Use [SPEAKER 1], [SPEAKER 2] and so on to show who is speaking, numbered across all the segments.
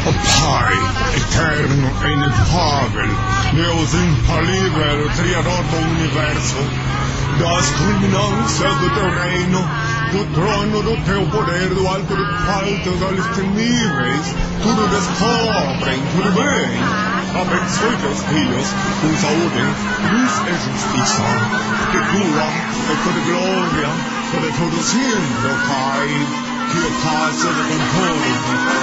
[SPEAKER 1] Ó Pai, eterno e inefável, Deus infalível, Criador do Universo, das culminâncias do teu reino, do trono do teu poder, do alto de faltos inestimáveis, tudo descobrem, tudo bem. Abençoe teus filhos com saúde, luz e justiça, que tua é toda glória, para todo sempre, ó Pai, que o Pai seja com todos.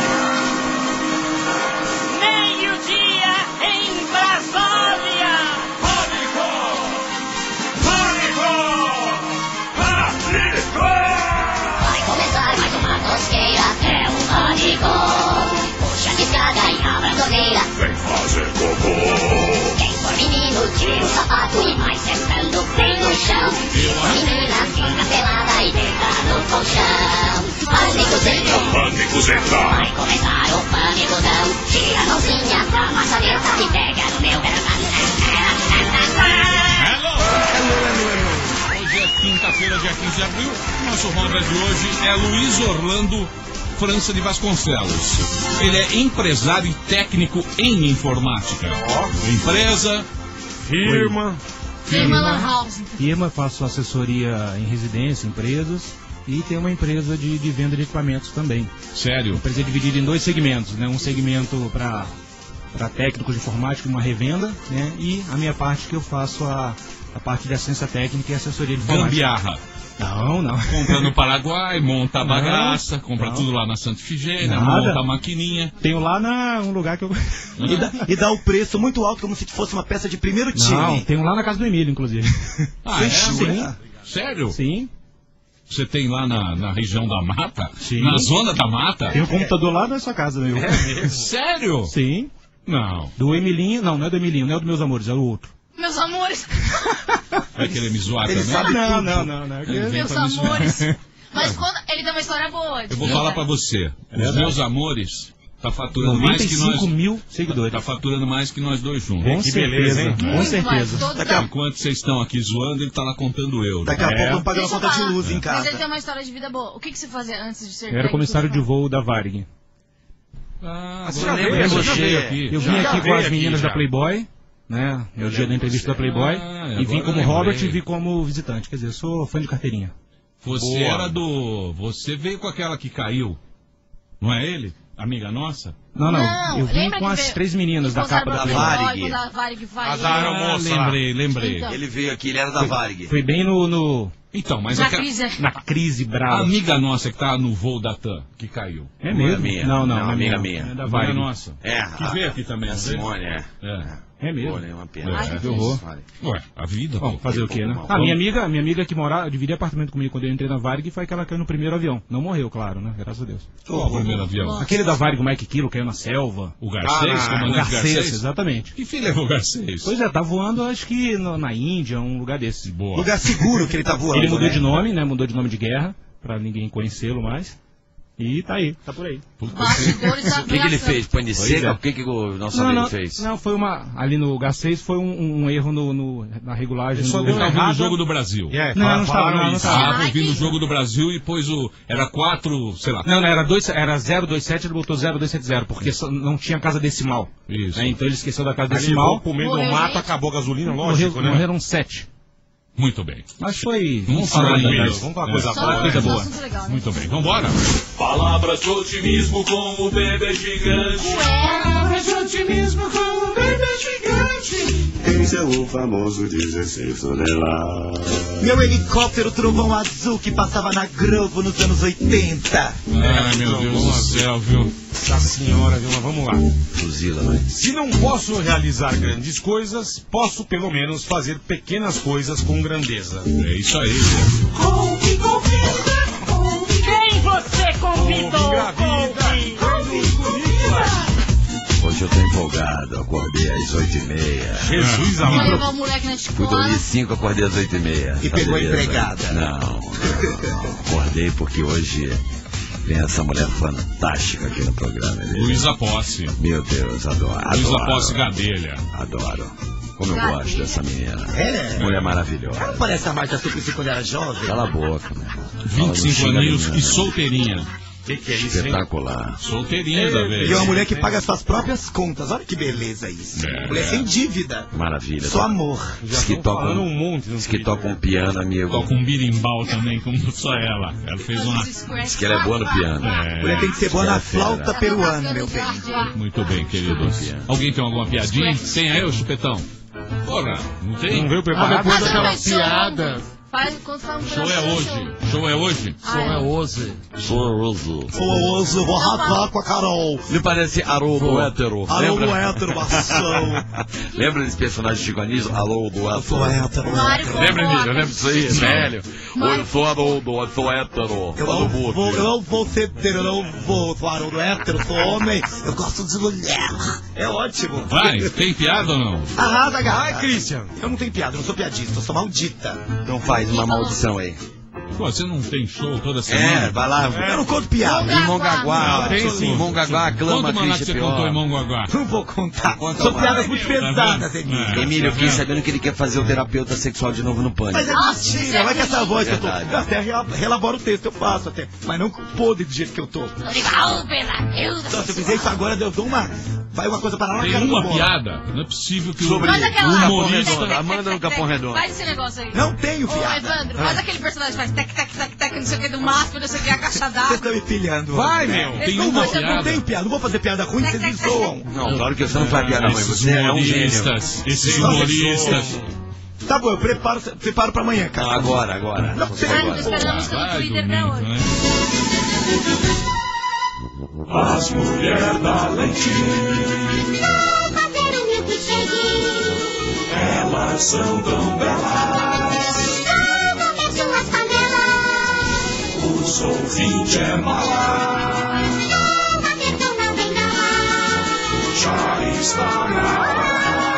[SPEAKER 2] Meio-dia em Brasília!
[SPEAKER 3] Pânico! Pânico! Pânico!
[SPEAKER 4] Vai começar mais uma tosqueira, é um pânico. Puxa a escada e abra a torneira.
[SPEAKER 3] Vem fazer cocô!
[SPEAKER 4] Quem for menino, tira o sapato e vai sentando bem no chão. Quem for menina, fica pelada e deita no colchão. Pânico dentro!
[SPEAKER 3] Pânico Zeta!
[SPEAKER 4] Vai começar o pânicozão. Tira a mãozinha da maçaneta e pega no meu
[SPEAKER 5] Hoje é quinta-feira, dia 15 de abril. Nosso roda de hoje é Luiz Orlando França de Vasconcelos. Ele é empresário e técnico em informática. Empresa, firma.
[SPEAKER 2] Firma Lan House.
[SPEAKER 6] Firma, faço assessoria em residência, empresas, e tem uma empresa de venda de equipamentos também.
[SPEAKER 5] Sério?
[SPEAKER 6] A empresa é dividida em dois segmentos, né? Um segmento para técnicos de informática, uma revenda, né? E a minha parte que eu faço a parte de assistência técnica e assessoria de informática.
[SPEAKER 5] Gambiarra.
[SPEAKER 6] Não.
[SPEAKER 5] Compra no Paraguai, monta a bagaça, compra tudo lá na Santa Ifigênia, monta a maquininha.
[SPEAKER 6] Tenho lá um lugar que eu...
[SPEAKER 7] E dá o preço muito alto, como se fosse uma peça de primeiro time.
[SPEAKER 6] Não, tenho lá na casa do Emílio, inclusive.
[SPEAKER 5] Ah,
[SPEAKER 6] Sim.
[SPEAKER 5] Sério?
[SPEAKER 6] Sim.
[SPEAKER 5] Você tem lá na região da mata?
[SPEAKER 6] Sim.
[SPEAKER 5] Na zona da mata?
[SPEAKER 6] Tem um computador lá na sua casa, meu.
[SPEAKER 5] É mesmo? Sério?
[SPEAKER 6] Sim.
[SPEAKER 5] Não.
[SPEAKER 6] Do Emilinho, não é do Emilinho, não é do Meus Amores, é o outro.
[SPEAKER 2] Meus amores.
[SPEAKER 5] Vai querer me zoar
[SPEAKER 7] Ele
[SPEAKER 5] também?
[SPEAKER 7] sabe
[SPEAKER 6] Não.
[SPEAKER 5] Ele vem
[SPEAKER 2] Meus
[SPEAKER 5] pra me zoar.
[SPEAKER 2] amores. Mas quando ele tem uma história boa.
[SPEAKER 5] Eu vou falar pra você. Os Meus Amores tá faturando mais que
[SPEAKER 6] 95
[SPEAKER 5] nós.
[SPEAKER 6] mil seguidores.
[SPEAKER 5] Tá faturando mais que nós dois juntos.
[SPEAKER 6] Com certeza, hein? Com certeza.
[SPEAKER 5] Enquanto vocês estão aqui zoando, ele tá lá contando euro.
[SPEAKER 7] Daqui a pouco eu pago a conta de luz em
[SPEAKER 2] Mas ele
[SPEAKER 7] casa.
[SPEAKER 2] tem uma história de vida boa. O que você fazia antes de ser
[SPEAKER 6] Eu era comissário de voo da Varig.
[SPEAKER 5] Ah,
[SPEAKER 7] Você
[SPEAKER 5] agora
[SPEAKER 7] já
[SPEAKER 5] lembro
[SPEAKER 7] veio,
[SPEAKER 5] de
[SPEAKER 7] já
[SPEAKER 5] você
[SPEAKER 7] veio.
[SPEAKER 5] aqui.
[SPEAKER 6] Eu vim
[SPEAKER 7] Já
[SPEAKER 6] aqui com
[SPEAKER 7] veio
[SPEAKER 6] as meninas
[SPEAKER 7] aqui,
[SPEAKER 6] da Playboy, né? No dia da entrevista da Playboy. E vim
[SPEAKER 5] agora
[SPEAKER 6] como
[SPEAKER 5] lembrei.
[SPEAKER 6] Robert e vim como visitante. Quer dizer, eu sou fã de carteirinha.
[SPEAKER 5] Você era do. Você veio com aquela que caiu. Não é ele? Amiga nossa?
[SPEAKER 6] Não. Eu vim
[SPEAKER 2] lembra
[SPEAKER 6] com
[SPEAKER 2] que
[SPEAKER 6] as
[SPEAKER 2] veio-
[SPEAKER 6] 3 meninas da capa da Playboy.
[SPEAKER 7] Varig.
[SPEAKER 2] Quando a Varig faz.
[SPEAKER 5] Ah, lembrei.
[SPEAKER 2] Então.
[SPEAKER 7] Ele veio aqui, ele era da Varig.
[SPEAKER 6] Foi bem
[SPEAKER 5] Então, mas
[SPEAKER 2] Na
[SPEAKER 5] aquela-
[SPEAKER 2] crise.
[SPEAKER 6] na crise
[SPEAKER 5] a
[SPEAKER 6] brava.
[SPEAKER 5] amiga nossa que tá no voo da TAM, que caiu.
[SPEAKER 6] É
[SPEAKER 7] Não é
[SPEAKER 6] mesmo?
[SPEAKER 7] minha.
[SPEAKER 6] Não,
[SPEAKER 7] Não,
[SPEAKER 6] é
[SPEAKER 7] amiga
[SPEAKER 6] minha.
[SPEAKER 7] minha.
[SPEAKER 6] É da
[SPEAKER 5] Amiga
[SPEAKER 6] Varig.
[SPEAKER 5] nossa.
[SPEAKER 7] É.
[SPEAKER 5] Que veio aqui também,
[SPEAKER 7] A
[SPEAKER 5] não veio?
[SPEAKER 7] Simone, é.
[SPEAKER 6] É mesmo?
[SPEAKER 7] Pô, é uma pena.
[SPEAKER 2] Ai,
[SPEAKER 6] Que horror.
[SPEAKER 5] Ué, a vida.
[SPEAKER 6] Bom,
[SPEAKER 5] pô.
[SPEAKER 6] fazer o quê, né?
[SPEAKER 7] Bom,
[SPEAKER 6] A minha amiga que morava, dividia apartamento comigo quando eu entrei na Varig, foi aquela que caiu no primeiro avião. Não morreu, claro, né? Graças a Deus.
[SPEAKER 5] Qual o primeiro avião?
[SPEAKER 6] Aquele da Varig, o Mike Kilo, caiu na selva.
[SPEAKER 5] O Garcês?
[SPEAKER 6] O
[SPEAKER 5] Comandante
[SPEAKER 6] Garcês,
[SPEAKER 5] Garcês?
[SPEAKER 6] exatamente.
[SPEAKER 5] Que filho levou o Garcês?
[SPEAKER 6] Pois é, tá voando, acho que na Índia, um lugar desses.
[SPEAKER 5] Boa.
[SPEAKER 7] Lugar seguro que ele tá voando.
[SPEAKER 6] Ele mudou
[SPEAKER 7] né?
[SPEAKER 6] de nome, né? Mudou de nome de guerra, pra ninguém conhecê-lo mais. E tá aí, tá por aí.
[SPEAKER 2] Bastidores da
[SPEAKER 8] O que ele fez? Pão de seca?
[SPEAKER 6] é.
[SPEAKER 8] O que o nosso amigo fez?
[SPEAKER 6] Não, foi uma. Ali no Garcês foi um erro na regulagem.
[SPEAKER 5] Ele só
[SPEAKER 6] do...
[SPEAKER 5] deu errado no jogo do Brasil.
[SPEAKER 6] Não estava.
[SPEAKER 5] Ah, eu vi no jogo do Brasil e pôs era 4, sei lá.
[SPEAKER 6] Não, era 027, ele botou 0270, porque não tinha casa decimal.
[SPEAKER 5] Isso.
[SPEAKER 6] Né? Então ele esqueceu da casa
[SPEAKER 9] Aí
[SPEAKER 6] decimal.
[SPEAKER 9] levou pro meio do
[SPEAKER 2] Morreu
[SPEAKER 9] mato,
[SPEAKER 2] gente?
[SPEAKER 9] acabou a gasolina, lógico, né?
[SPEAKER 6] Morreram 7.
[SPEAKER 5] Muito bem.
[SPEAKER 6] Mas foi.
[SPEAKER 5] Vamos falar
[SPEAKER 6] ensinando,
[SPEAKER 5] em
[SPEAKER 6] né?
[SPEAKER 9] Vamos pra coisa
[SPEAKER 2] Só
[SPEAKER 9] boa.
[SPEAKER 6] coisa
[SPEAKER 2] um
[SPEAKER 6] boa.
[SPEAKER 2] assunto legal, né?
[SPEAKER 5] Muito bem, vambora.
[SPEAKER 3] Palavras de otimismo com o bebê gigante.
[SPEAKER 2] Ué.
[SPEAKER 3] de otimismo com o bebê gigante.
[SPEAKER 1] Esse é o famoso 16 toneladas.
[SPEAKER 7] Meu helicóptero trovão azul que passava na Globo nos anos 80.
[SPEAKER 5] Ai, meu Deus do céu, viu?
[SPEAKER 9] Nossa senhora, viu? Mas vamos lá.
[SPEAKER 8] Fuzila, né?
[SPEAKER 9] Se não posso realizar grandes coisas, posso pelo menos fazer pequenas coisas com grandeza.
[SPEAKER 5] É isso aí.
[SPEAKER 2] Quem você convidou?
[SPEAKER 8] Hoje eu tô empolgado. Acordei às 8h30.
[SPEAKER 9] Jesus
[SPEAKER 2] Vai
[SPEAKER 9] amado.
[SPEAKER 2] levar o moleque na
[SPEAKER 8] Fui dormir
[SPEAKER 2] escola.
[SPEAKER 8] 5, acordei às 8h30.
[SPEAKER 7] E pegou a empregada.
[SPEAKER 8] Não. Acordei porque hoje vem essa mulher fantástica aqui no programa.
[SPEAKER 5] Luísa Posse.
[SPEAKER 8] Meu Deus, adoro.
[SPEAKER 5] Luísa
[SPEAKER 8] adoro.
[SPEAKER 5] Posse Gadelha.
[SPEAKER 8] Adoro. Como eu
[SPEAKER 2] Gadelha.
[SPEAKER 8] gosto dessa menina.
[SPEAKER 7] É.
[SPEAKER 8] Mulher maravilhosa.
[SPEAKER 7] Parece a Marta Suplicy quando era jovem.
[SPEAKER 8] Cala a boca, né?
[SPEAKER 5] 25
[SPEAKER 8] Fala, não
[SPEAKER 5] aninhos
[SPEAKER 8] xinga
[SPEAKER 5] e
[SPEAKER 8] ninguém.
[SPEAKER 5] solteirinha.
[SPEAKER 9] Que é isso, hein?
[SPEAKER 8] Espetacular.
[SPEAKER 5] Solteirinha da vez.
[SPEAKER 7] E é uma mulher que paga suas próprias contas. Olha que beleza isso. Mulher sem dívida.
[SPEAKER 8] Maravilha.
[SPEAKER 7] Só amor.
[SPEAKER 8] Diz que toca
[SPEAKER 9] Diz
[SPEAKER 8] que toca um piano, amigo.
[SPEAKER 5] Toca um birimbau também, como só ela. Ela fez uma...
[SPEAKER 8] Diz que ela é boa no piano.
[SPEAKER 7] Mulher tem que ser boa na flauta peruana, meu bem.
[SPEAKER 5] Muito bem, queridos. Alguém tem alguma piadinha? Tem aí, ô Chupetão? Porra, não tem?
[SPEAKER 9] Não veio preparado.
[SPEAKER 2] Faz aquela piada. Faz quando faz um
[SPEAKER 5] Show é hoje. Show é hoje?
[SPEAKER 7] Forroso, vou arrasar com a Carol.
[SPEAKER 8] Ele parece Haroldo Hétero.
[SPEAKER 7] Alô do hétero, bação.
[SPEAKER 8] Lembra desse personagem de Chico Anísio? Haroldo
[SPEAKER 7] Eu sou
[SPEAKER 8] Hétero.
[SPEAKER 7] hétero.
[SPEAKER 8] Lembra, Emílio? Lembra disso aí? Velho. Eu sou Haroldo, eu sou hétero.
[SPEAKER 7] Eu não vou ser hétero, eu não vou. Sou Haroldo hétero, sou homem. Eu gosto de mulher. É ótimo.
[SPEAKER 5] Vai, tem piada ou não?
[SPEAKER 7] Arrasa, gata.
[SPEAKER 9] Vai, Christian.
[SPEAKER 7] Eu não tenho piada, eu não sou piadista, eu sou maldita.
[SPEAKER 8] Então faz uma maldição aí.
[SPEAKER 5] Pô, você não tem show toda semana?
[SPEAKER 8] Vai lá.
[SPEAKER 7] Eu não conto piada.
[SPEAKER 8] Em Mongaguá.
[SPEAKER 9] Tem sim.
[SPEAKER 8] Em Mongaguá, aclama
[SPEAKER 5] Conta uma lá que
[SPEAKER 8] Christian
[SPEAKER 5] você contou em
[SPEAKER 8] Pior.
[SPEAKER 5] Mongaguá.
[SPEAKER 7] Não vou contar.
[SPEAKER 8] Conta
[SPEAKER 7] São
[SPEAKER 8] uma.
[SPEAKER 7] piadas muito pesadas,
[SPEAKER 5] vendo?
[SPEAKER 7] Emílio.
[SPEAKER 8] Emílio, eu fiquei sabendo que ele quer fazer o terapeuta sexual de novo no Pânico.
[SPEAKER 7] Mas é mentira, vai que essa voz que eu tô.
[SPEAKER 8] Verdade.
[SPEAKER 7] Eu até relaboro o texto, eu faço até. Mas não podre do jeito que eu tô. Então, se eu fizer isso agora, eu dou uma. Vai uma coisa para lá na
[SPEAKER 5] Tem
[SPEAKER 7] cara do
[SPEAKER 5] uma
[SPEAKER 7] bola.
[SPEAKER 5] piada. Não é possível que
[SPEAKER 8] Sobre
[SPEAKER 5] o
[SPEAKER 2] Faz aquela...
[SPEAKER 8] humorista. Amanda no Capão Redondo.
[SPEAKER 2] Faz esse negócio aí.
[SPEAKER 7] Não tenho
[SPEAKER 2] Ô,
[SPEAKER 7] piada.
[SPEAKER 2] Evandro, faz aquele personagem que faz tec, tec, tec, tec, não sei o que, do máximo, não sei o que, a caixa
[SPEAKER 7] Vocês
[SPEAKER 2] d'água.
[SPEAKER 7] estão me pilhando.
[SPEAKER 9] Vai,
[SPEAKER 7] hoje,
[SPEAKER 9] meu.
[SPEAKER 7] né?
[SPEAKER 5] Tem
[SPEAKER 7] Não
[SPEAKER 5] uma
[SPEAKER 7] vou- Eu não
[SPEAKER 5] piada.
[SPEAKER 7] tenho piada, não vou fazer piada ruim, vocês me zoam.
[SPEAKER 8] Não, claro que você não faz piada ruim,
[SPEAKER 5] esses
[SPEAKER 8] você é um gênio.
[SPEAKER 5] humoristas, esses humoristas.
[SPEAKER 7] Tá bom, eu preparo pra amanhã, cara.
[SPEAKER 8] Agora.
[SPEAKER 7] Não sei.
[SPEAKER 2] Ai, tô esperando a música do
[SPEAKER 5] Vai
[SPEAKER 2] Twitter pra
[SPEAKER 5] domingo,
[SPEAKER 2] hoje.
[SPEAKER 5] né?
[SPEAKER 3] As mulheres da lentilha,
[SPEAKER 4] fazer o milkshake.
[SPEAKER 3] elas são tão belas.
[SPEAKER 4] Não comer suas panelas.
[SPEAKER 3] O sorvete é mala,
[SPEAKER 4] Não bater com não bengala.
[SPEAKER 3] já está na hora.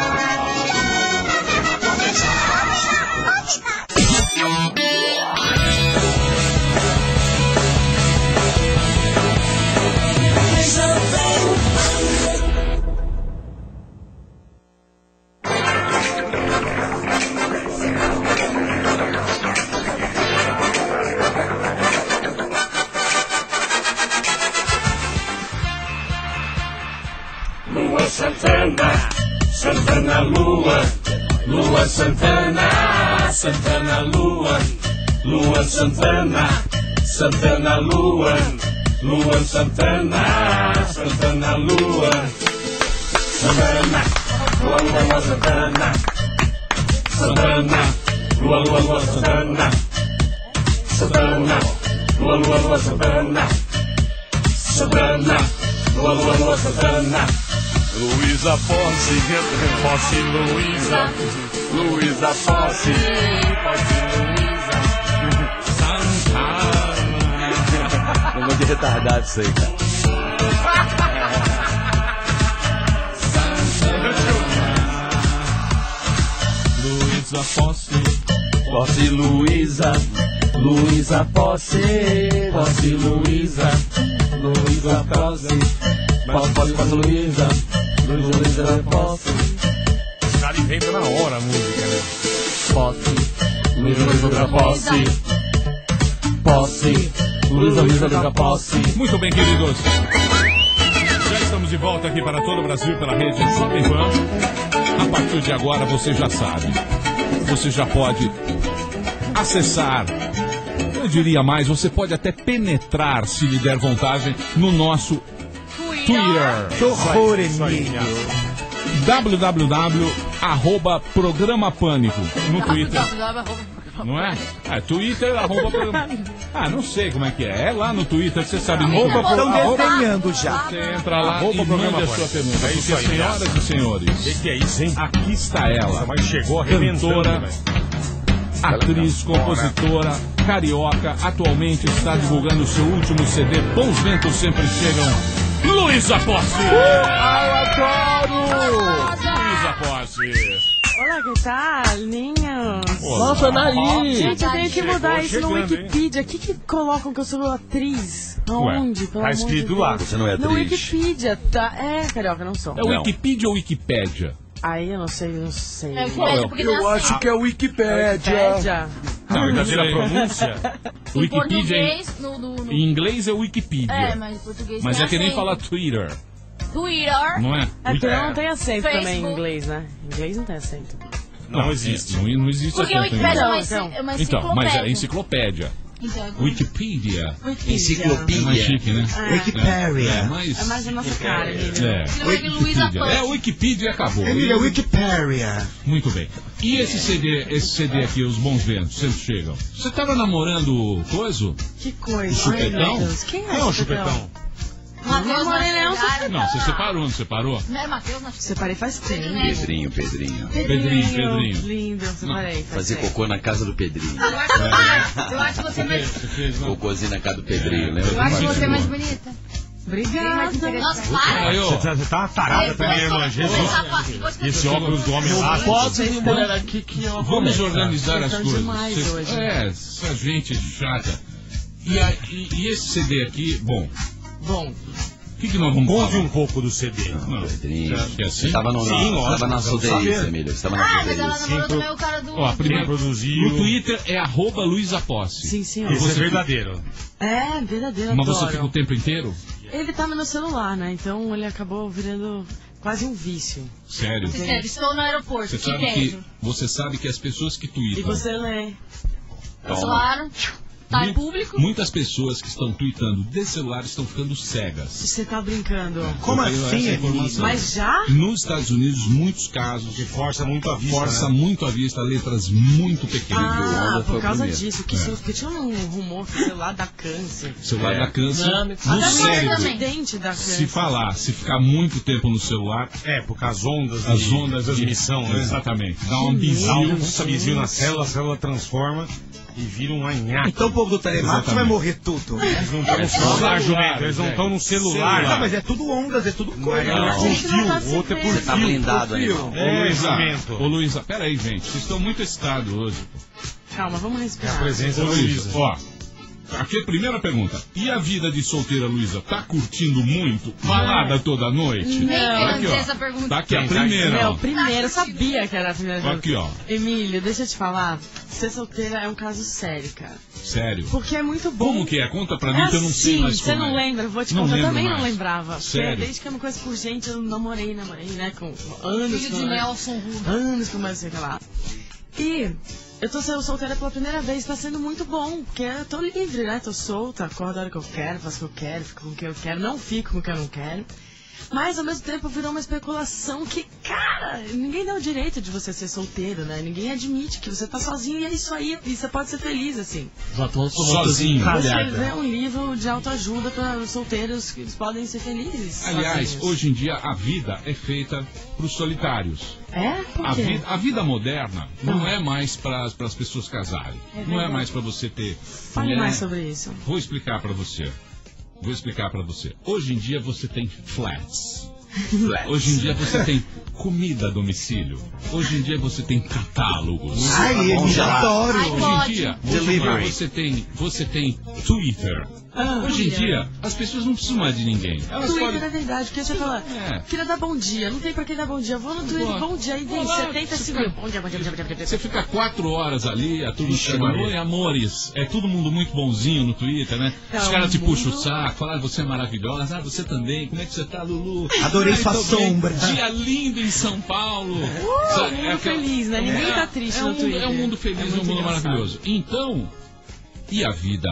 [SPEAKER 3] Lua Santana, Santana Lua, Lua Santana, Santana Lua, Lua Santana, Santana Lua, Lua Santana, Santana Lua, Santana, Lua Lua Lua Santana, Santana, Lua Lua Lua Santana, Santana, Lua Lua Lua Santana, Santana, Lua Lua Lua Santana. Luísa Posse, Posse Luísa, Luísa Posse, Posse Luísa, Santana.
[SPEAKER 8] É muito retardado isso aí, cara.
[SPEAKER 5] Luísa Posse.
[SPEAKER 3] Posse Luísa, Luísa Posse, Posse Luísa, Luísa Posse, Posse Luísa, Luísa Posse.
[SPEAKER 9] Os caras inventam na hora a música, né?
[SPEAKER 3] Posse, Luísa Posse, Posse, Luísa Posse.
[SPEAKER 5] Muito bem, queridos. Já estamos de volta aqui para todo o Brasil pela rede Jovem Pan. A partir de agora você já sabe. Você já pode acessar. Eu diria mais, você pode até penetrar, se lhe der vontade, no nosso Twitter.
[SPEAKER 7] Que horror, Emílio.
[SPEAKER 5] www.programapânico no Twitter. Não é? Twitter, @programa. Não sei como é que é. É lá no Twitter que você sabe.
[SPEAKER 7] Estão desenhando já.
[SPEAKER 5] Você entra lá
[SPEAKER 9] Arroba
[SPEAKER 5] e
[SPEAKER 9] Programa
[SPEAKER 5] manda a
[SPEAKER 9] Pânico.
[SPEAKER 5] sua pergunta.
[SPEAKER 9] É isso
[SPEAKER 5] Porque,
[SPEAKER 9] aí,
[SPEAKER 5] senhoras e senhores,
[SPEAKER 9] Que é isso, hein?
[SPEAKER 5] aqui está ela.
[SPEAKER 9] Mas chegou arrebentando,
[SPEAKER 5] Cantora,
[SPEAKER 9] velho.
[SPEAKER 5] atriz, compositora, carioca, atualmente está divulgando seu último CD, Bons Ventos Sempre Chegam, Luísa Posse!
[SPEAKER 10] Eu adoro!
[SPEAKER 5] Luísa Posse!
[SPEAKER 10] Olá, que tal, ninhos?
[SPEAKER 9] Nossa, Anaí!
[SPEAKER 10] Gente, eu tenho que mudar
[SPEAKER 9] Chegou
[SPEAKER 10] isso no
[SPEAKER 9] chegando,
[SPEAKER 10] Wikipedia. O que colocam que eu sou atriz? Aonde? Pelo
[SPEAKER 9] Tá
[SPEAKER 10] amor
[SPEAKER 9] escrito
[SPEAKER 10] de
[SPEAKER 9] lá.
[SPEAKER 10] Deus.
[SPEAKER 8] Você não é
[SPEAKER 10] No
[SPEAKER 8] atriz.
[SPEAKER 10] Wikipedia, tá? É, carioca, não sou.
[SPEAKER 5] É o Wikipedia ou Wikipédia?
[SPEAKER 10] Aí eu não sei, não sei.
[SPEAKER 2] É o Wikipedia, porque tem
[SPEAKER 8] Eu
[SPEAKER 2] a-
[SPEAKER 8] acho que é Wikipédia.
[SPEAKER 10] Wikipedia.
[SPEAKER 5] Não,
[SPEAKER 9] verdadeira pronúncia.
[SPEAKER 2] Em
[SPEAKER 5] Wikipedia
[SPEAKER 2] português, no...
[SPEAKER 5] em inglês é Wikipedia.
[SPEAKER 2] É, mas em português
[SPEAKER 5] Mas
[SPEAKER 2] tem
[SPEAKER 5] é que nem
[SPEAKER 2] acento.
[SPEAKER 5] falar Twitter,
[SPEAKER 2] Twitter.
[SPEAKER 5] não é?
[SPEAKER 10] É porque não tem acento
[SPEAKER 2] Facebook.
[SPEAKER 10] também em inglês, né? Em inglês não tem acento.
[SPEAKER 9] Não existe.
[SPEAKER 5] Não existe
[SPEAKER 2] Porque o
[SPEAKER 5] acento em
[SPEAKER 2] Wikipedia é
[SPEAKER 5] inglês.
[SPEAKER 2] uma
[SPEAKER 5] Então, mas é
[SPEAKER 2] enciclopédia.
[SPEAKER 5] enciclopédia.
[SPEAKER 2] Então,
[SPEAKER 5] Wikipedia.
[SPEAKER 10] Wikipedia.
[SPEAKER 5] É mais
[SPEAKER 8] Enciclopédia.
[SPEAKER 5] chique, né?
[SPEAKER 7] Wikipedia.
[SPEAKER 5] É mais...
[SPEAKER 10] É mais a nossa cara, Emílio.
[SPEAKER 5] É.
[SPEAKER 2] Luísa
[SPEAKER 5] Wikipedia. É, Wikipedia acabou.
[SPEAKER 7] Emília, Wikipedia.
[SPEAKER 5] Muito bem. E esse CD aqui, Os Bons Ventos, sempre chegam. Você tava namorando o coiso?
[SPEAKER 10] Que coisa.
[SPEAKER 5] O Chupetão?
[SPEAKER 10] Ai, meu Deus. Quem
[SPEAKER 9] Quem é o Chupetão?
[SPEAKER 2] Matheus
[SPEAKER 10] Não,
[SPEAKER 2] Marcelo.
[SPEAKER 5] Não, você separou, não separou?
[SPEAKER 2] Não era Matheus, não.
[SPEAKER 10] Separei faz tempo.
[SPEAKER 8] Pedrinho.
[SPEAKER 5] Pedrinho.
[SPEAKER 10] Lindo, separei. faz
[SPEAKER 8] Fazer
[SPEAKER 10] tempo.
[SPEAKER 8] cocô na casa do Pedrinho.
[SPEAKER 2] Eu acho você mais...
[SPEAKER 5] Você fez, não?
[SPEAKER 8] Cocôzinho na casa do Pedrinho, lembra?
[SPEAKER 2] Eu acho você mais bonita.
[SPEAKER 10] Obrigada.
[SPEAKER 2] Nossa, para.
[SPEAKER 5] Aí, ó.
[SPEAKER 9] Você tá uma tarada também, irmã. Jesus. Esse óculos do homem lá.
[SPEAKER 5] Vamos organizar as
[SPEAKER 10] Vocês estão
[SPEAKER 5] coisas.
[SPEAKER 10] demais hoje.
[SPEAKER 5] É, essa gente chata. E esse CD aqui, bom,
[SPEAKER 10] Bom,
[SPEAKER 5] o que nós vamos
[SPEAKER 9] Conte
[SPEAKER 5] falar?
[SPEAKER 9] um pouco do CD.
[SPEAKER 5] Não,
[SPEAKER 8] Pedrinho.
[SPEAKER 5] você acha que é assim?
[SPEAKER 8] Você tava, no,
[SPEAKER 9] Sim,
[SPEAKER 8] você tava na
[SPEAKER 9] lógico,
[SPEAKER 8] solteirice,
[SPEAKER 9] sabe.
[SPEAKER 8] Emílio. Você tava na
[SPEAKER 2] Ah, mas ela
[SPEAKER 8] solteirice.
[SPEAKER 2] namorou também o cara do...
[SPEAKER 5] Ó, a primeira
[SPEAKER 9] produziu.
[SPEAKER 5] No Twitter é @LuizaPosse.
[SPEAKER 10] sim, senhor.
[SPEAKER 9] Esse é verdadeiro.
[SPEAKER 10] É, verdadeiro,
[SPEAKER 5] Mas você
[SPEAKER 10] adoro.
[SPEAKER 5] fica o tempo inteiro?
[SPEAKER 10] Ele tá no meu celular, né? Então ele acabou virando quase um vício.
[SPEAKER 5] Sério?
[SPEAKER 2] Sério, estou no aeroporto,
[SPEAKER 5] Você
[SPEAKER 2] te
[SPEAKER 5] sabe
[SPEAKER 2] vejo.
[SPEAKER 5] que, você sabe que as pessoas que
[SPEAKER 10] E
[SPEAKER 5] tweetam...
[SPEAKER 10] você lê.
[SPEAKER 2] Claro. Tá em público?
[SPEAKER 5] Muitas pessoas que estão tweetando de celular estão ficando cegas.
[SPEAKER 10] Você tá brincando.
[SPEAKER 7] Como
[SPEAKER 5] Eu tenho
[SPEAKER 7] assim,
[SPEAKER 5] essa informação.
[SPEAKER 10] Mas já?
[SPEAKER 5] Nos Estados Unidos, muitos casos...
[SPEAKER 9] Que força muito a vista.
[SPEAKER 5] Força
[SPEAKER 9] né?
[SPEAKER 5] muito a vista, letras muito pequenas.
[SPEAKER 10] Ah,
[SPEAKER 8] foi
[SPEAKER 10] por
[SPEAKER 8] o
[SPEAKER 10] causa
[SPEAKER 8] primeiro.
[SPEAKER 10] disso. Porque tinha um rumor que o celular dá câncer.
[SPEAKER 5] Celular dá câncer no
[SPEAKER 10] Até o
[SPEAKER 5] cérebro.
[SPEAKER 10] presidente dá
[SPEAKER 5] Se
[SPEAKER 10] câncer.
[SPEAKER 5] se ficar muito tempo no celular,
[SPEAKER 9] É, porque as ondas
[SPEAKER 5] as
[SPEAKER 9] de
[SPEAKER 5] ondas de
[SPEAKER 9] transmissão, né?
[SPEAKER 5] Exatamente. Dá um
[SPEAKER 9] Dá um
[SPEAKER 5] bizil.
[SPEAKER 9] puta bizil na célula, a célula transforma e vira um anhaque.
[SPEAKER 7] Então o povo do telemarketing vai
[SPEAKER 5] Exatamente.
[SPEAKER 7] morrer tudo.
[SPEAKER 9] Eles não estão no celular, jumento. Eles não estão no celular.
[SPEAKER 7] Ah, mas é tudo ondas, é tudo coisa.
[SPEAKER 9] Um é por
[SPEAKER 10] Gente, não tá
[SPEAKER 9] fio, o outro é por
[SPEAKER 8] Você tá
[SPEAKER 9] fio.
[SPEAKER 8] blindado, animal.
[SPEAKER 9] É, jumento.
[SPEAKER 5] Ô Luísa, peraí, gente. Vocês estão muito excitados hoje.
[SPEAKER 10] Calma, vamos
[SPEAKER 9] É a
[SPEAKER 10] respirar.
[SPEAKER 9] presença
[SPEAKER 5] Ô
[SPEAKER 9] da
[SPEAKER 5] Luísa,
[SPEAKER 9] Luísa.
[SPEAKER 5] ó. Aqui a primeira pergunta. E a vida de solteira, Luísa? Tá curtindo muito? Balada toda noite?
[SPEAKER 10] Não.
[SPEAKER 5] Tá aqui,
[SPEAKER 2] Não,
[SPEAKER 5] ó.
[SPEAKER 2] essa pergunta.
[SPEAKER 5] Tá aqui a
[SPEAKER 9] Quem?
[SPEAKER 5] primeira,
[SPEAKER 10] Meu,
[SPEAKER 5] ó.
[SPEAKER 10] primeiro, eu sabia que era a primeira vez.
[SPEAKER 5] Aqui, ó.
[SPEAKER 10] Emílio, deixa eu te falar. Ser solteira é um caso sério, cara.
[SPEAKER 5] Sério.
[SPEAKER 10] Porque é muito bom.
[SPEAKER 5] Como que é? Conta pra mim que eu não sei mais
[SPEAKER 10] Você
[SPEAKER 5] como
[SPEAKER 10] não
[SPEAKER 5] é.
[SPEAKER 10] lembra? Eu vou te
[SPEAKER 5] Não
[SPEAKER 10] contar. Eu
[SPEAKER 5] lembro
[SPEAKER 10] também não
[SPEAKER 5] mais.
[SPEAKER 10] lembrava.
[SPEAKER 5] Sério?
[SPEAKER 10] Porque desde que eu me conheço por gente, eu namorei, né? Com anos.
[SPEAKER 2] Filho
[SPEAKER 10] com
[SPEAKER 2] de Nelson Rubens.
[SPEAKER 10] anos com mais sei lá. E eu tô sendo solteira pela primeira vez, tá sendo muito bom, porque eu tô livre, né? Tô solta, acordo a hora que eu quero, faço o que eu quero, fico com quem eu quero, não fico com quem eu não quero. Mas ao mesmo tempo virou uma especulação que, cara, ninguém dá o direito de você ser solteiro, né? Ninguém admite que você tá sozinho e é isso aí, e você pode ser feliz, assim.
[SPEAKER 5] Sozinho.
[SPEAKER 10] Você escrever um livro de autoajuda para os solteiros que eles podem ser felizes.
[SPEAKER 5] Aliás,
[SPEAKER 10] sozinhos.
[SPEAKER 5] hoje em dia a vida é feita pros solitários.
[SPEAKER 10] É? Por quê?
[SPEAKER 5] A vida moderna não é mais para as pessoas casarem.
[SPEAKER 10] É
[SPEAKER 5] Não é
[SPEAKER 10] verdade.
[SPEAKER 5] mais para você ter.
[SPEAKER 10] Fale
[SPEAKER 5] mulher.
[SPEAKER 10] mais sobre isso.
[SPEAKER 5] Vou explicar para você. Hoje em dia você tem flats. Hoje em dia você tem comida a domicílio. Hoje em dia você tem catálogos.
[SPEAKER 7] Ai, eu já adoro.
[SPEAKER 5] Hoje em dia
[SPEAKER 7] Delivery.
[SPEAKER 5] você tem Twitter. Hoje em dia as pessoas não precisam mais de ninguém. Elas
[SPEAKER 10] Twitter
[SPEAKER 5] podem...
[SPEAKER 10] é verdade, porque você fala,
[SPEAKER 5] É.
[SPEAKER 10] queria dar bom dia, não tem pra que dar bom dia, vou no Twitter, bom dia, aí vem
[SPEAKER 5] Vou lá,
[SPEAKER 10] 70
[SPEAKER 5] você
[SPEAKER 10] segundos.
[SPEAKER 5] fica-
[SPEAKER 10] Bom dia, bom dia, bom dia, bom dia.
[SPEAKER 5] Você fica 4 horas ali, a turma
[SPEAKER 9] Vixe,
[SPEAKER 5] chama,
[SPEAKER 9] Maria.
[SPEAKER 5] oi amores, é todo mundo muito bonzinho no Twitter, né?
[SPEAKER 10] É,
[SPEAKER 5] Os caras
[SPEAKER 10] o
[SPEAKER 5] te puxam o
[SPEAKER 10] mundo-
[SPEAKER 5] saco, falam, você é maravilhosa, você também, como é que você tá, Lulu?
[SPEAKER 7] Adorei sua
[SPEAKER 5] tô bem.
[SPEAKER 7] sombra.
[SPEAKER 5] Dia lindo em São Paulo. Sabe,
[SPEAKER 10] mundo feliz, né? Ninguém tá triste no Twitter.
[SPEAKER 5] É um mundo feliz, é um
[SPEAKER 10] muito
[SPEAKER 5] mundo
[SPEAKER 10] engraçado.
[SPEAKER 5] maravilhoso. Então, e a vida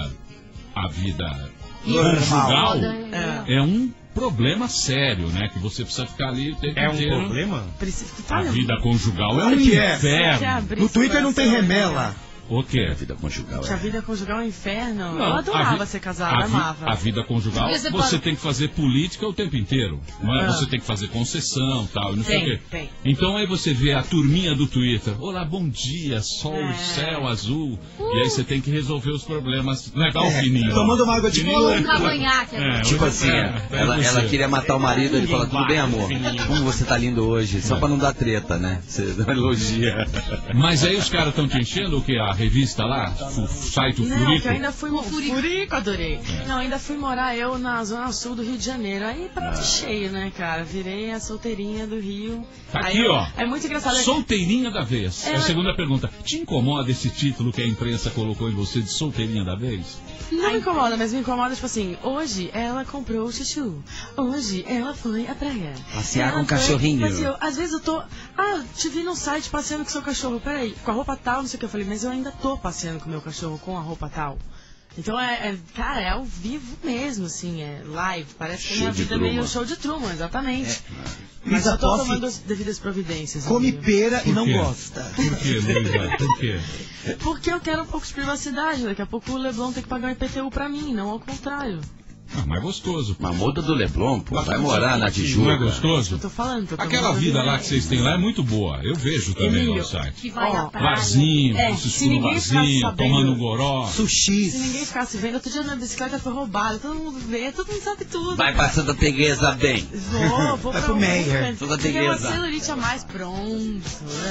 [SPEAKER 7] Normal.
[SPEAKER 5] conjugal
[SPEAKER 10] É.
[SPEAKER 5] é um problema sério, né? Que você precisa ficar ali o tempo
[SPEAKER 9] É um
[SPEAKER 5] inteiro.
[SPEAKER 9] problema?
[SPEAKER 10] Precisa,
[SPEAKER 5] A
[SPEAKER 10] fala,
[SPEAKER 5] vida conjugal é um
[SPEAKER 7] Claro que é.
[SPEAKER 10] você quer
[SPEAKER 5] inferno.
[SPEAKER 10] abrir
[SPEAKER 7] No
[SPEAKER 10] seu
[SPEAKER 7] Twitter não tem
[SPEAKER 10] coração,
[SPEAKER 7] remela.
[SPEAKER 10] né?
[SPEAKER 5] O quê?
[SPEAKER 8] A vida conjugal.
[SPEAKER 10] Que a vida conjugal é um inferno.
[SPEAKER 5] Não,
[SPEAKER 10] Eu adorava
[SPEAKER 5] vi-
[SPEAKER 10] ser casada,
[SPEAKER 5] a vi-
[SPEAKER 10] amava.
[SPEAKER 5] A vida conjugal,
[SPEAKER 2] Porque você
[SPEAKER 5] você
[SPEAKER 2] pode-
[SPEAKER 5] tem que fazer política o tempo inteiro. Não é?
[SPEAKER 10] Ah.
[SPEAKER 5] Você tem que fazer concessão tal, e não sei o
[SPEAKER 10] Tem,
[SPEAKER 5] quê.
[SPEAKER 10] tem.
[SPEAKER 5] Então aí você vê a turminha do Twitter. Olá, bom dia, sol,
[SPEAKER 10] É.
[SPEAKER 5] céu azul. E aí você tem que resolver os problemas. Legal, fininho.
[SPEAKER 7] Tomando uma água de
[SPEAKER 5] Fininho
[SPEAKER 7] cola.
[SPEAKER 5] é-
[SPEAKER 2] Um cavanhaque.
[SPEAKER 5] É,
[SPEAKER 8] Tipo assim, ela
[SPEAKER 5] você.
[SPEAKER 8] queria matar o marido, ele fala, tudo bem, amor? Como você tá lindo hoje? Só pra não dar treta, né? Você elogia.
[SPEAKER 5] Mas aí os caras estão te enchendo o quê? A revista lá? O site, o
[SPEAKER 10] Não,
[SPEAKER 5] Furico?
[SPEAKER 10] que eu ainda fui... Furico, adorei. Não, ainda fui morar eu na zona sul do Rio de Janeiro. Aí prato cheio, né, cara? Virei a solteirinha do Rio.
[SPEAKER 5] Tá
[SPEAKER 10] aí,
[SPEAKER 5] aqui, ó.
[SPEAKER 10] É muito engraçado.
[SPEAKER 5] Solteirinha da vez.
[SPEAKER 10] É,
[SPEAKER 5] A segunda pergunta. Te incomoda esse título que a imprensa colocou em você de solteirinha da vez?
[SPEAKER 10] Não me incomoda, mas me incomoda, tipo assim, hoje ela comprou o chuchu. Hoje ela foi à praia.
[SPEAKER 8] Passear com o cachorrinho.
[SPEAKER 10] Mas às vezes eu tô... te vi no site passeando com seu cachorro. Peraí, com a roupa tal, não sei o que. Eu falei, mas eu ainda tô passeando com o meu cachorro com a roupa tal. Então cara, é ao vivo mesmo, assim, é live. Parece que a minha vida é meio show de Truman, exatamente. Mas eu tô tomando as devidas providências.
[SPEAKER 7] Come pera e não gosta.
[SPEAKER 5] Por quê, Luísa? Por quê?
[SPEAKER 10] Porque eu quero um pouco de privacidade. Daqui a pouco o Leblon tem que pagar um IPTU pra mim, não ao contrário.
[SPEAKER 5] Ah, mas é gostoso.
[SPEAKER 8] Uma muda do Leblon, pô. Vai morar na Tijuca.
[SPEAKER 5] Não é gostoso?
[SPEAKER 10] Eu tô falando.
[SPEAKER 5] Aquela vida lá que vocês têm lá é muito boa. Eu vejo também no site.
[SPEAKER 2] Que vai à praia.
[SPEAKER 5] Barzinho, vocês no barzinho, tomando goró.
[SPEAKER 7] Sushi.
[SPEAKER 10] Se ninguém ficasse vendo, outro dia minha bicicleta foi roubada. Todo mundo vê, todo mundo sabe tudo.
[SPEAKER 8] Vai pra Santa Tegueza bem.
[SPEAKER 10] Vou
[SPEAKER 7] Vai
[SPEAKER 10] pra
[SPEAKER 7] pro Meyer.
[SPEAKER 8] Santa
[SPEAKER 10] Tem uma
[SPEAKER 8] Tegueza.
[SPEAKER 10] celulite a mais, pronto.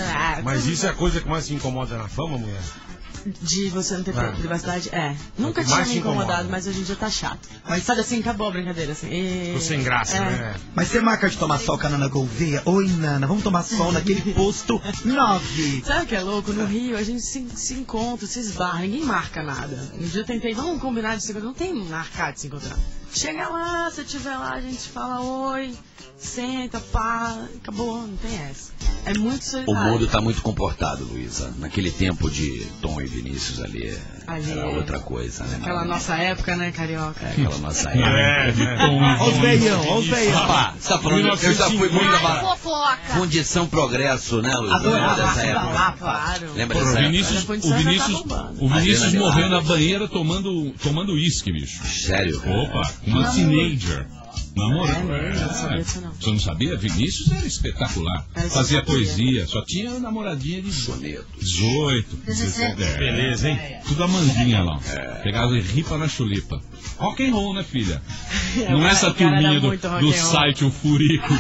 [SPEAKER 9] Mas isso é a coisa que mais te incomoda na fama, mulher?
[SPEAKER 10] De você não ter privacidade? Nunca
[SPEAKER 9] que
[SPEAKER 10] tinha
[SPEAKER 9] mais
[SPEAKER 10] me
[SPEAKER 9] te incomoda.
[SPEAKER 10] incomodado, mas hoje em dia tá chato. Mas sabe assim, acabou a brincadeira, assim.
[SPEAKER 9] Tô sem graça, né?
[SPEAKER 7] Mas você marca de tomar sol com a Nana Gouveia? Oi, Nana, vamos tomar sol naquele posto 9.
[SPEAKER 10] Sabe o que é louco? No Rio a gente se encontra, se esbarra, ninguém marca nada. Um dia eu tentei, vamos combinar de se encontrar, não tem marcar de se encontrar. Chega lá, se estiver lá, a gente fala oi, senta, pá, acabou, não tem essa. É muito
[SPEAKER 8] O
[SPEAKER 10] solitário.
[SPEAKER 8] mundo tá muito comportado, Luísa. Naquele tempo de Tom e Vinícius ali, era outra coisa, né?
[SPEAKER 10] Aquela nossa época, né, carioca?
[SPEAKER 8] Aquela nossa época.
[SPEAKER 7] Olha os veião, olha os veião.
[SPEAKER 8] Rapaz, você tá falando, eu já fui muito
[SPEAKER 2] Ai,
[SPEAKER 8] da
[SPEAKER 2] fofoca.
[SPEAKER 8] Fundição Progresso, né, Luísa?
[SPEAKER 7] Adorava
[SPEAKER 8] Lembra dessa época?
[SPEAKER 7] lá,
[SPEAKER 10] Claro.
[SPEAKER 8] Lembra
[SPEAKER 5] O
[SPEAKER 8] dessa
[SPEAKER 5] Vinícius,
[SPEAKER 8] época?
[SPEAKER 5] o Vinícius morreu na banheira tomando uísque, bicho.
[SPEAKER 8] Sério? Cara?
[SPEAKER 5] Opa, uma teenager. Namorando.
[SPEAKER 10] É mesmo, não sabia disso não.
[SPEAKER 5] Você não sabia? Vinícius era espetacular. Fazia poesia, só tinha namoradinha de 18. 17.
[SPEAKER 9] Beleza, hein?
[SPEAKER 5] Tudo a mandinha lá. Pegava ripa na chulipa. Rock and roll, né, filha? Não é essa turminha do site, o Furico.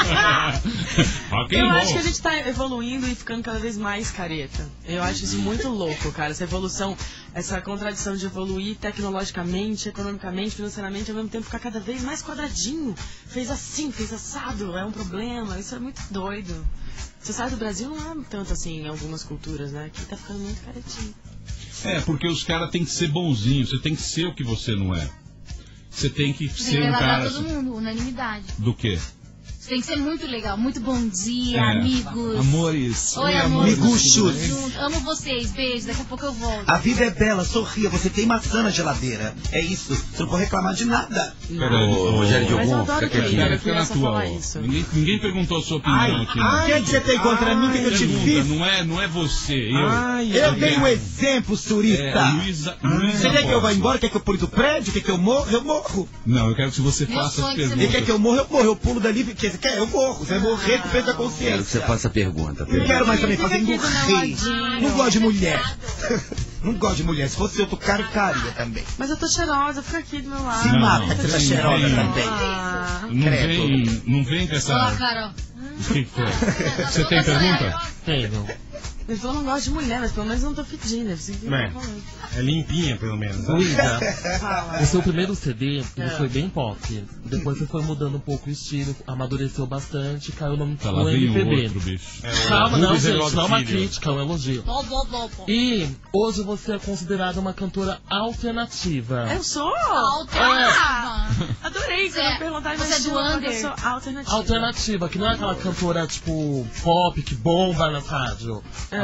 [SPEAKER 5] Rock and
[SPEAKER 10] Eu
[SPEAKER 5] roll.
[SPEAKER 10] acho que a gente tá evoluindo e ficando cada vez mais careta. Eu acho isso muito louco, cara. Essa evolução, essa contradição de evoluir tecnologicamente, economicamente, financeiramente, ao mesmo tempo ficar cada vez mais quadradinho. Fez assim, fez assado, é um problema. Isso é muito doido. Você sabe, do Brasil não é tanto assim em algumas culturas, né? Aqui tá ficando muito caretinho.
[SPEAKER 5] É, porque os caras têm que ser bonzinhos. Você tem que ser o que você não é. Você tem que ser um cara...
[SPEAKER 2] todo mundo, unanimidade.
[SPEAKER 5] Do quê?
[SPEAKER 2] Você tem que ser muito legal, muito bom dia, amigos.
[SPEAKER 7] Amores.
[SPEAKER 2] Oi, amores.
[SPEAKER 7] Miguxos.
[SPEAKER 2] Amo vocês, beijo, daqui a pouco eu volto.
[SPEAKER 7] A vida é bela, sorria, você tem maçã na geladeira. É isso, você não pode reclamar de nada.
[SPEAKER 8] Ô, Rogério de
[SPEAKER 10] Mas eu
[SPEAKER 8] Ogum,
[SPEAKER 10] adoro
[SPEAKER 8] fica
[SPEAKER 10] que
[SPEAKER 8] quietinho.
[SPEAKER 5] Fica na
[SPEAKER 10] só
[SPEAKER 5] tua.
[SPEAKER 10] falar
[SPEAKER 5] Ó.
[SPEAKER 10] isso.
[SPEAKER 5] Ninguém perguntou a sua opinião aqui. Não.
[SPEAKER 7] Quem que você tem contra mim? O que eu te
[SPEAKER 5] Pergunta,
[SPEAKER 7] fiz?
[SPEAKER 5] não é você. Eu.
[SPEAKER 7] Eu dei um exemplo, surista.
[SPEAKER 5] Luísa
[SPEAKER 7] Você quer que eu vá
[SPEAKER 5] Borges.
[SPEAKER 7] embora? Quer que eu pule do prédio? Quer que eu morra? Eu morro.
[SPEAKER 5] Não, eu quero que você
[SPEAKER 2] Meu
[SPEAKER 5] faça
[SPEAKER 2] sonho
[SPEAKER 5] as
[SPEAKER 2] é que você
[SPEAKER 7] Você quer
[SPEAKER 5] perguntas.
[SPEAKER 7] que eu morra? Eu morro. Eu pulo dali. Você quer? Eu morro. Você vai morrer com peso da
[SPEAKER 8] Quero que você
[SPEAKER 7] consciência.
[SPEAKER 8] faça a pergunta.
[SPEAKER 7] Não quero mais também
[SPEAKER 10] Fica
[SPEAKER 7] fazer
[SPEAKER 10] aqui do meu
[SPEAKER 7] morrer.
[SPEAKER 10] ladinho.
[SPEAKER 7] Não gosto de mulher. Não gosto de mulher. Se fosse outro cara, eu caria também.
[SPEAKER 10] Mas eu tô cheirosa, fica aqui do meu lado.
[SPEAKER 7] Se
[SPEAKER 5] Não,
[SPEAKER 7] mata, que você tá
[SPEAKER 5] sim,
[SPEAKER 7] cheirosa
[SPEAKER 5] sim.
[SPEAKER 7] também.
[SPEAKER 10] Ah,
[SPEAKER 5] Não vem com essa...
[SPEAKER 2] Ó, Carol.
[SPEAKER 5] O que foi? Você tem pergunta?
[SPEAKER 11] Tenho.
[SPEAKER 10] ele falou não gosta de mulher, mas pelo menos não tô fedindo.
[SPEAKER 9] É limpinha, pelo menos. Né?
[SPEAKER 11] Luísa,
[SPEAKER 10] Fala.
[SPEAKER 11] o seu primeiro CD, ele foi bem pop. Depois você foi mudando um pouco o estilo, amadureceu bastante, caiu no
[SPEAKER 5] Tá lá, vem
[SPEAKER 11] MPB.
[SPEAKER 5] outro, bicho.
[SPEAKER 11] Calma, não,
[SPEAKER 9] Rubens
[SPEAKER 11] gente,
[SPEAKER 9] Eduardo
[SPEAKER 11] não é uma
[SPEAKER 9] Filho.
[SPEAKER 11] crítica, é um elogio. E hoje você é considerada uma cantora alternativa.
[SPEAKER 10] Eu sou?
[SPEAKER 2] Alternativa.
[SPEAKER 10] Adorei, você vai perguntar, mas
[SPEAKER 2] Você é do under?
[SPEAKER 10] eu sou alternativa.
[SPEAKER 11] Alternativa, que não é aquela cantora tipo pop que bomba na rádio.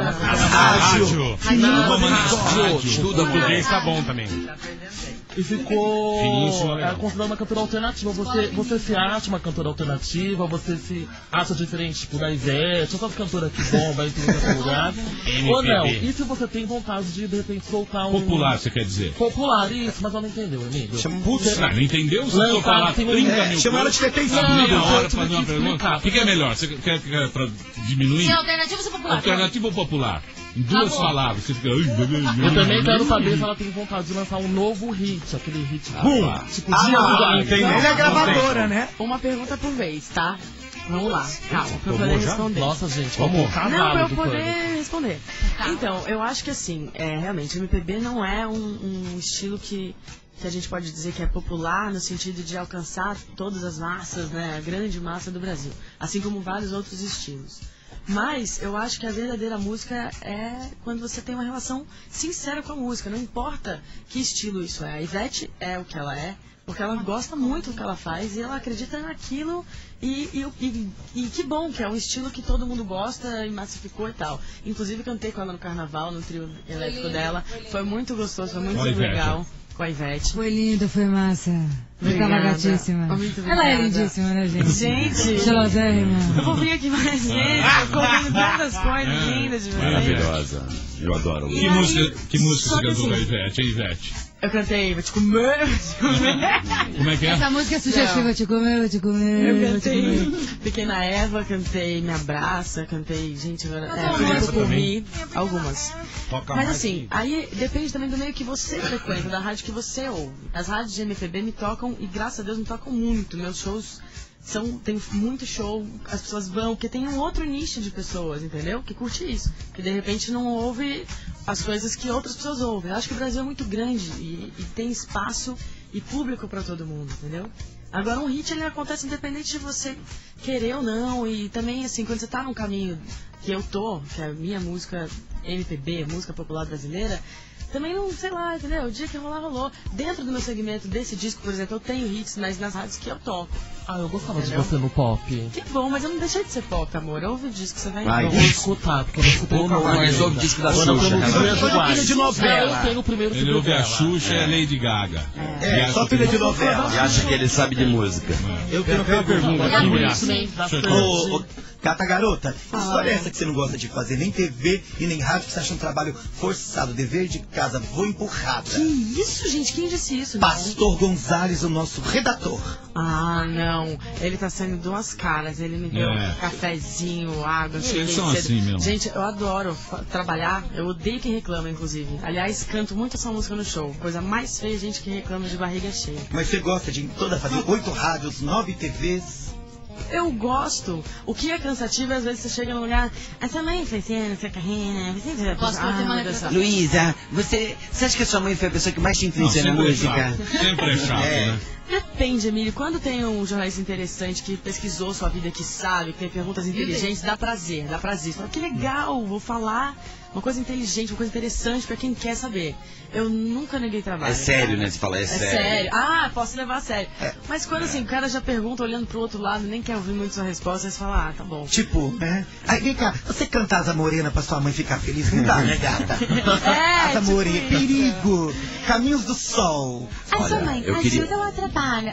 [SPEAKER 9] Rádio.
[SPEAKER 11] Rádio.
[SPEAKER 9] Estuda português, tá bom também.
[SPEAKER 11] E ficou
[SPEAKER 9] Finíssimo, legal.
[SPEAKER 11] considerada uma cantora alternativa. Você se acha uma cantora alternativa? Você se acha diferente, tipo, da Ivete, essas cantoras que bombam em todo lugar? Ou não? E se você tem vontade de repente, soltar um...
[SPEAKER 5] Popular, você quer dizer?
[SPEAKER 11] Popular, isso, mas ela não entendeu, amigo.
[SPEAKER 5] Não entendeu? Você precisou falar 30 mil
[SPEAKER 7] Chama ela de
[SPEAKER 5] coisas.
[SPEAKER 7] TT
[SPEAKER 5] Meia hora pra fazer uma pergunta. O que é melhor? Você quer pra diminuir?
[SPEAKER 2] Se é alternativa ou se é popular?
[SPEAKER 5] Alternativa ou popular? Em duas palavras. Você fica...
[SPEAKER 11] Eu também quero saber se ela tem vontade de lançar um novo hit, aquele hit boom, tipo Dia do Gás.
[SPEAKER 7] Ele é gravadora, né?
[SPEAKER 10] Uma pergunta por vez, tá? Vamos lá, calma, pra eu poder responder.
[SPEAKER 11] Nossa, gente,
[SPEAKER 10] não, pra eu
[SPEAKER 11] do
[SPEAKER 10] poder
[SPEAKER 11] pano.
[SPEAKER 10] responder. Então, eu acho que assim, realmente, MPB não é um estilo que a gente pode dizer que é popular no sentido de alcançar todas as massas, né, a grande massa do Brasil, assim como vários outros estilos. Mas eu acho que a verdadeira música é quando você tem uma relação sincera com a música, não importa que estilo isso é. A Ivete é o que ela é, porque ela gosta muito do que ela faz e ela acredita naquilo e que bom que é um estilo que todo mundo gosta e massificou e tal. Inclusive cantei com ela no carnaval, no trio elétrico dela, foi muito gostoso, foi muito legal. Com a Ivete.
[SPEAKER 2] Foi lindo, foi massa. Ficava gatíssima. Ela é lindíssima, né, gente?
[SPEAKER 10] Gente!
[SPEAKER 2] Gelosérrima.
[SPEAKER 10] Eu vou vir aqui mais vezes, eu tô ouvindo tantas coisas lindas de verdade.
[SPEAKER 8] Maravilhosa. Eu adoro.
[SPEAKER 5] Que música você cantou com a Ivete, hein, Ivete?
[SPEAKER 10] Eu cantei Vou Te Comer, Vou Te Comer.
[SPEAKER 5] Como é que é?
[SPEAKER 2] Essa música é sugestiva, Vou Te Comer, Vou Te Comer.
[SPEAKER 10] Eu cantei Pequena Eva, cantei Me Abraça, cantei, gente, agora algumas. Mas assim, aí depende também do meio que você frequenta, da rádio que você ouve. As rádios de MPB me tocam, e graças a Deus me tocam muito. Meus shows tem muito show, as pessoas vão, porque tem um outro nicho de pessoas, entendeu? Que curte isso, que de repente não ouve as coisas que outras pessoas ouvem. Eu acho que o Brasil é muito grande e tem espaço e público pra todo mundo, entendeu? Agora um hit ele acontece independente de você querer ou não, e também assim, quando você tá num caminho que eu tô, que é a minha música MPB, música popular brasileira, também não, sei lá, entendeu? O dia que rolar, rolou. Dentro do meu segmento desse disco, por exemplo, eu tenho hits nas rádios que eu toco.
[SPEAKER 11] Ah, eu gostava de você no pop.
[SPEAKER 10] Que bom, mas eu não deixei de ser pop, amor. Ouve o disco, você vai
[SPEAKER 11] eu vou escutar, porque eu não escutei o
[SPEAKER 8] mas ouve o disco da Xuxa.
[SPEAKER 7] Filha de novela.
[SPEAKER 11] Eu tenho o primeiro
[SPEAKER 5] Ele ouve a Xuxa e a Lady Gaga.
[SPEAKER 7] Só filha de novela.
[SPEAKER 8] E acha que ele sabe de música.
[SPEAKER 7] Eu tenho uma pergunta aqui, Ô, Gata Garota, que história é essa que você não gosta de fazer? Nem TV e nem rádio, que você acha um trabalho forçado, dever de casa, vou empurrada.
[SPEAKER 10] Que isso, gente? Quem disse isso?
[SPEAKER 7] Pastor Gonzales, o nosso redator.
[SPEAKER 10] Ah, não. Ele tá saindo duas caras. Ele me deu cafezinho, água.
[SPEAKER 5] Eles são assim mesmo.
[SPEAKER 10] Gente, eu adoro trabalhar. Eu odeio quem reclama, inclusive. Aliás, canto muito essa música no show. Coisa mais feia, gente que reclama de barriga cheia.
[SPEAKER 7] Mas você gosta de toda fazer 8 rádios, 9 TVs?
[SPEAKER 10] Eu gosto. O que é cansativo é às vezes você chega num lugar. Essa mãe influenciando sua carreira.
[SPEAKER 2] Posso fazer uma declaração?
[SPEAKER 8] Luísa, você acha que a sua mãe foi a pessoa que mais te influenciou na música?
[SPEAKER 5] Sempre é chato, né?
[SPEAKER 10] Depende, Emílio. Quando tem um jornalista interessante que pesquisou sua vida, que sabe, que tem perguntas inteligentes, dá prazer, dá prazer. Você fala, que legal, vou falar uma coisa inteligente, uma coisa interessante pra quem quer saber. Eu nunca neguei trabalho.
[SPEAKER 8] É sério, né? Você fala, é sério.
[SPEAKER 10] Ah, posso levar a sério. Mas quando assim, o cara já pergunta olhando pro outro lado, nem quer ouvir muito sua resposta, aí você fala, tá bom.
[SPEAKER 7] Tipo, né? Aí vem cá, você canta Asa Morena pra sua mãe ficar feliz? Não dá, né, gata? Asa Morena, perigo, Caminhos do Sol.
[SPEAKER 2] A sua mãe ajuda ou atrapalha?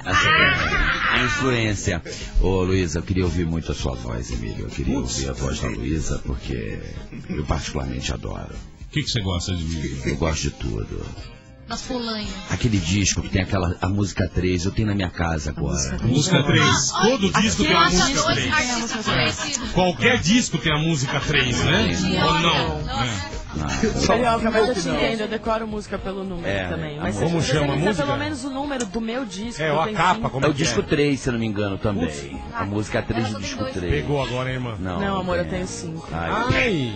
[SPEAKER 8] A influência. Ô, Luísa, eu queria ouvir muito a sua voz, Emílio. Eu queria ouvir a voz da Luísa, porque eu particularmente adoro.
[SPEAKER 5] O que você gosta de mim?
[SPEAKER 8] Eu gosto de tudo.
[SPEAKER 2] As fulanhas.
[SPEAKER 8] Aquele disco que tem a música 3, eu tenho na minha casa agora.
[SPEAKER 9] Música 3. Todo disco tem a música 3. Qualquer disco tem a música 3, né? Ou não?
[SPEAKER 10] Carioca, mas eu te entendo, eu decoro música pelo número também. Mas
[SPEAKER 9] como chama a música?
[SPEAKER 10] Pelo menos o número do meu disco.
[SPEAKER 9] É, ou a capa, como
[SPEAKER 8] é o disco 3, se eu não me engano, também. A música 3 do disco 3.
[SPEAKER 9] Pegou agora, hein, irmã?
[SPEAKER 10] Não, amor, eu tenho 5.
[SPEAKER 9] Ai.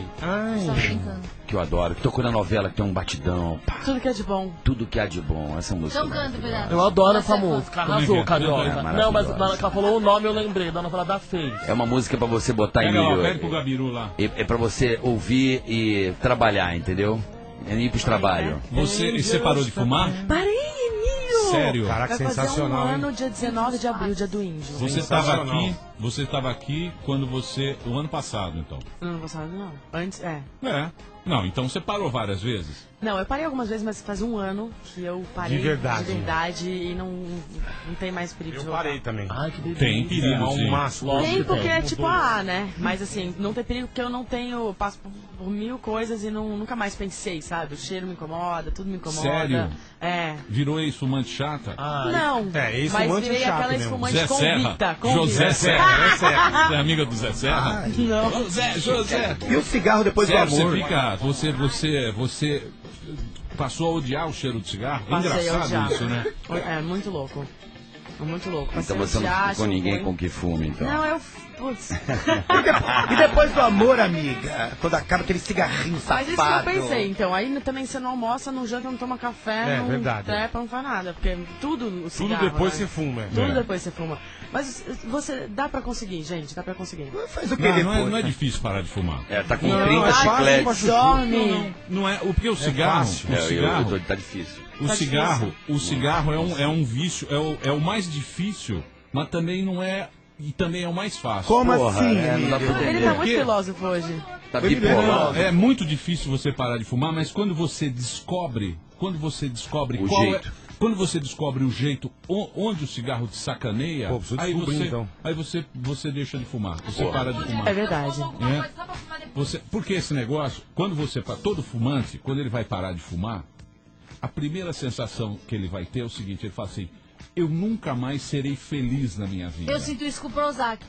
[SPEAKER 8] Que eu adoro, que tocou na novela, que tem um batidão. Pá.
[SPEAKER 10] Tudo que é de bom.
[SPEAKER 8] Tudo que há de bom, essa música.
[SPEAKER 2] Então canta, Fernando.
[SPEAKER 11] Eu adoro essa música, arrasou, Carioca. Não, mas
[SPEAKER 8] maravilhosa.
[SPEAKER 11] na hora que ela falou o nome eu lembrei, da novela da Fez.
[SPEAKER 8] É uma música pra você botar em milho.
[SPEAKER 5] Pede pro Gabiru lá.
[SPEAKER 8] É pra você ouvir e trabalhar, entendeu? É ir pros trabalhos.
[SPEAKER 5] Você parou de fumar?
[SPEAKER 10] Parei, Emílio!
[SPEAKER 5] Sério?
[SPEAKER 9] Caraca,
[SPEAKER 10] vai
[SPEAKER 9] sensacional,
[SPEAKER 10] fazer um
[SPEAKER 9] hein?
[SPEAKER 10] ano, dia 19 de abril, dia do índio.
[SPEAKER 5] Você estava aqui quando o ano passado, então.
[SPEAKER 10] No ano passado, não. Antes,
[SPEAKER 5] Não, então você parou várias vezes.
[SPEAKER 10] Não, eu parei algumas vezes, mas faz um ano que eu parei
[SPEAKER 9] De verdade.
[SPEAKER 10] E não tem mais perigo
[SPEAKER 9] Eu
[SPEAKER 10] de voltar.
[SPEAKER 9] parei também.
[SPEAKER 11] Ai, que delícia.
[SPEAKER 5] Tem perigo, sim.
[SPEAKER 10] Tem porque é tipo né? Mas assim, não tem perigo porque eu não tenho, passo por mil coisas e nunca mais pensei, sabe? O cheiro me incomoda, tudo me incomoda.
[SPEAKER 5] Sério?
[SPEAKER 10] É.
[SPEAKER 5] Virou ex-fumante chata?
[SPEAKER 10] Não, mas virei aquela esfumante
[SPEAKER 5] Zé
[SPEAKER 10] convicta.
[SPEAKER 5] José Serra. Você é amiga do Zé Serra?
[SPEAKER 10] Não.
[SPEAKER 5] José.
[SPEAKER 7] E o cigarro depois do amor?
[SPEAKER 5] Você passou a odiar o cheiro do cigarro?
[SPEAKER 10] Passei a
[SPEAKER 5] Engraçado
[SPEAKER 10] odiar.
[SPEAKER 5] isso, né?
[SPEAKER 10] É muito louco. É muito louco.
[SPEAKER 8] Então você não ficou ninguém com que fume, então.
[SPEAKER 10] Não, eu... Putz.
[SPEAKER 7] E depois do amor, amiga? Quando acaba aquele cigarrinho safado.
[SPEAKER 10] Mas isso que eu pensei, então. Aí também você não almoça, não janta, não toma café, não trepa, não faz nada. Porque tudo o cigarro...
[SPEAKER 9] Tudo depois você fuma.
[SPEAKER 10] Tudo depois você fuma. Mas você dá pra conseguir, gente, dá pra conseguir.
[SPEAKER 7] Faz o que depois?
[SPEAKER 5] Não é difícil parar de fumar.
[SPEAKER 8] Tá com 30 chicletes.
[SPEAKER 5] Não é, porque o cigarro...
[SPEAKER 8] Tá difícil.
[SPEAKER 5] O cigarro é um vício, é o mais difícil, mas também não é... E também é o mais fácil.
[SPEAKER 7] Como assim?
[SPEAKER 8] Não dá pra entender.
[SPEAKER 10] Ele tá muito filósofo hoje.
[SPEAKER 8] Tá bipolar.
[SPEAKER 5] É muito difícil você parar de fumar, mas quando você descobre
[SPEAKER 8] o jeito.
[SPEAKER 5] Quando você descobre o jeito onde o cigarro te sacaneia, aí você deixa de fumar. Você para de fumar.
[SPEAKER 10] É verdade.
[SPEAKER 5] Porque esse negócio, todo fumante, quando ele vai parar de fumar, a primeira sensação que ele vai ter é o seguinte, ele fala assim: eu nunca mais serei feliz na minha vida.
[SPEAKER 12] Eu sinto isso com o Prozac.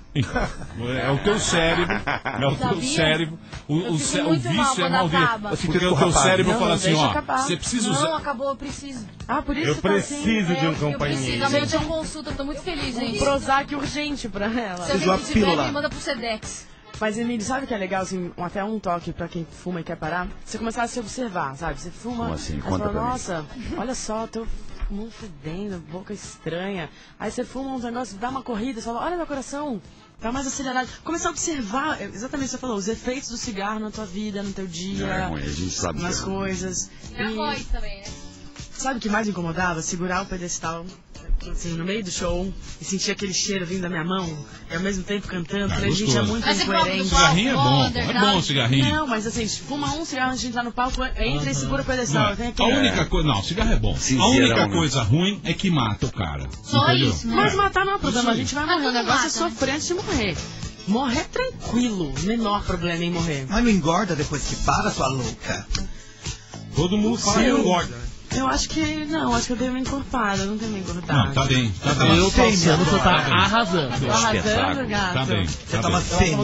[SPEAKER 5] É o teu cérebro. É o teu cérebro. O vício é maldito. Porque o teu cérebro fala assim, ó, você precisa usar.
[SPEAKER 12] Não, acabou, eu preciso.
[SPEAKER 10] Por isso
[SPEAKER 9] eu preciso de um companheiro.
[SPEAKER 12] Eu preciso, eu consulta, eu tô muito feliz, gente.
[SPEAKER 10] Um Prozac urgente pra ela.
[SPEAKER 12] Se alguém tiver, me manda pro Sedex.
[SPEAKER 10] Mas, Emílio, sabe o que é legal, assim, até um toque pra quem fuma e quer parar? Você começar a se observar, sabe? Você fuma,
[SPEAKER 8] como assim?
[SPEAKER 10] Conta fala, nossa, olha só, tô muito fedendo, boca estranha. Aí você fuma uns negócios, dá uma corrida, você fala, olha meu coração, tá mais acelerado. Começar a observar, exatamente o que você falou, os efeitos do cigarro na tua vida, no teu dia,
[SPEAKER 8] a gente sabe
[SPEAKER 10] nas coisas.
[SPEAKER 12] Na voz também, né?
[SPEAKER 10] Sabe o que mais me incomodava? Segurar o pedestal, assim, no meio do show e sentir aquele cheiro vindo da minha mão e ao mesmo tempo cantando. Falei, gente, é muito incoerente.
[SPEAKER 5] Cigarrinho é bom cigarrinho.
[SPEAKER 10] Não, mas assim, fuma um cigarro antes de entrar no palco, entra e segura o pedestal.
[SPEAKER 5] A única coisa. Não, cigarro é bom. A única coisa ruim é que mata o cara.
[SPEAKER 12] Só isso, né?
[SPEAKER 10] Mas matar não é problema, a gente vai morrer. O negócio é sofrer antes de morrer. Morrer tranquilo, menor problema em morrer.
[SPEAKER 7] Mas não engorda depois que para, sua louca?
[SPEAKER 9] Todo mundo fala que engorda, né?
[SPEAKER 10] Eu acho que não, acho que eu dei uma encorpada, não tenho uma engordada.
[SPEAKER 5] Não, tá bem, tá bem.
[SPEAKER 11] Eu tô achando que você tá arrasando.
[SPEAKER 10] Arrasando, gato.
[SPEAKER 5] Tá bem.
[SPEAKER 7] Você tava fêmea.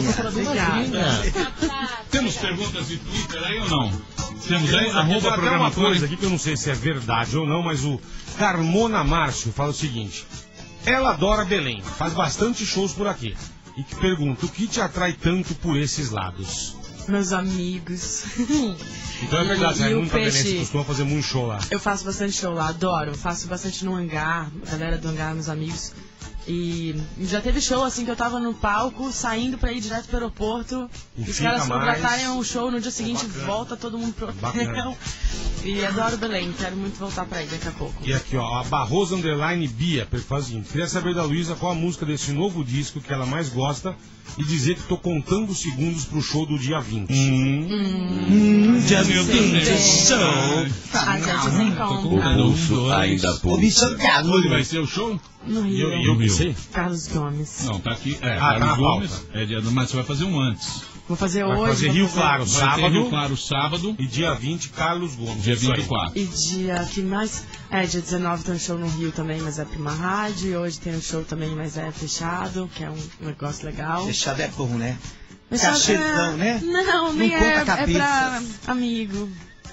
[SPEAKER 5] Temos perguntas de Twitter aí ou não? Temos aí?
[SPEAKER 9] Arroba uma coisa aqui que eu não sei se é verdade ou não, mas o Carmona Márcio fala o seguinte: ela adora Belém, faz bastante shows por aqui. E que pergunta, o que te atrai tanto por esses lados?
[SPEAKER 10] Meus amigos.
[SPEAKER 9] Então é verdade, você nunca Belém costuma fazer muito show lá.
[SPEAKER 10] Eu faço bastante show lá, adoro. Faço bastante no hangar, a galera do hangar, meus amigos. E já teve show assim que eu tava no palco, saindo pra ir direto pro aeroporto. E os caras contratarem um show no dia seguinte, volta todo mundo pro hotel. E adoro Belém, quero muito voltar pra aí daqui a pouco.
[SPEAKER 9] E aqui, ó, a Barroso Underline Bia faz o seguinte: queria saber da Luísa qual a música desse novo disco que ela mais gosta e dizer que tô contando os segundos pro show do dia 20.
[SPEAKER 7] Dia 20 show.
[SPEAKER 10] A gente tem como.
[SPEAKER 8] Ainda pouco.
[SPEAKER 5] Onde vai ser o show?
[SPEAKER 10] No Rio.
[SPEAKER 5] Eu vi.
[SPEAKER 10] Carlos Gomes.
[SPEAKER 5] Não, tá aqui. Carlos Gomes. Mas você vai fazer um antes.
[SPEAKER 10] Vou fazer hoje.
[SPEAKER 9] Vai fazer Rio Claro, sábado.
[SPEAKER 5] Rio Claro, sábado.
[SPEAKER 9] E dia 20, Carlos Gomes.
[SPEAKER 5] Dia 24.
[SPEAKER 10] E dia que mais? Dia 19 tem um show no Rio também, mas é pra uma rádio. E hoje tem um show também, mas é fechado, que é um negócio legal.
[SPEAKER 7] Fechado é bom, né? Cachezão, né?
[SPEAKER 10] Não, nem é pra amigo.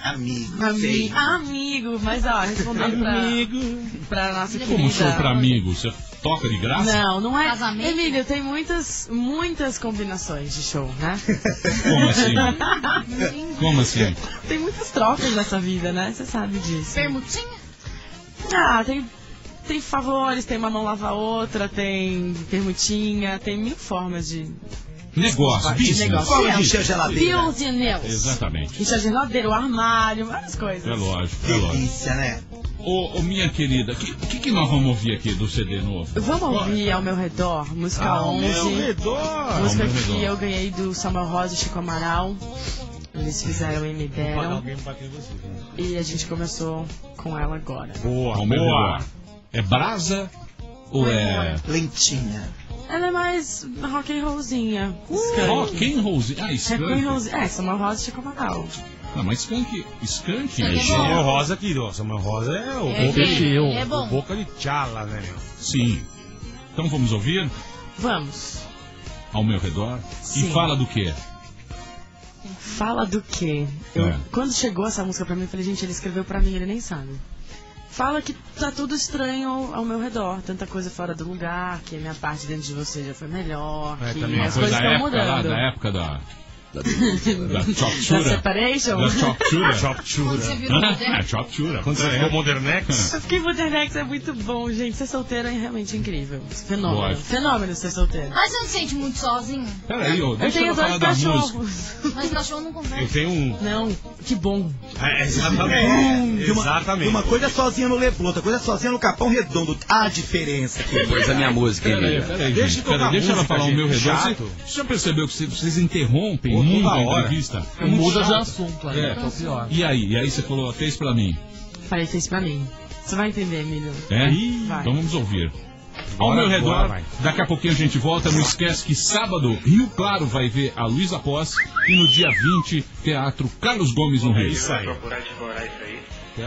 [SPEAKER 10] Amigo, mas ó, respondendo pra nossa querida.
[SPEAKER 5] Como show pra amigo? Você toca de graça?
[SPEAKER 10] Não é. Emílio, tem muitas combinações de show, né?
[SPEAKER 5] Como assim? Como assim?
[SPEAKER 10] Tem muitas trocas nessa vida, né? Você sabe disso.
[SPEAKER 12] Permutinha?
[SPEAKER 10] Tem favores, tem uma mão lava a outra, tem permutinha, tem mil formas de...
[SPEAKER 5] Negócio, business.
[SPEAKER 7] Como encher a geladeira?
[SPEAKER 10] Business.
[SPEAKER 5] Exatamente.
[SPEAKER 10] Encher a geladeira, o armário, várias coisas.
[SPEAKER 5] É lógico,
[SPEAKER 7] delícia, né?
[SPEAKER 5] Ô, minha querida, o que nós vamos ouvir aqui do CD novo?
[SPEAKER 10] Vamos ouvir Ao Meu Redor, música 11.
[SPEAKER 9] Ao Meu Redor!
[SPEAKER 10] Música que eu ganhei do Samuel Rosa e Chico Amaral. Eles fizeram e me deram. E a gente começou com ela agora.
[SPEAKER 9] Boa,
[SPEAKER 5] Ao Meu Redor. É brasa ou é...
[SPEAKER 7] lentinha?
[SPEAKER 10] Ela é mais rock and rollzinha.
[SPEAKER 5] Rock and rollzinha?
[SPEAKER 10] Skunk. Samuel Rosa e Chico Amaral.
[SPEAKER 5] Não, mas Skunk
[SPEAKER 9] é Samuel Rosa aqui, ó. Samuel Rosa é o boca de tchala, né, meu?
[SPEAKER 5] Sim. Então vamos ouvir?
[SPEAKER 10] Vamos.
[SPEAKER 5] Ao Meu Redor?
[SPEAKER 10] Sim.
[SPEAKER 5] E fala do quê?
[SPEAKER 10] Fala do quê? Quando chegou essa música pra mim, eu falei, gente, ele escreveu pra mim, ele nem sabe. fala que tá tudo estranho ao meu redor, tanta coisa fora do lugar, que a minha parte dentro de você já foi melhor, que
[SPEAKER 5] também
[SPEAKER 10] as
[SPEAKER 5] uma
[SPEAKER 10] coisas
[SPEAKER 5] coisa
[SPEAKER 10] estão mudando.
[SPEAKER 5] da época da
[SPEAKER 10] Da
[SPEAKER 5] Chopchura.
[SPEAKER 10] Separation?
[SPEAKER 5] Da Chopchura.
[SPEAKER 10] Quando você virou Modernex?
[SPEAKER 5] É, Chopchura.
[SPEAKER 9] Quando você ficou Modernex?
[SPEAKER 10] Eu fiquei Modernex, é muito bom, gente. Ser solteiro é realmente incrível. Fenômeno.
[SPEAKER 5] Lógico.
[SPEAKER 10] Fenômeno ser solteiro.
[SPEAKER 12] Mas você não se sente muito sozinho?
[SPEAKER 5] Peraí, deixa
[SPEAKER 10] eu
[SPEAKER 5] ela
[SPEAKER 10] tenho
[SPEAKER 5] falar
[SPEAKER 10] 2
[SPEAKER 5] da
[SPEAKER 10] cachorros.
[SPEAKER 5] música.
[SPEAKER 12] Mas o cachorro não conversa.
[SPEAKER 9] Eu tenho um.
[SPEAKER 10] Não, que bom.
[SPEAKER 7] Exatamente.
[SPEAKER 9] Exatamente.
[SPEAKER 7] Uma coisa é sozinha no Leblon, outra coisa é sozinha no Capão Redondo. A diferença.
[SPEAKER 8] Depois a minha música, hein,
[SPEAKER 5] Peraí,
[SPEAKER 8] Lívia?
[SPEAKER 5] peraí,
[SPEAKER 9] Deixa
[SPEAKER 5] gente,
[SPEAKER 9] tocar
[SPEAKER 5] peraí, deixa ela
[SPEAKER 9] música,
[SPEAKER 5] falar o
[SPEAKER 9] gente,
[SPEAKER 5] meu redor.
[SPEAKER 9] chato.
[SPEAKER 5] Você já percebeu que vocês interrompem
[SPEAKER 9] Pô,
[SPEAKER 5] muito
[SPEAKER 9] toda
[SPEAKER 5] a
[SPEAKER 9] hora.
[SPEAKER 5] entrevista? É muito
[SPEAKER 11] Muda de
[SPEAKER 5] chato.
[SPEAKER 11] assunto, aí, é o pior.
[SPEAKER 5] E aí você falou, fez pra mim.
[SPEAKER 10] Falei, fez pra mim. Você vai entender, Emílio.
[SPEAKER 5] É?
[SPEAKER 10] Vai.
[SPEAKER 5] Então vamos ouvir. Ao
[SPEAKER 9] Bora,
[SPEAKER 5] meu redor,
[SPEAKER 9] bora, vai.
[SPEAKER 5] daqui a pouquinho a gente volta. Não esquece que sábado, Rio Claro vai ver a Luísa Posse. E no dia 20, Teatro Carlos Gomes no Rio.
[SPEAKER 9] Isso aí.
[SPEAKER 13] Procurar explorar isso aí.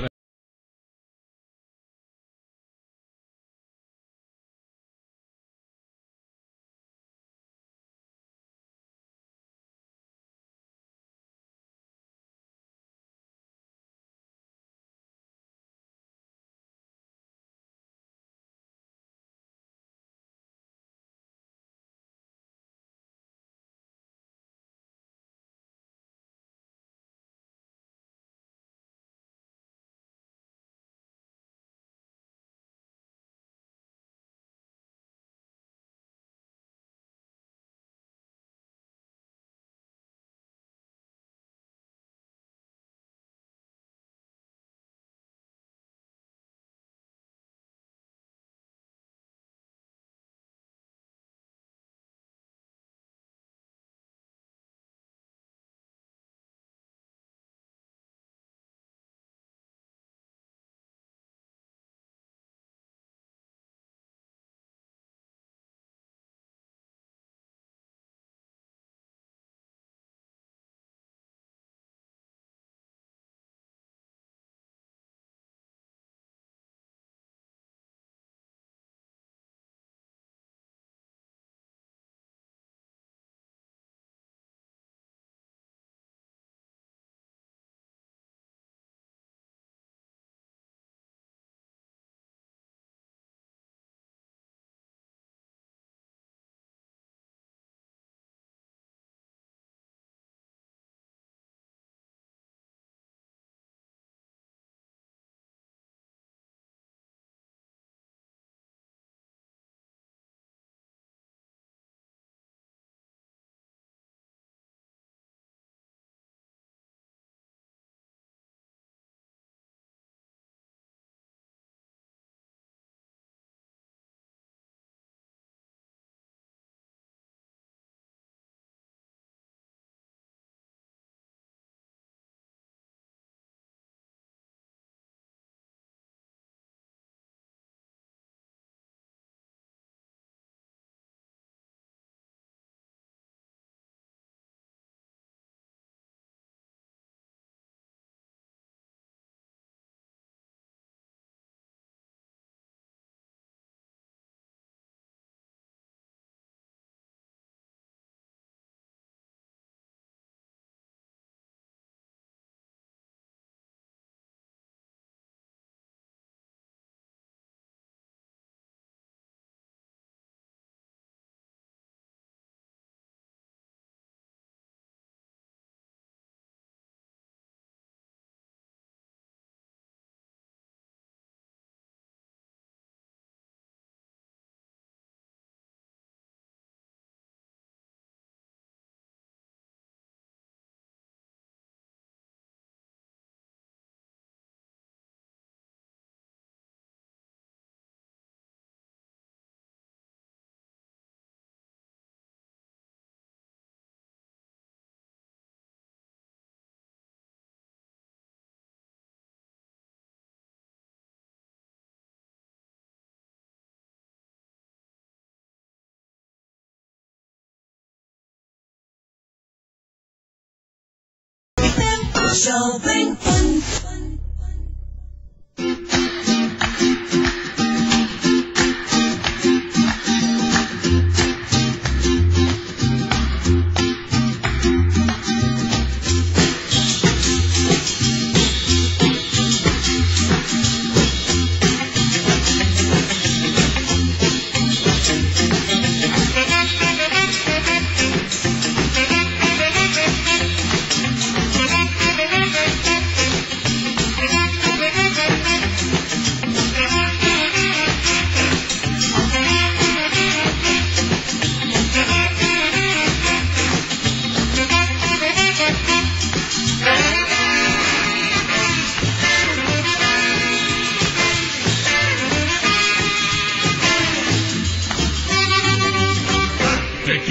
[SPEAKER 14] Jovem Pan.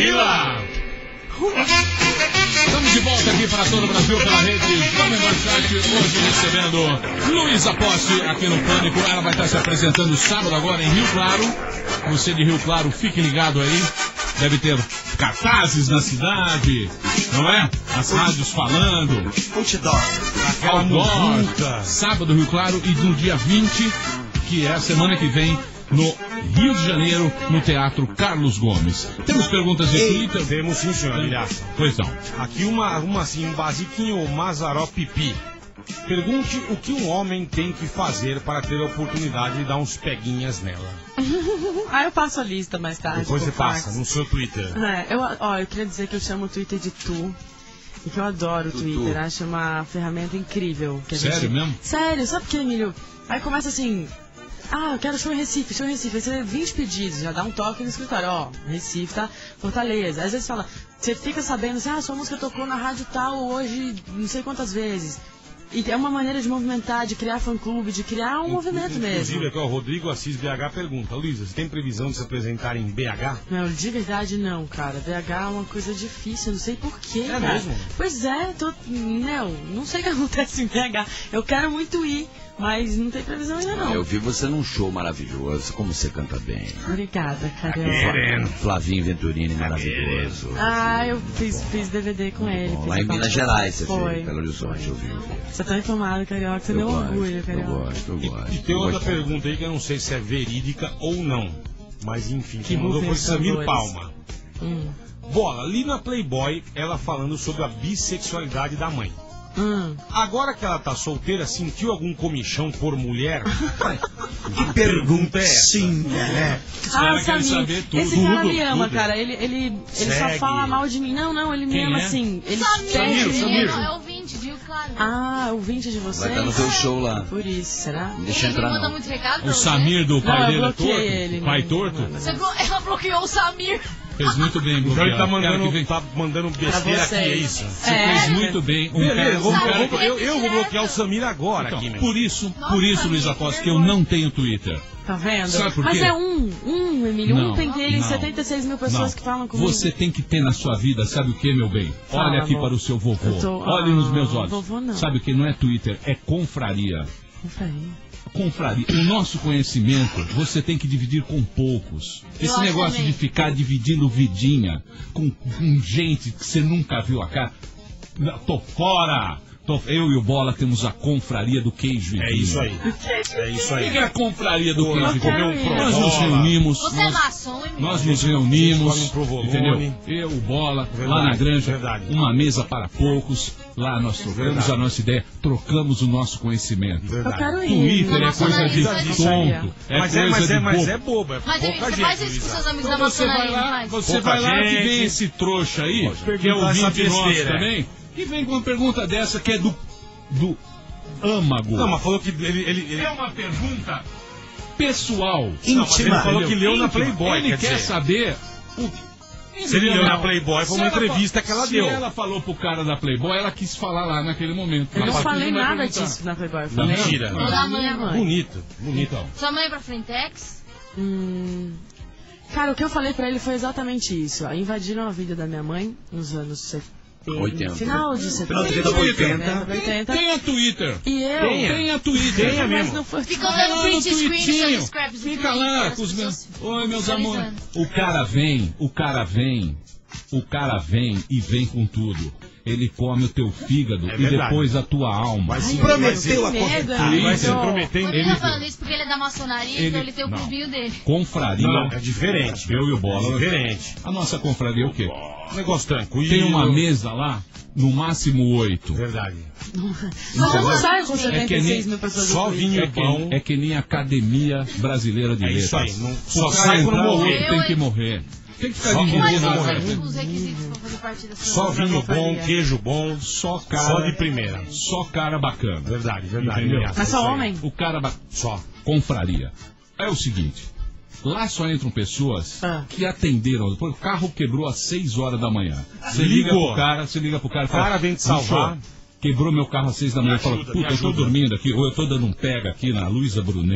[SPEAKER 5] Camila! Estamos de volta aqui para todo o Brasil pela rede Jovem Manchete, hoje recebendo Luísa Posse aqui no Pânico. Ela vai estar se apresentando sábado agora em Rio Claro. Você de Rio Claro, fique ligado aí. Deve ter cartazes na cidade, não é? As rádios falando.
[SPEAKER 7] Outdoor.
[SPEAKER 5] Aquela música. Sábado, Rio Claro, e no dia 20, que é a semana que vem, no Rio de Janeiro, no Teatro Carlos Gomes. Temos perguntas de Twitter?
[SPEAKER 9] Temos sim, senhor.
[SPEAKER 5] Pois não.
[SPEAKER 9] Aqui uma assim, um basiquinho Mazaró Pipi. Pergunte o que um homem tem que fazer para ter a oportunidade de dar uns peguinhas nela.
[SPEAKER 10] Eu passo a lista mais tarde.
[SPEAKER 9] Depois você passa no seu Twitter.
[SPEAKER 10] Eu queria dizer que eu chamo o Twitter de Tu. E que eu adoro o Twitter. Acho uma ferramenta incrível. Que
[SPEAKER 5] Sério mesmo?
[SPEAKER 10] Sério, sabe por que, Emílio? Aí começa assim... eu quero show em Recife. Aí você vê 20 pedidos, já dá um toque no escritório. Recife, tá? Fortaleza. Às vezes fala, você fica sabendo assim, sua música tocou na rádio tal hoje, não sei quantas vezes. E é uma maneira de movimentar, de criar fã-clube, de criar um movimento mesmo.
[SPEAKER 9] Inclusive, aqui o Rodrigo Assis BH pergunta, Luísa, você tem previsão de se apresentar em BH?
[SPEAKER 10] Não, de verdade não, cara. BH é uma coisa difícil, eu não sei porquê, cara.
[SPEAKER 9] Mesmo?
[SPEAKER 10] Pois é, não sei o que acontece em BH. Eu quero muito ir, mas não tem previsão ainda não.
[SPEAKER 8] Eu vi você num show maravilhoso, como você canta bem.
[SPEAKER 10] Obrigada, Carioca.
[SPEAKER 8] Flavinho Venturini, maravilhoso.
[SPEAKER 10] Eu fiz DVD com ele.
[SPEAKER 8] Lá em Minas Gerais, você
[SPEAKER 10] foi.
[SPEAKER 8] fez, Belo Horizonte, eu vi.
[SPEAKER 10] Você tá informado, Carioca, você deu orgulho, Carioca.
[SPEAKER 8] Eu gosto.
[SPEAKER 9] E tem outra pergunta aí que eu não sei se é verídica ou não. Mas enfim,
[SPEAKER 10] que
[SPEAKER 9] mandou foi Samir Palma. Bola, ali na Playboy, ela falando sobre a bissexualidade da mãe. Agora que ela tá solteira, sentiu algum comichão por mulher?
[SPEAKER 7] Que pergunta é essa? Sim, né?
[SPEAKER 10] Samir, esse cara me ama, cara. Ele só fala mal de mim. Não, ele me ama assim. Ele
[SPEAKER 12] Samir, é o 20, viu? Claro.
[SPEAKER 10] O 20 de vocês?
[SPEAKER 8] Vai estar no teu show lá.
[SPEAKER 10] Por isso, será?
[SPEAKER 8] Deixa entrar
[SPEAKER 12] manda muito recado pra
[SPEAKER 5] o Samir do pai dele é torto?
[SPEAKER 10] Ele,
[SPEAKER 5] pai torto?
[SPEAKER 12] Ela bloqueou o Samir.
[SPEAKER 5] Fez muito bem,
[SPEAKER 9] então ele tá mandando besteira aqui, é isso?
[SPEAKER 5] Você fez muito bem.
[SPEAKER 9] Eu vou bloquear o Samir agora
[SPEAKER 5] então,
[SPEAKER 9] aqui, meu.
[SPEAKER 5] Por isso, Luísa Posse, que eu não tenho Twitter.
[SPEAKER 10] Tá vendo?
[SPEAKER 5] Sabe por quê?
[SPEAKER 10] Mas é Emílio. Tem dele, 76 mil pessoas que falam comigo.
[SPEAKER 5] Você tem que ter na sua vida, sabe o que, meu bem? Olha aqui para o seu vovô. Olhe nos meus olhos.
[SPEAKER 10] Vovô não.
[SPEAKER 5] Sabe o que? Não é Twitter, é confraria. Confraria. O nosso conhecimento você tem que dividir com poucos. Esse negócio de ficar dividindo vidinha com gente que você nunca viu a cara. Tô fora! Eu e o Bola temos a confraria do queijo e vinho.
[SPEAKER 9] É isso aí.
[SPEAKER 5] O que é a confraria do queijo e vinho? Nós nos reunimos.
[SPEAKER 12] Você é maçom, hein?
[SPEAKER 5] Nós nos reunimos. Entendeu? Eu, o Bola, lá na granja, uma mesa para poucos. Lá nós trocamos a nossa ideia, trocamos o nosso conhecimento. Twitter é coisa de tonto.
[SPEAKER 9] Mas é boba.
[SPEAKER 12] Mas você faz isso com seus amigos da maçonaria.
[SPEAKER 5] Você vai lá que vem esse trouxa aí, que é ouvinte nosso também. E vem com uma pergunta dessa que é do âmago.
[SPEAKER 9] Não, mas falou que ele...
[SPEAKER 5] É uma pergunta pessoal.
[SPEAKER 9] Íntima. Ele falou que leu na Playboy.
[SPEAKER 5] Ele quer saber o...
[SPEAKER 9] Se ele leu na Playboy, foi uma entrevista que ela deu.
[SPEAKER 5] Se ela falou pro cara da Playboy, ela quis falar lá naquele momento.
[SPEAKER 10] Eu não falei nada disso na Playboy.
[SPEAKER 9] Mentira.
[SPEAKER 12] Da mãe.
[SPEAKER 9] Bonito.
[SPEAKER 12] Sua mãe é pra Frentex?
[SPEAKER 10] Cara, o que eu falei pra ele foi exatamente isso. Invadiram a vida da minha mãe nos anos
[SPEAKER 8] 80.
[SPEAKER 10] Final de 70.
[SPEAKER 7] Final de 80.
[SPEAKER 5] Tenha Twitter.
[SPEAKER 10] E eu?
[SPEAKER 5] Tenha Twitter.
[SPEAKER 9] Tenha mesmo.
[SPEAKER 10] Não foi...
[SPEAKER 12] Fica dando print screen dos scraps.
[SPEAKER 5] Fica lá com os meus... Oi, meus amores. O cara vem e vem com tudo. Ele come o teu fígado e depois a tua alma.
[SPEAKER 7] Prometeu a corretar.
[SPEAKER 12] Ele tá falando isso porque ele é da maçonaria, então ele tem o clubinho dele.
[SPEAKER 5] Confraria.
[SPEAKER 9] Não, é diferente.
[SPEAKER 5] Eu e o Bola.
[SPEAKER 9] É diferente.
[SPEAKER 5] A nossa confraria é o quê?
[SPEAKER 9] Um negócio tranquilo.
[SPEAKER 5] Tem uma mesa lá, no máximo 8.
[SPEAKER 9] Verdade.
[SPEAKER 10] Não sai com 76 mil pessoas.
[SPEAKER 9] Só vinho e pão.
[SPEAKER 5] É que nem a Academia Brasileira de Letras.
[SPEAKER 9] Isso aí. Não,
[SPEAKER 5] só sai quando morrer. Tem que morrer. Tem que ficar
[SPEAKER 12] dividindo os requisitos pra fazer parte da
[SPEAKER 9] só vinho bom, queijo bom, só de primeira.
[SPEAKER 5] Só cara bacana.
[SPEAKER 9] Verdade.
[SPEAKER 10] Mas só homem?
[SPEAKER 5] O cara só. Confraria. É o seguinte. Lá só entram pessoas que atenderam. O carro quebrou às 6 horas da manhã. Você liga pro cara e fala,
[SPEAKER 9] cara vem te salvar.
[SPEAKER 5] Quebrou meu carro às 6 da manhã. Fala, puta, eu tô dormindo aqui, ou eu tô dando um pega aqui na Luísa Brunet.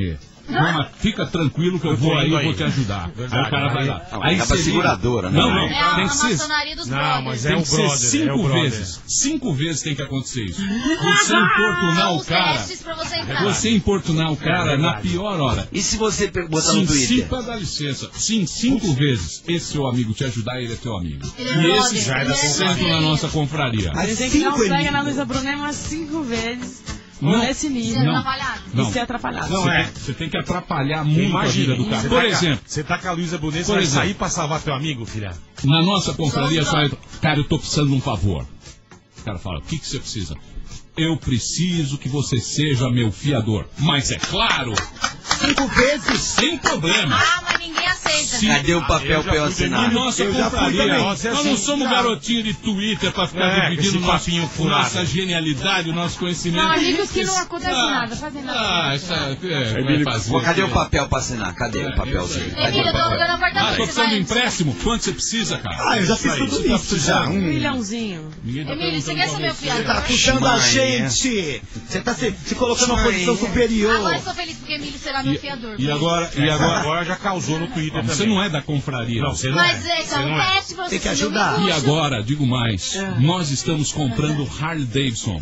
[SPEAKER 5] Não, mas fica tranquilo que eu vou aí, eu vou te ajudar. Aí o cara vai lá.
[SPEAKER 8] Aí acaba seguradora, né?
[SPEAKER 5] Não,
[SPEAKER 12] É
[SPEAKER 5] tem
[SPEAKER 12] a
[SPEAKER 5] que ser.
[SPEAKER 12] maçonaria dos
[SPEAKER 9] Não,
[SPEAKER 12] brothers.
[SPEAKER 9] mas
[SPEAKER 5] Tem
[SPEAKER 9] é o
[SPEAKER 5] que ser
[SPEAKER 9] brother.
[SPEAKER 5] 5 vezes. 5 vezes tem que acontecer isso. Você importunar
[SPEAKER 12] São
[SPEAKER 5] o
[SPEAKER 12] os
[SPEAKER 5] cara.
[SPEAKER 12] testes pra você entrar.
[SPEAKER 5] Você importunar o cara na pior hora.
[SPEAKER 8] E se você botar
[SPEAKER 5] Sim,
[SPEAKER 8] no Twitter?
[SPEAKER 5] pra dar licença. Sim, 5 vezes. Esse seu amigo te ajudar, ele é teu amigo.
[SPEAKER 12] Ele é
[SPEAKER 5] E
[SPEAKER 12] brother,
[SPEAKER 5] esse
[SPEAKER 12] ele é
[SPEAKER 5] sentam na nossa confraria.
[SPEAKER 10] Ele tem que dar um pega na Luísa Brunet umas 5 vezes.
[SPEAKER 5] Não.
[SPEAKER 10] Nesse nível.
[SPEAKER 5] Não.
[SPEAKER 10] E ser atrapalhado.
[SPEAKER 9] Não é.
[SPEAKER 5] Você tem que atrapalhar muito a vida do cara.
[SPEAKER 9] Você
[SPEAKER 5] Por
[SPEAKER 9] tá
[SPEAKER 5] exemplo,
[SPEAKER 9] Você tá com a Luísa Brunet, você
[SPEAKER 5] Por
[SPEAKER 9] vai
[SPEAKER 5] exemplo.
[SPEAKER 9] sair pra salvar teu amigo, filha?
[SPEAKER 5] na nossa confraria, cara, eu tô precisando de um favor. O cara fala, o que você precisa? Eu preciso que você seja meu fiador. Mas é claro,
[SPEAKER 7] 5 vezes?
[SPEAKER 5] sem problema.
[SPEAKER 12] Ah, mas ninguém aceita.
[SPEAKER 8] Cadê o papel pra eu assinar?
[SPEAKER 5] E nossa confraria, nós não somos garotinho de Twitter pra ficar dividindo nossa genialidade, o nosso conhecimento.
[SPEAKER 2] São amigos que não acontece nada, fazem nada.
[SPEAKER 5] Isso vai fazer.
[SPEAKER 8] Cadê o papel pra assinar? Cadê o papelzinho?
[SPEAKER 12] Emílio, eu tô alugando apartamento.
[SPEAKER 5] Tô
[SPEAKER 12] Você
[SPEAKER 5] precisando de
[SPEAKER 12] vai...
[SPEAKER 5] empréstimo? Quanto você precisa, cara?
[SPEAKER 7] Ah, eu já fiz tudo isso já.
[SPEAKER 10] 1 milhãozinho.
[SPEAKER 12] Emílio, você quer ser meu
[SPEAKER 7] Você
[SPEAKER 12] fiador?
[SPEAKER 7] tá puxando a gente. Você tá se colocando numa posição superior.
[SPEAKER 12] Agora eu sou feliz porque Emílio será meu fiador.
[SPEAKER 5] E agora
[SPEAKER 9] já causou no Twitter
[SPEAKER 5] você
[SPEAKER 9] também.
[SPEAKER 5] não é da confraria.
[SPEAKER 9] Não, você não
[SPEAKER 12] Mas
[SPEAKER 9] é.
[SPEAKER 12] esse é um teste pra você.
[SPEAKER 7] Tem que
[SPEAKER 12] ser meu
[SPEAKER 7] ajudar.
[SPEAKER 5] E
[SPEAKER 12] bruxo.
[SPEAKER 5] agora, digo mais, nós estamos comprando Harley Davidson.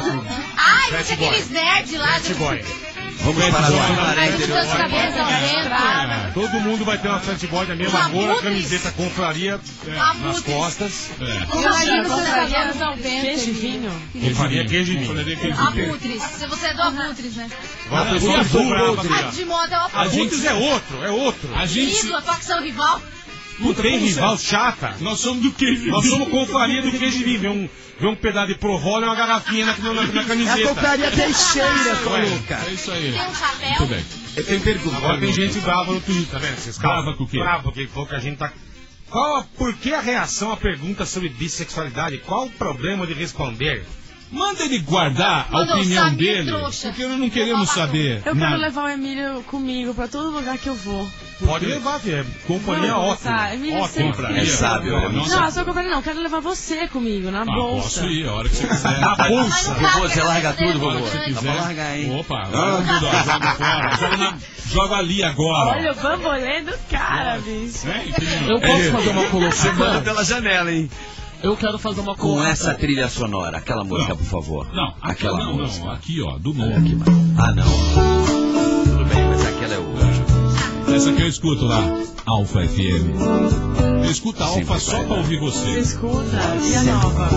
[SPEAKER 12] Ai, você é aqueles nerds lá.
[SPEAKER 9] Boy.
[SPEAKER 8] Vamos para
[SPEAKER 5] Boy.
[SPEAKER 8] a
[SPEAKER 12] Ai,
[SPEAKER 8] interior.
[SPEAKER 12] duas cabeças ao vento.
[SPEAKER 9] Todo mundo vai ter uma Fat Boy da mesma
[SPEAKER 12] Uma
[SPEAKER 9] cor, a
[SPEAKER 12] Butres.
[SPEAKER 9] camiseta confraria
[SPEAKER 12] Uma
[SPEAKER 9] nas
[SPEAKER 12] Butres.
[SPEAKER 9] costas.
[SPEAKER 2] Imagina seus cabelos ao vento.
[SPEAKER 10] Queijo de vinho.
[SPEAKER 9] Confraria queijo de mim.
[SPEAKER 12] Abutres. Se você é do Abutres, né?
[SPEAKER 9] Uma pessoa brava,
[SPEAKER 12] A
[SPEAKER 9] filha.
[SPEAKER 12] de moda é o
[SPEAKER 9] A
[SPEAKER 12] Abutres.
[SPEAKER 9] Butres é outro.
[SPEAKER 5] A gente...
[SPEAKER 12] Isso, a facção rival.
[SPEAKER 9] Não tem rival chata.
[SPEAKER 5] Nós somos do queijo.
[SPEAKER 9] Nós somos confraria do queijo de vinho. Vê um pedaço de provolone e uma garrafinha na
[SPEAKER 7] É a
[SPEAKER 9] camiseta.
[SPEAKER 7] confraria Teixeira, sua
[SPEAKER 9] Ué.
[SPEAKER 7] louca.
[SPEAKER 5] É isso aí.
[SPEAKER 12] Tem um chapéu.
[SPEAKER 5] Muito bem.
[SPEAKER 7] Eu tenho pergunta.
[SPEAKER 9] Agora tem gente brava no Twitter, tá vendo? Vocês
[SPEAKER 5] Brava com o quê?
[SPEAKER 9] Brava, porque falou que a gente tá... Por que a reação à pergunta sobre bissexualidade? Qual o problema de responder?
[SPEAKER 5] Manda ele guardar a
[SPEAKER 12] Manda o
[SPEAKER 5] opinião
[SPEAKER 12] Samir
[SPEAKER 5] dele,
[SPEAKER 12] trouxa.
[SPEAKER 5] porque nós não queremos saber
[SPEAKER 10] Eu quero
[SPEAKER 5] nada.
[SPEAKER 10] levar o Emílio comigo pra todo lugar que eu vou.
[SPEAKER 9] Pode levar, filho. É companhia
[SPEAKER 10] Vamos
[SPEAKER 9] ótima.
[SPEAKER 10] conversar. Emílio,
[SPEAKER 9] Ótima
[SPEAKER 10] você-
[SPEAKER 9] pra
[SPEAKER 8] É sábio,
[SPEAKER 5] Ó,
[SPEAKER 8] é.
[SPEAKER 5] nossa-
[SPEAKER 10] Não, só que eu falei, não, quero levar você comigo, na bolsa.
[SPEAKER 5] Posso ir, a hora que você quiser.
[SPEAKER 9] Na bolsa.
[SPEAKER 8] Vovô, você larga tudo,
[SPEAKER 5] A hora
[SPEAKER 8] vovô.
[SPEAKER 5] que você
[SPEAKER 8] Dá
[SPEAKER 5] quiser.
[SPEAKER 8] pra largar, hein?
[SPEAKER 5] Opa, larga tudo, ó, joga fora. Joga ali agora.
[SPEAKER 10] Olha o bambolê do cara, bicho.
[SPEAKER 11] Eu posso fazer uma
[SPEAKER 8] Você
[SPEAKER 11] colocação?
[SPEAKER 8] manda pela janela, hein?
[SPEAKER 11] Eu quero fazer uma
[SPEAKER 8] Com
[SPEAKER 11] colocação.
[SPEAKER 8] essa trilha sonora, aquela música, por favor.
[SPEAKER 5] Não,
[SPEAKER 8] aquela
[SPEAKER 5] não,
[SPEAKER 8] música.
[SPEAKER 5] não, aqui ó, do novo.
[SPEAKER 8] Ah, não. Tudo bem, mas aquela é outra.
[SPEAKER 5] Essa que eu escuto lá, Alfa FM. Eu escuto a Alfa
[SPEAKER 8] Sempre
[SPEAKER 5] só
[SPEAKER 8] vai,
[SPEAKER 5] pra ouvir
[SPEAKER 10] Você
[SPEAKER 5] você.
[SPEAKER 10] escuta? E a nova?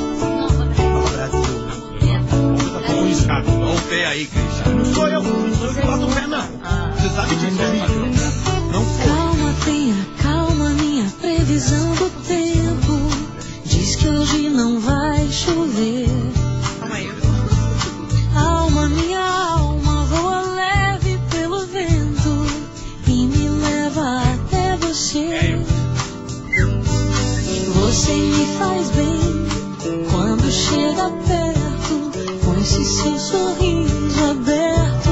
[SPEAKER 9] Tá arriscado.
[SPEAKER 8] Dá um pé aí, Cristiano.
[SPEAKER 7] Não sou eu que boto o pé, não. Você sabe disso, né? Não foi.
[SPEAKER 14] Calma, tenha calma, minha previsão do tempo diz que hoje não vai chover. Alma, minha alma, voa leve pelo vento e me leva até você. Você me faz bem quando chega perto com esse seu sorriso aberto.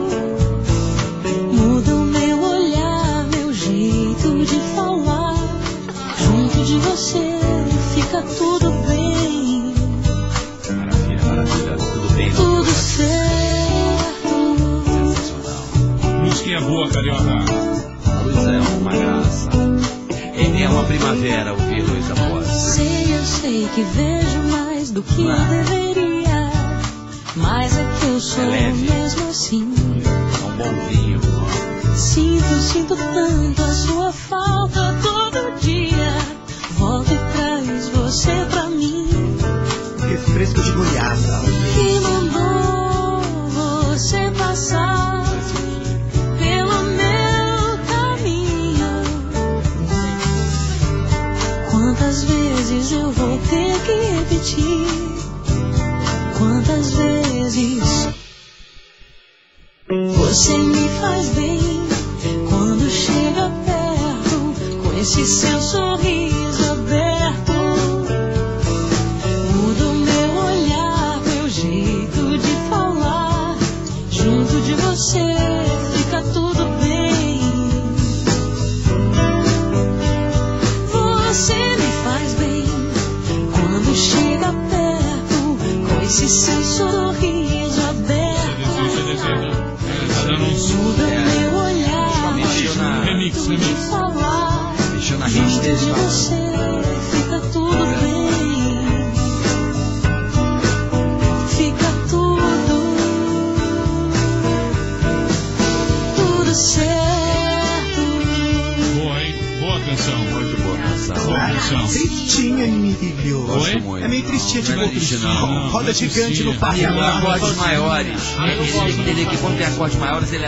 [SPEAKER 14] Muda o meu olhar, meu jeito de falar. Junto de você fica tudo bem,
[SPEAKER 8] Maravilha, maravilha. Tudo bem,
[SPEAKER 14] tudo certo.
[SPEAKER 5] Musiquinha boa, carioca.
[SPEAKER 8] A Luísa é uma graça. É uma primavera ouvir Luísa Posse.
[SPEAKER 14] Eu sei que vejo mais do que eu deveria, mas é que eu sou
[SPEAKER 8] leve.
[SPEAKER 14] mesmo assim.
[SPEAKER 8] É um bom vinho.
[SPEAKER 14] Sinto tanto a sua falta todo dia. Volta e traz você pra mim.
[SPEAKER 7] Refresco de goiaba.
[SPEAKER 14] Que mandou você passar pelo meu caminho. Quantas vezes eu vou ter que repetir? Quantas vezes você me faz bem quando chega perto com esse seu sorriso aberto? Muda o meu olhar, meu jeito de falar. Junto de você fica tudo bem. Você me faz bem quando chega perto com esse seu sorriso aberto.
[SPEAKER 5] Tá dando uns...
[SPEAKER 14] Muda o meu
[SPEAKER 8] na rede desse.
[SPEAKER 14] Você fica tudo bem. Fica tudo certo.
[SPEAKER 5] Boa, hein? Boa canção.
[SPEAKER 8] Muito boa canção.
[SPEAKER 5] Boa canção.
[SPEAKER 7] Tristinha, Emílio.
[SPEAKER 8] Gosto muito.
[SPEAKER 7] É meio tristinha, tipo
[SPEAKER 5] Não,
[SPEAKER 7] roda gigante no parque.
[SPEAKER 8] Tem acordes maiores. Ele tem que entender que quando tem acordes maiores, ele é.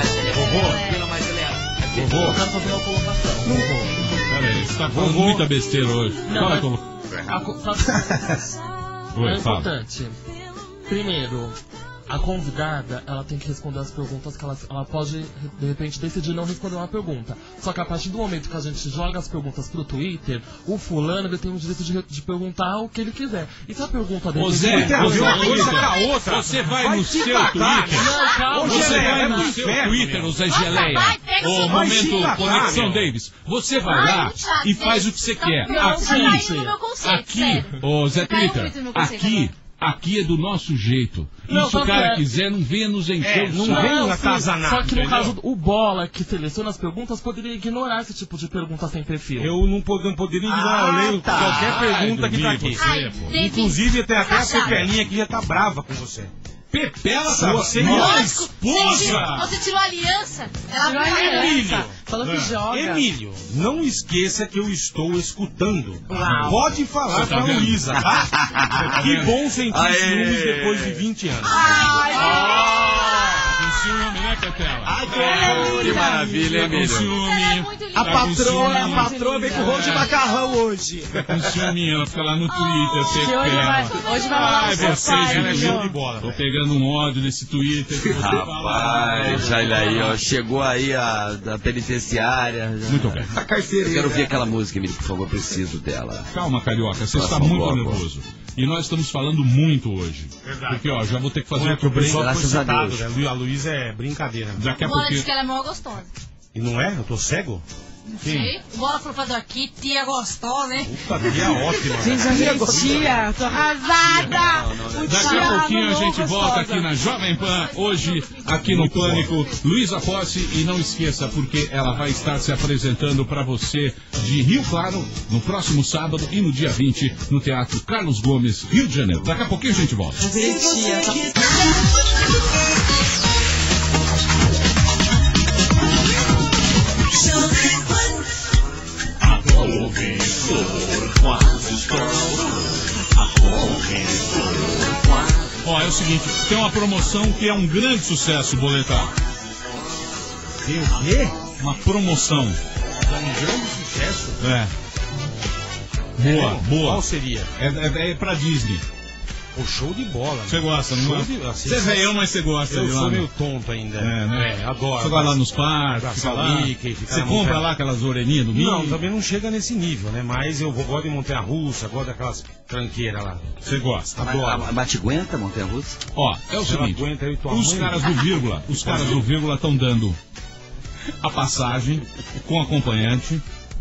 [SPEAKER 11] Eu quero fazer uma colocação.
[SPEAKER 5] Peraí, você tá falando muita besteira hoje.
[SPEAKER 11] Não,
[SPEAKER 5] Fala
[SPEAKER 11] mas-
[SPEAKER 5] como...
[SPEAKER 11] É
[SPEAKER 5] Oi, fala.
[SPEAKER 11] importante. Primeiro, a convidada, ela tem que responder as perguntas que ela pode, de repente, decidir não responder uma pergunta. Só que a partir do momento que a gente joga as perguntas pro Twitter, o fulano ele tem o direito de perguntar o que ele quiser. E se a pergunta dele...
[SPEAKER 5] Ô Zé, você vai no seu Twitter.
[SPEAKER 11] Não, calma.
[SPEAKER 5] Você vai no seu Twitter, o Zé Geleia. O momento Conexão Davis. Você vai lá e faz o que você quer. Aqui, ô Zé Twitter, aqui é do nosso jeito. E
[SPEAKER 11] Não,
[SPEAKER 5] se o
[SPEAKER 11] tá
[SPEAKER 5] cara
[SPEAKER 11] certo.
[SPEAKER 5] quiser, não venha nos encher o
[SPEAKER 11] Não
[SPEAKER 5] saco.
[SPEAKER 11] vem
[SPEAKER 9] atazanar,
[SPEAKER 11] Só que no
[SPEAKER 9] entendeu?
[SPEAKER 11] caso, o Bola que seleciona as perguntas poderia ignorar esse tipo de pergunta sem perfil.
[SPEAKER 9] Eu não poderia ignorar, eu leio qualquer pergunta que tá aqui. Inclusive, tem até a Pepelinha que já tá brava com você.
[SPEAKER 5] Pepela,
[SPEAKER 9] você
[SPEAKER 12] Lógico,
[SPEAKER 5] esposa!
[SPEAKER 12] você tirou a aliança. Ela
[SPEAKER 11] Tirou a
[SPEAKER 12] vai
[SPEAKER 11] aliança. Falou que joga.
[SPEAKER 9] Emílio, não esqueça que eu estou escutando.
[SPEAKER 11] Uau.
[SPEAKER 9] Pode falar
[SPEAKER 5] Você tá
[SPEAKER 9] pra
[SPEAKER 5] vendo?
[SPEAKER 9] Luísa, tá? Que bom sentir ciúmes depois de 20 anos.
[SPEAKER 5] Com ciúme, né, Pepela?
[SPEAKER 8] Que maravilha, hein,
[SPEAKER 5] Com
[SPEAKER 8] Emílio?
[SPEAKER 5] ciúme.
[SPEAKER 7] A
[SPEAKER 5] Tá com ciúme.
[SPEAKER 7] patroa vem com rolo de macarrão hoje.
[SPEAKER 5] Tá com ciúme, ela fica lá no Twitter,
[SPEAKER 10] Hoje vai rolar
[SPEAKER 5] Ai,
[SPEAKER 10] o
[SPEAKER 5] vocês,
[SPEAKER 10] pai,
[SPEAKER 9] Ela é show de
[SPEAKER 10] viu?
[SPEAKER 9] bola.
[SPEAKER 5] tô pegando um ódio nesse Twitter. que você
[SPEAKER 8] Rapaz, olha aí, ó. Chegou aí a da penitenciária.
[SPEAKER 5] Muito bem.
[SPEAKER 7] A carceira.
[SPEAKER 8] Eu quero ouvir aquela música, Emílio, por favor, preciso dela.
[SPEAKER 5] Calma, Carioca, você está
[SPEAKER 8] Próximo
[SPEAKER 5] muito
[SPEAKER 8] bloco.
[SPEAKER 5] nervoso. E nós estamos falando muito hoje. Porque, ó, já vou ter que fazer outro
[SPEAKER 9] O
[SPEAKER 5] break.
[SPEAKER 9] pessoal foi
[SPEAKER 8] Graças a
[SPEAKER 9] citado,
[SPEAKER 8] Deus.
[SPEAKER 9] né? A Luísa é brincadeira.
[SPEAKER 5] Daqui a
[SPEAKER 12] Bola
[SPEAKER 5] pouquinho.
[SPEAKER 12] disse que ela é mó gostosa.
[SPEAKER 9] E não é? Eu tô cego?
[SPEAKER 12] Sim. Bola falou pra aqui, tia gostosa, né?
[SPEAKER 9] Puta, que é ótima.
[SPEAKER 2] Gente, a tia, tô arrasada.
[SPEAKER 5] Daqui a pouquinho a gente volta aqui na Jovem Pan, hoje aqui no Pânico, Luísa Posse, e não esqueça, porque ela vai estar se apresentando para você de Rio Claro, no próximo sábado e no dia 20, no Teatro Carlos Gomes, Rio de Janeiro. Daqui a pouquinho a gente volta. Ó, é o seguinte, tem uma promoção que é um grande sucesso, Boletar.
[SPEAKER 9] Tem o quê?
[SPEAKER 5] Uma promoção.
[SPEAKER 9] É um grande sucesso.
[SPEAKER 5] É. Boa, boa.
[SPEAKER 9] Qual seria?
[SPEAKER 5] É pra Disney.
[SPEAKER 9] O show de bola.
[SPEAKER 5] Você gosta, não
[SPEAKER 9] Show
[SPEAKER 5] é?
[SPEAKER 9] de- assim,
[SPEAKER 5] Você é veião, mas você gosta
[SPEAKER 9] Eu
[SPEAKER 5] de lá,
[SPEAKER 9] sou
[SPEAKER 5] né?
[SPEAKER 9] meio tonto ainda.
[SPEAKER 5] É, né?
[SPEAKER 9] Adoro.
[SPEAKER 5] Você vai lá nos parques,
[SPEAKER 9] Abraçar
[SPEAKER 5] fica
[SPEAKER 9] o
[SPEAKER 5] lá.
[SPEAKER 9] Mickey, ficar
[SPEAKER 5] Você
[SPEAKER 9] na
[SPEAKER 5] compra
[SPEAKER 9] montanha.
[SPEAKER 5] lá aquelas orelhinhas do Mickey?
[SPEAKER 9] Não, também não chega nesse nível, né? Mas eu gosto de montanha-russa, gosto daquelas tranqueiras lá.
[SPEAKER 5] Você gosta.
[SPEAKER 8] A Batiguenta, Montanha Russa?
[SPEAKER 5] Ó, é o
[SPEAKER 9] Se ela
[SPEAKER 5] seguinte,
[SPEAKER 9] aguenta, eu e tua
[SPEAKER 5] os
[SPEAKER 9] mãe.
[SPEAKER 5] caras do vírgula, estão dando a passagem com acompanhante,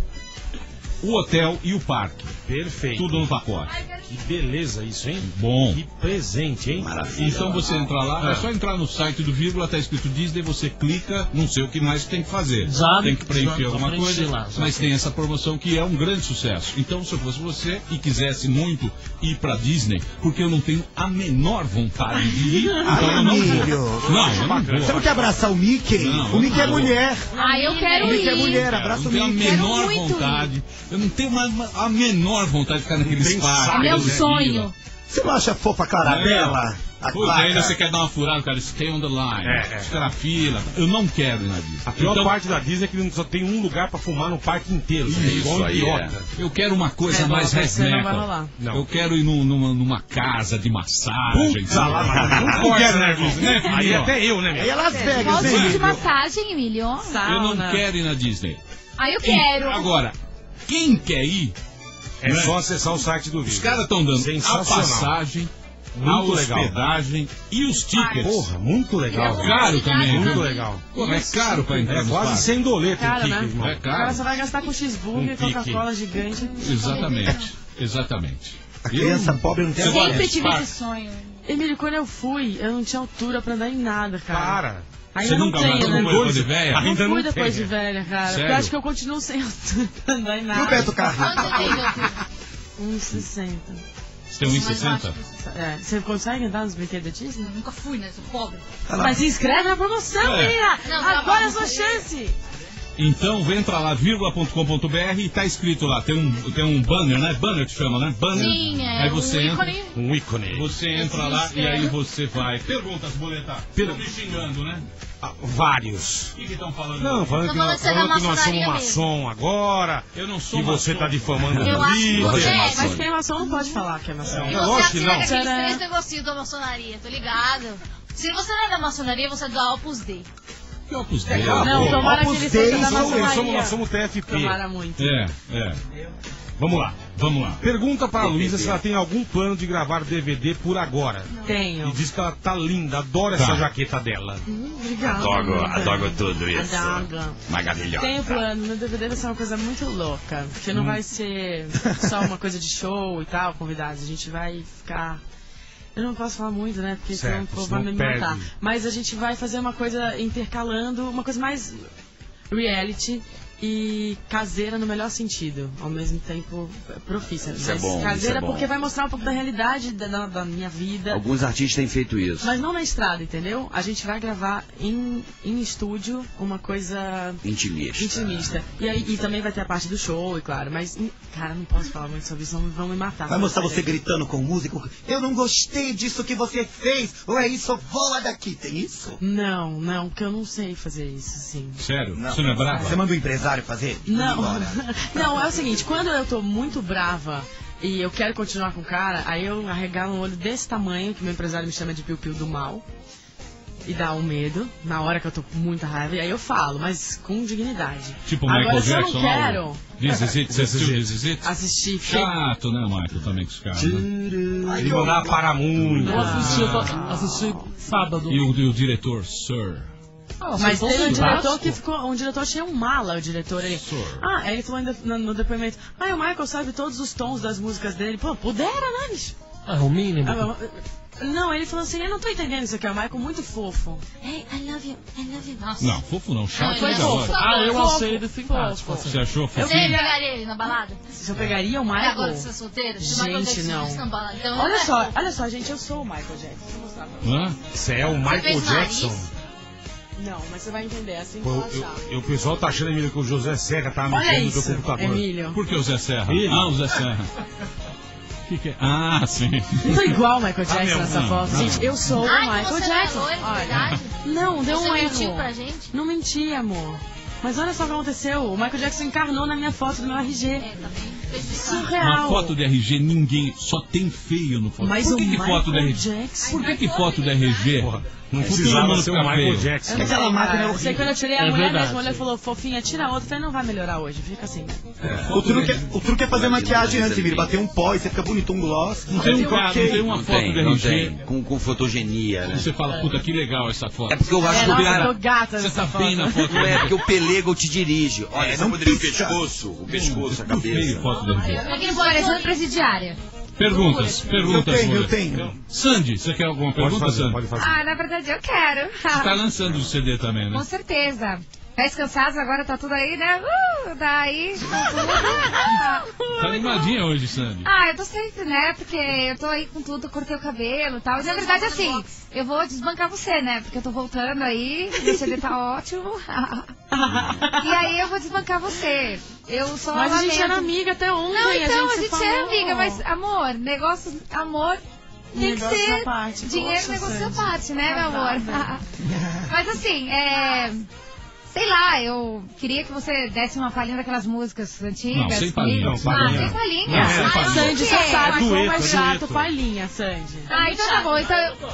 [SPEAKER 5] o hotel e o parque.
[SPEAKER 9] Perfeito.
[SPEAKER 5] Tudo no pacote.
[SPEAKER 9] Que beleza isso, hein?
[SPEAKER 5] Bom.
[SPEAKER 9] Que presente, hein?
[SPEAKER 8] Maravilha.
[SPEAKER 5] Então você entra lá, é só entrar no site do vírgula, tá escrito Disney, você clica, não sei o que mais tem que fazer.
[SPEAKER 11] Já-
[SPEAKER 5] tem que preencher
[SPEAKER 11] já
[SPEAKER 5] alguma
[SPEAKER 11] preenchi
[SPEAKER 5] coisa,
[SPEAKER 11] lá, já
[SPEAKER 5] mas tem essa promoção que é um grande sucesso. Então, se eu fosse você e quisesse muito ir pra Disney, porque eu não tenho a menor vontade de ir, então eu não
[SPEAKER 7] Emílio.
[SPEAKER 5] vou. Não, eu não vou.
[SPEAKER 7] Você não quer abraçar o Mickey?
[SPEAKER 5] Não,
[SPEAKER 7] O Mickey é
[SPEAKER 5] eu não vou.
[SPEAKER 7] mulher.
[SPEAKER 12] Ah, eu quero
[SPEAKER 7] O Mickey é
[SPEAKER 12] ir.
[SPEAKER 7] mulher,
[SPEAKER 5] Eu
[SPEAKER 7] abraça
[SPEAKER 5] não
[SPEAKER 7] o
[SPEAKER 5] tenho a
[SPEAKER 7] Mickey.
[SPEAKER 5] menor
[SPEAKER 12] muito
[SPEAKER 5] vontade. Eu não tenho a menor vontade de ficar naqueles
[SPEAKER 9] tem
[SPEAKER 5] parques.
[SPEAKER 9] saco,
[SPEAKER 12] Meu
[SPEAKER 5] né,
[SPEAKER 12] sonho.
[SPEAKER 5] Vila.
[SPEAKER 7] Você não acha fofa a Clarabela? A
[SPEAKER 5] Puta,
[SPEAKER 7] Clara?
[SPEAKER 5] ainda você quer dar uma furada, cara, stay on the line,
[SPEAKER 9] É.
[SPEAKER 5] fica na fila. Eu não quero ir na Disney.
[SPEAKER 9] A pior
[SPEAKER 5] Então,
[SPEAKER 9] parte da Disney é que só tem um lugar pra fumar no parque inteiro. Você é
[SPEAKER 8] Isso
[SPEAKER 9] igual um
[SPEAKER 8] aí,
[SPEAKER 9] idiota.
[SPEAKER 5] eu quero uma coisa
[SPEAKER 10] É,
[SPEAKER 5] mais
[SPEAKER 10] você não vai
[SPEAKER 5] redneck.
[SPEAKER 10] rolar.
[SPEAKER 9] Não.
[SPEAKER 5] Eu quero ir numa casa de massagem.
[SPEAKER 9] Putz, lá, mas não
[SPEAKER 5] Não
[SPEAKER 9] pode,
[SPEAKER 5] quero,
[SPEAKER 9] né,
[SPEAKER 5] né,
[SPEAKER 9] Disney?
[SPEAKER 5] né,
[SPEAKER 9] Aí
[SPEAKER 5] filhinho?
[SPEAKER 9] até eu, né,
[SPEAKER 7] Aí
[SPEAKER 9] meu?
[SPEAKER 7] é Las Vegas,
[SPEAKER 12] Qual
[SPEAKER 7] né,
[SPEAKER 12] tipo de
[SPEAKER 7] Emílio?
[SPEAKER 12] massagem, Emílio?
[SPEAKER 5] Eu não quero ir na Disney.
[SPEAKER 12] Ah, eu quero.
[SPEAKER 5] Agora, quem quer ir,
[SPEAKER 9] É só acessar o site do
[SPEAKER 5] os
[SPEAKER 9] vídeo.
[SPEAKER 5] caras estão dando a
[SPEAKER 9] Sensacional.
[SPEAKER 5] passagem, a
[SPEAKER 9] Muito legal.
[SPEAKER 5] hospedagem e os tickets.
[SPEAKER 9] Porra, muito legal. velho.
[SPEAKER 5] Caro também,
[SPEAKER 9] Muito
[SPEAKER 5] viu?
[SPEAKER 9] legal.
[SPEAKER 5] Pô, é caro pra entrar
[SPEAKER 9] É
[SPEAKER 5] nos
[SPEAKER 9] quase
[SPEAKER 5] parques.
[SPEAKER 9] 100 doletas
[SPEAKER 10] Cara,
[SPEAKER 9] o
[SPEAKER 10] né?
[SPEAKER 9] ticket, irmão.
[SPEAKER 5] É
[SPEAKER 10] O cara
[SPEAKER 5] caro.
[SPEAKER 10] só vai gastar com cheeseburger,
[SPEAKER 9] Um
[SPEAKER 10] Coca-Cola gigante.
[SPEAKER 5] Exatamente, exatamente.
[SPEAKER 7] A criança pobre não tem
[SPEAKER 5] Você
[SPEAKER 7] a
[SPEAKER 12] Sempre tive
[SPEAKER 5] Parque.
[SPEAKER 12] esse sonho.
[SPEAKER 10] Emílio, quando eu fui, eu não tinha altura pra andar em nada, cara.
[SPEAKER 9] Para.
[SPEAKER 10] Ainda não tenho, né?
[SPEAKER 5] Depois de velha?
[SPEAKER 10] Não fui depois de velha, cara.
[SPEAKER 5] Sério?
[SPEAKER 10] Porque eu acho que eu continuo sem andar em nada.
[SPEAKER 7] E o Beto Carreiro?
[SPEAKER 12] Quanto tem, meu filho?
[SPEAKER 10] 1,60.
[SPEAKER 5] Você tem 1,60?
[SPEAKER 10] É, você consegue andar nos brinquedos da Disney?
[SPEAKER 12] Nunca fui, né? Sou pobre.
[SPEAKER 10] Mas se inscreve na promoção, menina! Agora é a sua chance!
[SPEAKER 5] Então, entra lá, vírgula.com.br e tá escrito lá, tem um banner, né? Banner que chama, né? Banner.
[SPEAKER 12] Sim,
[SPEAKER 5] Aí você entra,
[SPEAKER 9] um ícone.
[SPEAKER 5] Você entra lá e aí você vai. Perguntas, Boleta. Estão me xingando, né?
[SPEAKER 9] Vários.
[SPEAKER 5] O que estão falando?
[SPEAKER 9] Não, falando que nós somos maçom agora.
[SPEAKER 5] Eu não sou
[SPEAKER 9] que
[SPEAKER 5] maçom.
[SPEAKER 9] você tá difamando
[SPEAKER 10] Eu acho que você
[SPEAKER 9] é
[SPEAKER 10] é, mas quem é maçom não pode falar que é maçom.
[SPEAKER 12] E
[SPEAKER 9] lógico
[SPEAKER 12] você
[SPEAKER 9] que não.
[SPEAKER 12] assina aqueles 3 negocinhos da maçonaria, tô ligado. Se você não é da maçonaria, você é do Opus Dei.
[SPEAKER 5] Que Opus Dei?
[SPEAKER 10] Não, tomara que ele seja da maçonaria.
[SPEAKER 9] Nós somos TFP.
[SPEAKER 10] Tomara muito.
[SPEAKER 9] Vamos lá. Pergunta pra Luísa se ela tem algum plano de gravar DVD por agora.
[SPEAKER 10] Tenho.
[SPEAKER 9] E diz que ela tá linda, adora essa jaqueta dela.
[SPEAKER 10] Obrigada.
[SPEAKER 8] Adoro tudo isso.
[SPEAKER 10] Adoro.
[SPEAKER 8] Maravilhosa.
[SPEAKER 10] Tenho plano, meu DVD vai ser uma coisa muito louca. Porque não vai ser só uma coisa de show e tal, convidados. A gente vai ficar... Eu não posso falar muito, né? Porque senão o povo vai me matar. Mas a gente vai fazer uma coisa intercalando, uma coisa mais reality e caseira no melhor sentido. Ao mesmo tempo profissa.
[SPEAKER 8] Isso é bom,
[SPEAKER 10] caseira
[SPEAKER 8] isso é bom.
[SPEAKER 10] porque vai mostrar um pouco da realidade da minha vida.
[SPEAKER 8] Alguns artistas têm feito isso.
[SPEAKER 10] Mas não na estrada, entendeu? A gente vai gravar em estúdio uma coisa... Intimista. E também vai ter a parte do show, e claro. Mas, cara, não posso falar muito sobre isso, vão me matar.
[SPEAKER 7] Vai mostrar você gritando com o músico. Eu não gostei disso que você fez. Ou é isso, voa daqui. Tem isso?
[SPEAKER 10] Não, porque eu não sei fazer isso, assim.
[SPEAKER 5] Sério? Você não é brava?
[SPEAKER 7] Você manda o empresário fazer?
[SPEAKER 10] Não. Não, é o seguinte. Quando eu tô muito brava... E eu quero continuar com o cara, aí eu arregalo um olho desse tamanho, que meu empresário me chama de piu-piu do mal. E dá um medo, na hora que eu tô com muita raiva, e aí eu falo, mas com dignidade.
[SPEAKER 5] Tipo
[SPEAKER 10] agora,
[SPEAKER 5] Michael
[SPEAKER 10] se eu
[SPEAKER 5] Jackson.
[SPEAKER 10] não quero...
[SPEAKER 5] This Is It, você assistiu This Is It?
[SPEAKER 10] Assisti.
[SPEAKER 5] Chato, né, Michael, também com os caras. Né?
[SPEAKER 9] Ele mandava parar muito.
[SPEAKER 11] Eu assisti sábado.
[SPEAKER 5] E o diretor, Sir...
[SPEAKER 10] Mas teve um diretor que ficou. Um diretor tinha um mala, o diretor aí. Aí ele falou ainda no depoimento. O Michael sabe todos os tons das músicas dele. Pô, pudera, né, bicho?
[SPEAKER 11] É o mínimo.
[SPEAKER 10] Não, ele falou assim, eu não tô entendendo isso aqui, é o Michael muito fofo.
[SPEAKER 12] Hey, I love you. Nossa.
[SPEAKER 5] Não, fofo não, chato.
[SPEAKER 10] Foi fofo.
[SPEAKER 11] Eu achei ele simpático.
[SPEAKER 5] Você achou fofo?
[SPEAKER 12] Você pegaria ele na balada?
[SPEAKER 10] Se eu pegaria o Michael?
[SPEAKER 12] Agora você é solteiro?
[SPEAKER 10] Gente, não.
[SPEAKER 12] Então,
[SPEAKER 10] Olha só, gente, eu sou o Michael Jackson. Deixa eu mostrar pra você.
[SPEAKER 9] Você é o Michael Jackson?
[SPEAKER 10] Não, mas você vai entender, assim que eu achar.
[SPEAKER 9] O pessoal tá achando, Emílio, que o José Serra tá mexendo no teu computador.
[SPEAKER 10] Emílio.
[SPEAKER 5] Por que o Zé Serra? O Zé Serra. O que é? Sim.
[SPEAKER 10] Não tô igual o Michael Jackson nessa foto. Gente, eu sou o Michael Jackson.
[SPEAKER 12] Olha.
[SPEAKER 10] Não, deu um erro.
[SPEAKER 12] Você mentiu pra gente?
[SPEAKER 10] Não menti, amor. Mas olha só o que aconteceu. O Michael Jackson encarnou na minha foto do meu RG. Surreal.
[SPEAKER 5] Na foto do RG ninguém, só tem feio no foto.
[SPEAKER 10] Mas
[SPEAKER 5] por que foto do RG?
[SPEAKER 10] Jackson?
[SPEAKER 5] Por que foto do RG?
[SPEAKER 9] Não precisava ser o Michael Jackson.
[SPEAKER 10] Aquela máquina é horrível. Quando eu tirei a mulher, minha mulher falou, fofinha, tira outra. Eu falei, não vai melhorar hoje, fica assim.
[SPEAKER 7] O truque é fazer maquiagem antes, Emílio. Bater um pó e você fica bonito, um gloss.
[SPEAKER 5] Não tem uma foto do RG.
[SPEAKER 8] Com fotogenia, né?
[SPEAKER 5] Você fala, puta, que legal essa foto.
[SPEAKER 8] É porque eu acho que o cara...
[SPEAKER 10] Eu tô gata
[SPEAKER 5] você
[SPEAKER 10] nessa
[SPEAKER 5] tá
[SPEAKER 10] foto.
[SPEAKER 5] bem na foto.
[SPEAKER 8] Não é, porque o pelego te dirige. Olha, você poderia o pescoço, a cabeça.
[SPEAKER 5] Foto do RG.
[SPEAKER 12] Aqui parecendo presidiária.
[SPEAKER 5] Perguntas.
[SPEAKER 7] Eu tenho.
[SPEAKER 5] Sandy, você quer alguma pergunta, Sandy?
[SPEAKER 9] Pode fazer.
[SPEAKER 2] Na verdade eu quero.
[SPEAKER 5] Você tá lançando o CD também, né?
[SPEAKER 2] Com certeza. Pés cansados, agora tá tudo aí, né? Daí,
[SPEAKER 5] Tá animadinha hoje, Sandy.
[SPEAKER 2] eu tô sempre, né? Porque eu tô aí com tudo, cortei o cabelo e tal. E na verdade, assim, eu vou desbancar você, né? Porque eu tô voltando aí, o CD tá ótimo. E aí eu vou desbancar você. Eu sou
[SPEAKER 10] Mas a gente era amiga até ontem.
[SPEAKER 2] Não, então, a gente
[SPEAKER 10] falou.
[SPEAKER 2] é amiga, mas amor, amor tem que ser
[SPEAKER 10] parte.
[SPEAKER 2] dinheiro,
[SPEAKER 10] Poxa,
[SPEAKER 2] negócio à
[SPEAKER 10] Sandy.
[SPEAKER 2] parte, né, meu amor? Mas assim, sei lá, eu queria que você desse uma palhinha daquelas músicas antigas.
[SPEAKER 5] Não, sem palhinha.
[SPEAKER 2] Sem palhinha.
[SPEAKER 5] Não, sem palhinha.
[SPEAKER 10] Sandy, você sabe como é
[SPEAKER 9] dueto,
[SPEAKER 10] chato
[SPEAKER 9] dueto.
[SPEAKER 10] palhinha, Sandy.
[SPEAKER 2] Então tá bom, então eu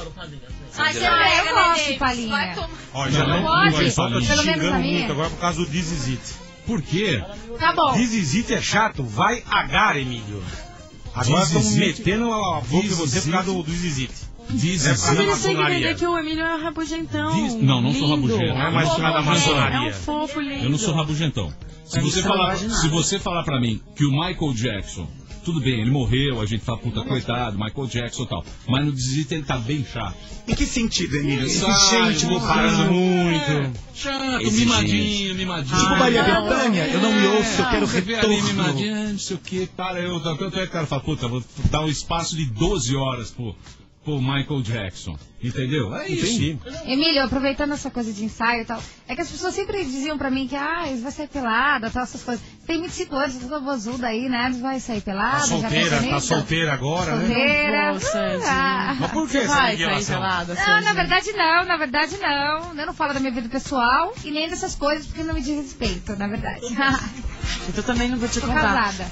[SPEAKER 2] gosto de palhinha.
[SPEAKER 9] Ó, já
[SPEAKER 2] Não
[SPEAKER 9] não
[SPEAKER 2] pode?
[SPEAKER 9] o pessoal tá te
[SPEAKER 2] Pelo menos
[SPEAKER 9] xingando
[SPEAKER 2] a minha?
[SPEAKER 9] muito agora por causa do This Is It.
[SPEAKER 5] Por quê?
[SPEAKER 2] Tá bom.
[SPEAKER 9] This Is It é chato, vai agar, Emílio. Agora
[SPEAKER 5] This
[SPEAKER 9] estão
[SPEAKER 5] Is It.
[SPEAKER 9] metendo a boca em
[SPEAKER 5] This
[SPEAKER 9] você
[SPEAKER 5] Is
[SPEAKER 9] por causa
[SPEAKER 5] It.
[SPEAKER 9] do This Is It.
[SPEAKER 5] This
[SPEAKER 9] É
[SPEAKER 5] Is
[SPEAKER 9] por causa da
[SPEAKER 10] Mas eles têm que
[SPEAKER 9] maçonaria.
[SPEAKER 10] entender que o Emílio é rabugentão.
[SPEAKER 5] Não, não sou
[SPEAKER 10] lindo.
[SPEAKER 5] rabugento.
[SPEAKER 9] Não é mais cima da maçonaria.
[SPEAKER 10] É um fofo lindo.
[SPEAKER 5] Eu não sou rabugentão. Se você falar pra mim que o Michael Jackson Tudo bem, ele morreu, a gente fala, puta, coitado, Michael Jackson e tal. Mas no Desista ele tá bem chato.
[SPEAKER 7] Em que sentido, Emílio?
[SPEAKER 5] Exigente,
[SPEAKER 9] parando muito.
[SPEAKER 5] Chato, mimadinho.
[SPEAKER 7] Tipo Maria Bethânia, eu não me ouço, eu quero retorno.
[SPEAKER 5] Ali, mimadinho, não sei o que, tanto é que o cara fala, puta, vou dar um espaço de 12 horas pro Michael Jackson, entendeu? É isso.
[SPEAKER 2] Emílio, aproveitando essa coisa de ensaio e tal, é que as pessoas sempre diziam pra mim que, você vai sair pelada, tal, essas coisas. Tem 25 anos, toda bozuda aí, né? Vai sair pelada,
[SPEAKER 9] tá solteira agora,
[SPEAKER 2] né?
[SPEAKER 9] Mas por que
[SPEAKER 10] você vai sair pelada?
[SPEAKER 2] Não, na verdade não. Eu não falo da minha vida pessoal e nem dessas coisas porque não me diz respeito, na verdade.
[SPEAKER 10] Eu também não vou te
[SPEAKER 2] Tô
[SPEAKER 10] contar.
[SPEAKER 2] casada.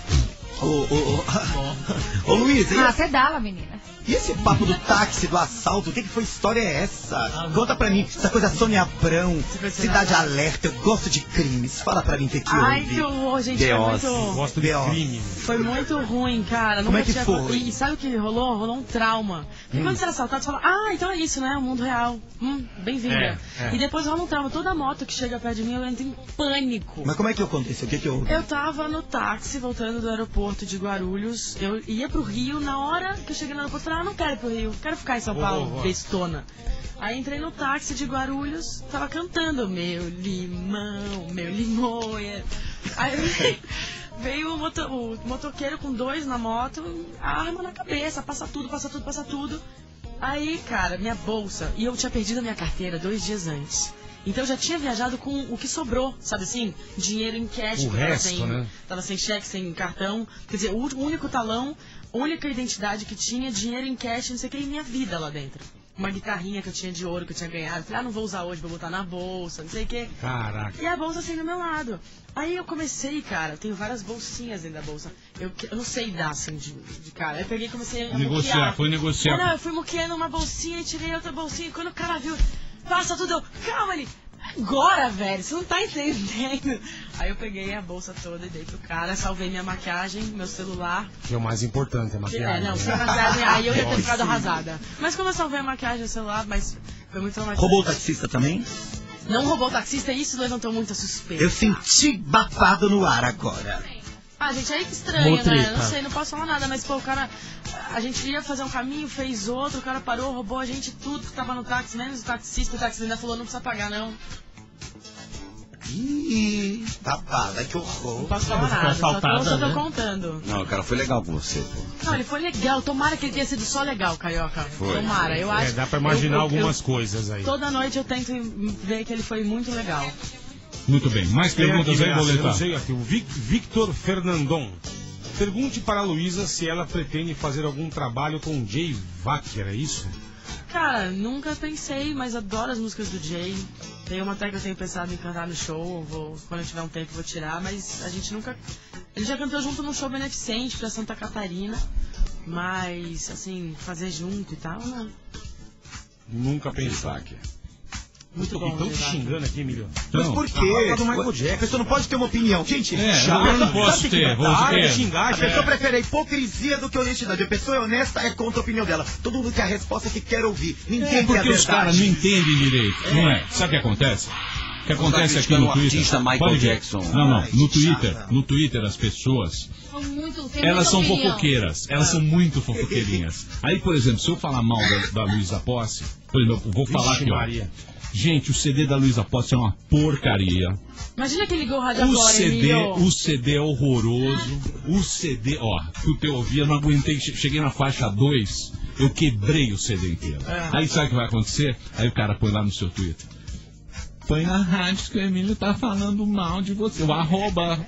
[SPEAKER 7] Ô Luísa,
[SPEAKER 2] até dá-la, menina.
[SPEAKER 7] E esse papo do táxi, do assalto, o que foi história é essa? Conta pra mim, essa coisa Sônia Abrão, Cidade Alerta, eu gosto de crimes. Fala pra mim o que houve.
[SPEAKER 10] Ai, que horror, gente.
[SPEAKER 9] Gosto de crime.
[SPEAKER 10] Foi muito ruim, cara.
[SPEAKER 7] Como é que foi?
[SPEAKER 10] E sabe o que rolou? Rolou um trauma. Porque quando você era assaltado, você fala, então é isso, né? O mundo real. Bem-vinda. E depois rola um trauma. Toda moto que chega perto de mim, eu entro em pânico.
[SPEAKER 7] Mas como é que aconteceu? O que houve?
[SPEAKER 10] Eu tava no táxi, voltando do aeroporto de Guarulhos. Eu ia pro Rio, na hora que eu cheguei no aeroporto, eu falei, não quero ir pro Rio, quero ficar em São Paulo, bestona. Aí entrei no táxi de Guarulhos, tava cantando meu limão, meu limoia. Aí veio o motoqueiro com 2 na moto, arma na cabeça, passa tudo. Aí, cara, minha bolsa, e eu tinha perdido a minha carteira 2 dias antes. Então eu já tinha viajado com o que sobrou, sabe assim? Dinheiro em cash.
[SPEAKER 9] O resto, né?
[SPEAKER 10] Tava sem cheque, sem cartão. Quer dizer, o único talão, única identidade que tinha, dinheiro em cash, não sei o que, e minha vida lá dentro. Uma guitarrinha que eu tinha de ouro, que eu tinha ganhado. Falei, não vou usar hoje, vou botar na bolsa, não sei o que.
[SPEAKER 9] Caraca.
[SPEAKER 10] E a bolsa assim do meu lado. Aí eu comecei, cara, eu tenho várias bolsinhas dentro da bolsa. Eu não sei dar assim de cara. Aí eu peguei e comecei a
[SPEAKER 5] negociar.
[SPEAKER 10] Não, eu fui muqueando uma bolsinha e tirei outra bolsinha. E quando o cara viu, passa tudo, eu, calma, ele, agora, velho, você não tá entendendo. Aí eu peguei a bolsa toda e dei pro cara, salvei minha maquiagem, meu celular.
[SPEAKER 9] Que é o mais importante, a maquiagem.
[SPEAKER 10] Sem maquiagem, aí eu ia ter ficado arrasada. Mas como eu salvei a maquiagem e o celular, mas foi muito traumatizante.
[SPEAKER 7] Roubou o taxista também?
[SPEAKER 10] Não roubou o taxista, e isso levantou muita suspeita.
[SPEAKER 7] Eu senti babado no ar agora.
[SPEAKER 10] Gente, aí que estranho, né? Não sei, não posso falar nada, mas pô, o cara... A gente ia fazer um caminho, fez outro, o cara parou, roubou a gente tudo que tava no táxi, menos o taxista ainda falou, não precisa pagar, não.
[SPEAKER 7] Ih, babada, que horror.
[SPEAKER 10] Não posso falar nada, só tô contando.
[SPEAKER 8] Não, o cara foi legal com você, pô.
[SPEAKER 10] Não, ele foi legal, tomara que ele tenha sido só legal, Carioca.
[SPEAKER 8] Foi.
[SPEAKER 10] Tomara, eu acho.
[SPEAKER 9] Dá pra imaginar algumas coisas aí.
[SPEAKER 10] Toda noite eu tento ver que ele foi muito legal.
[SPEAKER 5] Muito bem, mais perguntas aí, Boleta?
[SPEAKER 9] Eu sei aqui, o Victor Fernandon. Pergunte para a Luísa se ela pretende fazer algum trabalho com Jay Wacker, é isso?
[SPEAKER 10] Cara, nunca pensei, mas adoro as músicas do Jay. Tem uma até que eu tenho pensado em cantar no show, quando eu tiver um tempo vou tirar, mas a gente nunca... Ele já cantou junto num show beneficente pra Santa Catarina, mas, assim, fazer junto e tal, não.
[SPEAKER 9] Nunca pensei.
[SPEAKER 10] Muito bom.
[SPEAKER 9] Estão te xingando aqui, Emílio.
[SPEAKER 7] Mas por quê? A pessoa não pode ter uma opinião. Gente,
[SPEAKER 5] eu não posso ter.
[SPEAKER 7] A pessoa prefere a hipocrisia do que a honestidade. A pessoa é honesta, é contra a opinião dela. Todo mundo quer a resposta que quer ouvir. Ninguém quer a verdade.
[SPEAKER 5] Porque os caras não entendem direito, não é? Sabe o que acontece? O que acontece aqui no Twitter?
[SPEAKER 8] Michael Jackson.
[SPEAKER 5] Não. No Twitter as pessoas... Elas são fofoqueiras, elas são muito fofoqueirinhas. Aí, por exemplo, se eu falar mal da Luísa Posse, por exemplo, eu vou falar aqui, ó. Gente, o CD da Luísa Posse é uma porcaria.
[SPEAKER 10] Imagina que ligou o rádio agora,
[SPEAKER 5] O CD é horroroso. O CD, ó, que eu ouvi, eu não aguentei. Cheguei na faixa 2, eu quebrei o CD inteiro. Aí sabe o que vai acontecer? Aí o cara põe lá no seu Twitter. Põe na rádio que o Emílio tá falando mal de você. O arroba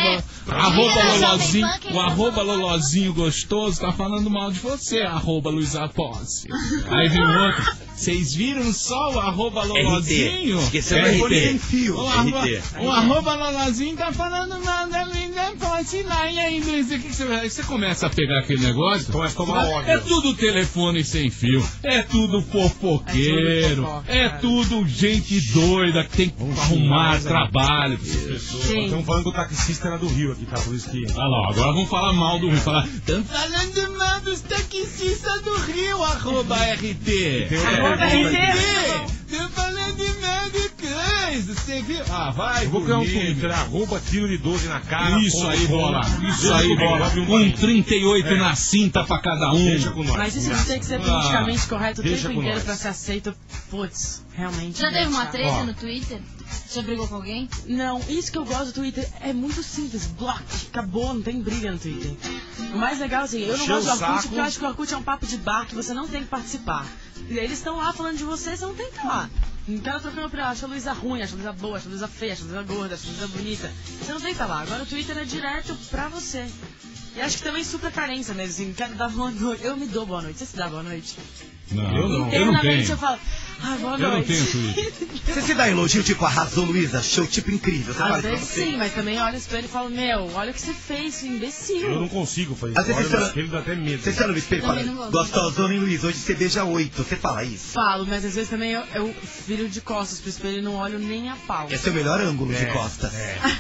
[SPEAKER 5] Lolozinho gostoso tá falando mal de você, arroba Luísa Posse. Aí vem o outro. Vocês viram só o arroba Lolozinho?
[SPEAKER 8] Esqueceu o RT.
[SPEAKER 5] O arroba Lolozinho tá falando mal da Luísa Posse lá. E aí, Luísa, o que você começa a pegar aquele negócio?
[SPEAKER 9] Começa a tomar ódio.
[SPEAKER 5] É tudo telefone sem fio. É tudo fofoqueiro. É tudo gente doida que tem que arrumar trabalho.
[SPEAKER 9] Estamos falando do taxista era do Rio aqui, tá? Por isso que...
[SPEAKER 5] Ah lá, agora vamos falar mal do Rio. Estamos falando mal dos taxistas do Rio, arroba RT.
[SPEAKER 10] Arroba RT.
[SPEAKER 5] Estamos falando mal de quem? Luiz, você viu? Ah, vai,
[SPEAKER 9] Eu vou criar um Twitter, @tiro de 12 na cara.
[SPEAKER 5] Isso aí, bola. Isso aí, bola. Com 38 na cinta pra cada um.
[SPEAKER 9] Deixa com nós.
[SPEAKER 10] Mas isso de ter que ser politicamente correto o
[SPEAKER 9] deixa
[SPEAKER 10] tempo
[SPEAKER 9] com
[SPEAKER 10] inteiro
[SPEAKER 9] nós.
[SPEAKER 10] pra ser aceito, putz, realmente.
[SPEAKER 12] Já teve uma
[SPEAKER 10] deixa.
[SPEAKER 12] treta no Twitter? Já brigou com alguém?
[SPEAKER 10] Não, isso que eu gosto do Twitter é muito simples. Block, acabou, não tem briga no Twitter. O mais legal, assim, eu não
[SPEAKER 9] Encheu
[SPEAKER 10] gosto do
[SPEAKER 9] o
[SPEAKER 10] Orkut
[SPEAKER 9] saco.
[SPEAKER 10] porque eu acho que o Orkut é um papo de bar que você não tem que participar. E eles estão lá falando de você não tem que estar lá. Não quero trocar opinião, acha a Luísa ruim, acha a Luísa boa, acha a Luísa feia, acha a Luísa gorda, acha a Luísa bonita. Você não tem que estar lá. Agora o Twitter é direto pra você. E acho que também supra carência mesmo, assim, quero dar boa noite. Eu me dou boa noite. Você se dá boa noite?
[SPEAKER 5] Não, eu não
[SPEAKER 10] Internamente
[SPEAKER 5] tenho.
[SPEAKER 10] eu falo, boa noite.
[SPEAKER 5] Eu não tenho Twitter.
[SPEAKER 7] Você se dá elogio, tipo, arrasou, Luísa, show, tipo, incrível. Você
[SPEAKER 10] Às
[SPEAKER 7] fala pra
[SPEAKER 10] vezes
[SPEAKER 7] você.
[SPEAKER 10] sim, mas também olha pro espelho e fala, meu, olha o que você fez, seu imbecil.
[SPEAKER 9] Eu não consigo fazer
[SPEAKER 7] Às
[SPEAKER 9] isso.
[SPEAKER 7] vezes
[SPEAKER 9] Olha,
[SPEAKER 7] você-
[SPEAKER 9] mas ele dá até medo.
[SPEAKER 7] Você olha no espelho e fala,
[SPEAKER 10] Também não gosto.
[SPEAKER 7] gostosona, hein, Luiz? Hoje você beija 8. Você fala isso.
[SPEAKER 10] Falo, mas às vezes também eu viro de costas pro espelho e não olho nem a pau.
[SPEAKER 7] Esse é o melhor ângulo de costas.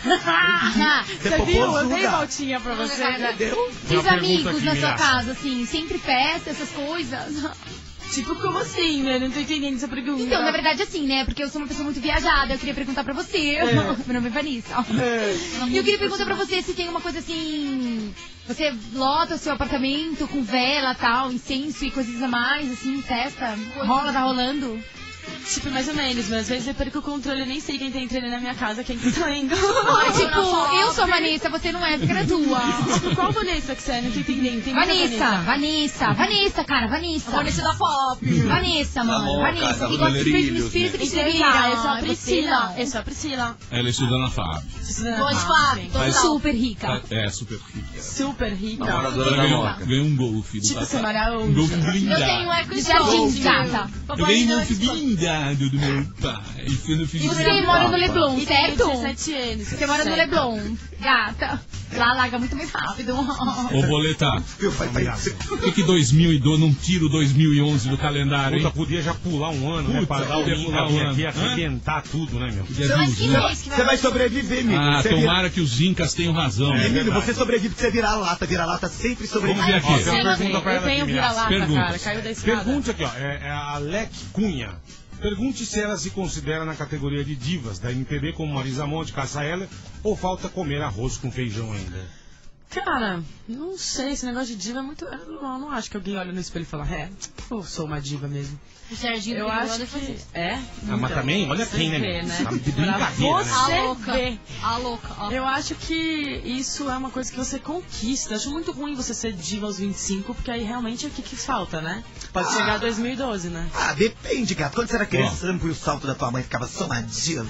[SPEAKER 10] Você
[SPEAKER 7] popou
[SPEAKER 10] viu?
[SPEAKER 7] no
[SPEAKER 10] Eu dei
[SPEAKER 7] lugar.
[SPEAKER 10] voltinha pra você, né?
[SPEAKER 2] E os
[SPEAKER 9] Uma pergunta
[SPEAKER 2] amigos
[SPEAKER 9] aqui,
[SPEAKER 2] na sua
[SPEAKER 9] Miraça.
[SPEAKER 2] casa, assim, sempre festa, essas coisas?
[SPEAKER 10] Tipo, como assim, né? Não tô entendendo essa pergunta.
[SPEAKER 2] Então, na verdade, assim, né? Porque eu sou uma pessoa muito viajada. Eu queria perguntar pra você. Meu nome é Vanessa. E eu queria perguntar pra você se tem uma coisa assim. Você lota o seu apartamento com vela, tal, incenso e coisas a mais, assim, festa? Rola, tá rolando?
[SPEAKER 10] Tipo, mais ou menos, mas às vezes eu perco o controle, eu nem sei quem tá entrando na minha casa, quem que tá indo.
[SPEAKER 2] Tipo, eu sou a Vanessa, você não é, porque era tua.
[SPEAKER 10] Tipo, qual Vanessa que você é? Não tô entendendo. Tem muita
[SPEAKER 2] Vanessa, cara, Vanessa.
[SPEAKER 12] Vanessa da Pop.
[SPEAKER 2] Vanessa, mano,
[SPEAKER 8] Amor,
[SPEAKER 2] Vanessa,
[SPEAKER 8] casa
[SPEAKER 2] que
[SPEAKER 8] do
[SPEAKER 2] gosta de
[SPEAKER 8] Lerilios,
[SPEAKER 2] espírito que se
[SPEAKER 10] Eu
[SPEAKER 2] vira.
[SPEAKER 10] sou a Priscila. Eu sou a Priscila.
[SPEAKER 5] Ela estuda na FAB.
[SPEAKER 12] Pode falar.
[SPEAKER 5] Mas-
[SPEAKER 2] Super rica.
[SPEAKER 5] É, super rica.
[SPEAKER 10] Super rica.
[SPEAKER 8] Namoradora
[SPEAKER 5] Ela
[SPEAKER 8] da
[SPEAKER 5] ganhou,
[SPEAKER 8] Moca.
[SPEAKER 5] ganhou um golfe do
[SPEAKER 10] Tipo,
[SPEAKER 5] papai.
[SPEAKER 10] você mora
[SPEAKER 5] Um
[SPEAKER 10] onde?
[SPEAKER 5] golfe
[SPEAKER 12] Eu
[SPEAKER 5] blindado.
[SPEAKER 12] tenho um eco
[SPEAKER 2] Jardim, gata.
[SPEAKER 5] Eu ganhei um golfe blindado do meu pai. Foi no fim
[SPEAKER 2] E
[SPEAKER 5] de
[SPEAKER 2] você
[SPEAKER 5] semana.
[SPEAKER 2] mora no Leblon,
[SPEAKER 10] E tem
[SPEAKER 2] certo?
[SPEAKER 10] 17 anos.
[SPEAKER 2] Você mora no
[SPEAKER 10] certo.
[SPEAKER 2] Leblon, gata. Lá larga muito mais rápido.
[SPEAKER 5] Ô, Boleta,
[SPEAKER 7] Meu pai tá
[SPEAKER 5] por que 2002 não tira o 2011 do calendário, hein?
[SPEAKER 9] Puta, podia já pular um ano, né?
[SPEAKER 5] Puta,
[SPEAKER 9] Pra dar o
[SPEAKER 5] podia
[SPEAKER 9] link
[SPEAKER 5] pular um
[SPEAKER 9] aqui,
[SPEAKER 5] ano.
[SPEAKER 9] aqui, arrebentar tudo, né, meu?
[SPEAKER 5] Podia
[SPEAKER 12] Mas que
[SPEAKER 5] avisar.
[SPEAKER 12] mês que
[SPEAKER 7] Você vai sobreviver, Emílio.
[SPEAKER 5] Ah,
[SPEAKER 7] Você vira-
[SPEAKER 5] tomara que os incas tenham razão.
[SPEAKER 7] Emílio, você sobrevive porque você vira lata. Vira lata sempre sobrevive.
[SPEAKER 5] Vamos ver
[SPEAKER 9] Ó,
[SPEAKER 5] aqui.
[SPEAKER 9] tem uma pergunta pra
[SPEAKER 10] Eu
[SPEAKER 9] ela
[SPEAKER 10] tenho
[SPEAKER 9] aqui, Miraça.
[SPEAKER 10] vira-lata,
[SPEAKER 5] Perguntas.
[SPEAKER 10] cara. Caiu da escada.
[SPEAKER 9] Pergunte aqui, ó. É a Alec Cunha. Pergunte se ela se considera na categoria de divas da MPB como Marisa Monte, Cássia Eller, ou falta comer arroz com feijão ainda?
[SPEAKER 10] Cara, não sei, esse negócio de diva é muito... Eu não acho que alguém olha no espelho e fala, eu sou uma diva mesmo.
[SPEAKER 12] O Serginho
[SPEAKER 10] Eu
[SPEAKER 12] do Big
[SPEAKER 10] acho
[SPEAKER 12] Brother faz
[SPEAKER 10] que...
[SPEAKER 12] isso.
[SPEAKER 10] É?
[SPEAKER 9] Ah, mas também, olha
[SPEAKER 10] você
[SPEAKER 9] quem, né,
[SPEAKER 10] vê,
[SPEAKER 9] meu? Tá de
[SPEAKER 10] Pra
[SPEAKER 9] brincadeira, né?
[SPEAKER 10] você
[SPEAKER 12] A louca.
[SPEAKER 10] ver.
[SPEAKER 12] A louca, ó.
[SPEAKER 10] Eu acho que isso é uma coisa que você conquista. Acho muito ruim você ser diva aos 25, porque aí realmente é o que falta, né? Pode chegar a 2012, né?
[SPEAKER 7] Ah, depende, gato. Quando você era criança,
[SPEAKER 5] Ó.
[SPEAKER 7] você não põe o salto da tua mãe e ficava só uma diva.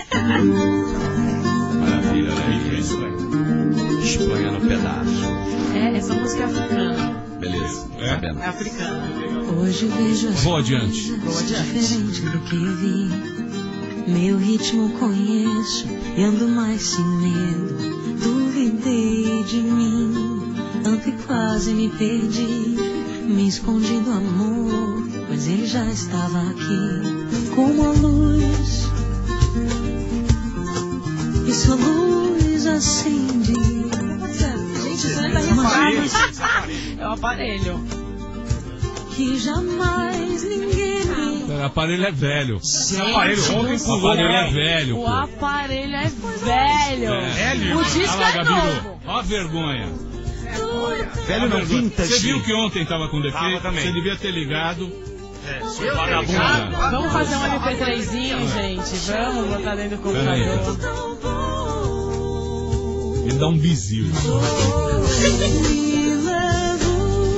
[SPEAKER 8] Maravilha, né? Isso, velho. Espanha no pedaço.
[SPEAKER 10] Essa música é africana.
[SPEAKER 8] Beleza,
[SPEAKER 5] É?
[SPEAKER 8] sabendo.
[SPEAKER 10] É africana.
[SPEAKER 14] Hoje vejo as
[SPEAKER 5] Vou adiante.
[SPEAKER 14] coisas diferente do que vi. Meu ritmo conheço e ando mais sem medo. Duvidei de mim, tanto e quase me perdi. Me escondi do amor, pois ele já estava aqui. Como a luz, e sua luz acende.
[SPEAKER 10] Gente, você tá reparando. É o aparelho.
[SPEAKER 14] Que jamais ninguém me...
[SPEAKER 5] O aparelho é velho.
[SPEAKER 9] Esse aparelho ontem
[SPEAKER 5] O
[SPEAKER 9] pulou.
[SPEAKER 5] aparelho é
[SPEAKER 9] né?
[SPEAKER 5] velho,
[SPEAKER 10] O
[SPEAKER 5] pô.
[SPEAKER 10] aparelho é velho.
[SPEAKER 9] Velho?
[SPEAKER 10] O disco
[SPEAKER 5] Olha lá,
[SPEAKER 10] é
[SPEAKER 5] Gabiru.
[SPEAKER 10] novo.
[SPEAKER 5] Ó a vergonha.
[SPEAKER 7] Velho não, vintage.
[SPEAKER 5] Você viu que ontem tava com
[SPEAKER 9] Tava
[SPEAKER 5] defeito?
[SPEAKER 9] também.
[SPEAKER 5] Você devia ter ligado.
[SPEAKER 9] Seu vagabundo.
[SPEAKER 10] Vamos fazer um MP3zinho, gente. Vamos botar dentro do
[SPEAKER 5] Peraí.
[SPEAKER 10] computador.
[SPEAKER 5] Ele dá um bizil.
[SPEAKER 14] Me levo.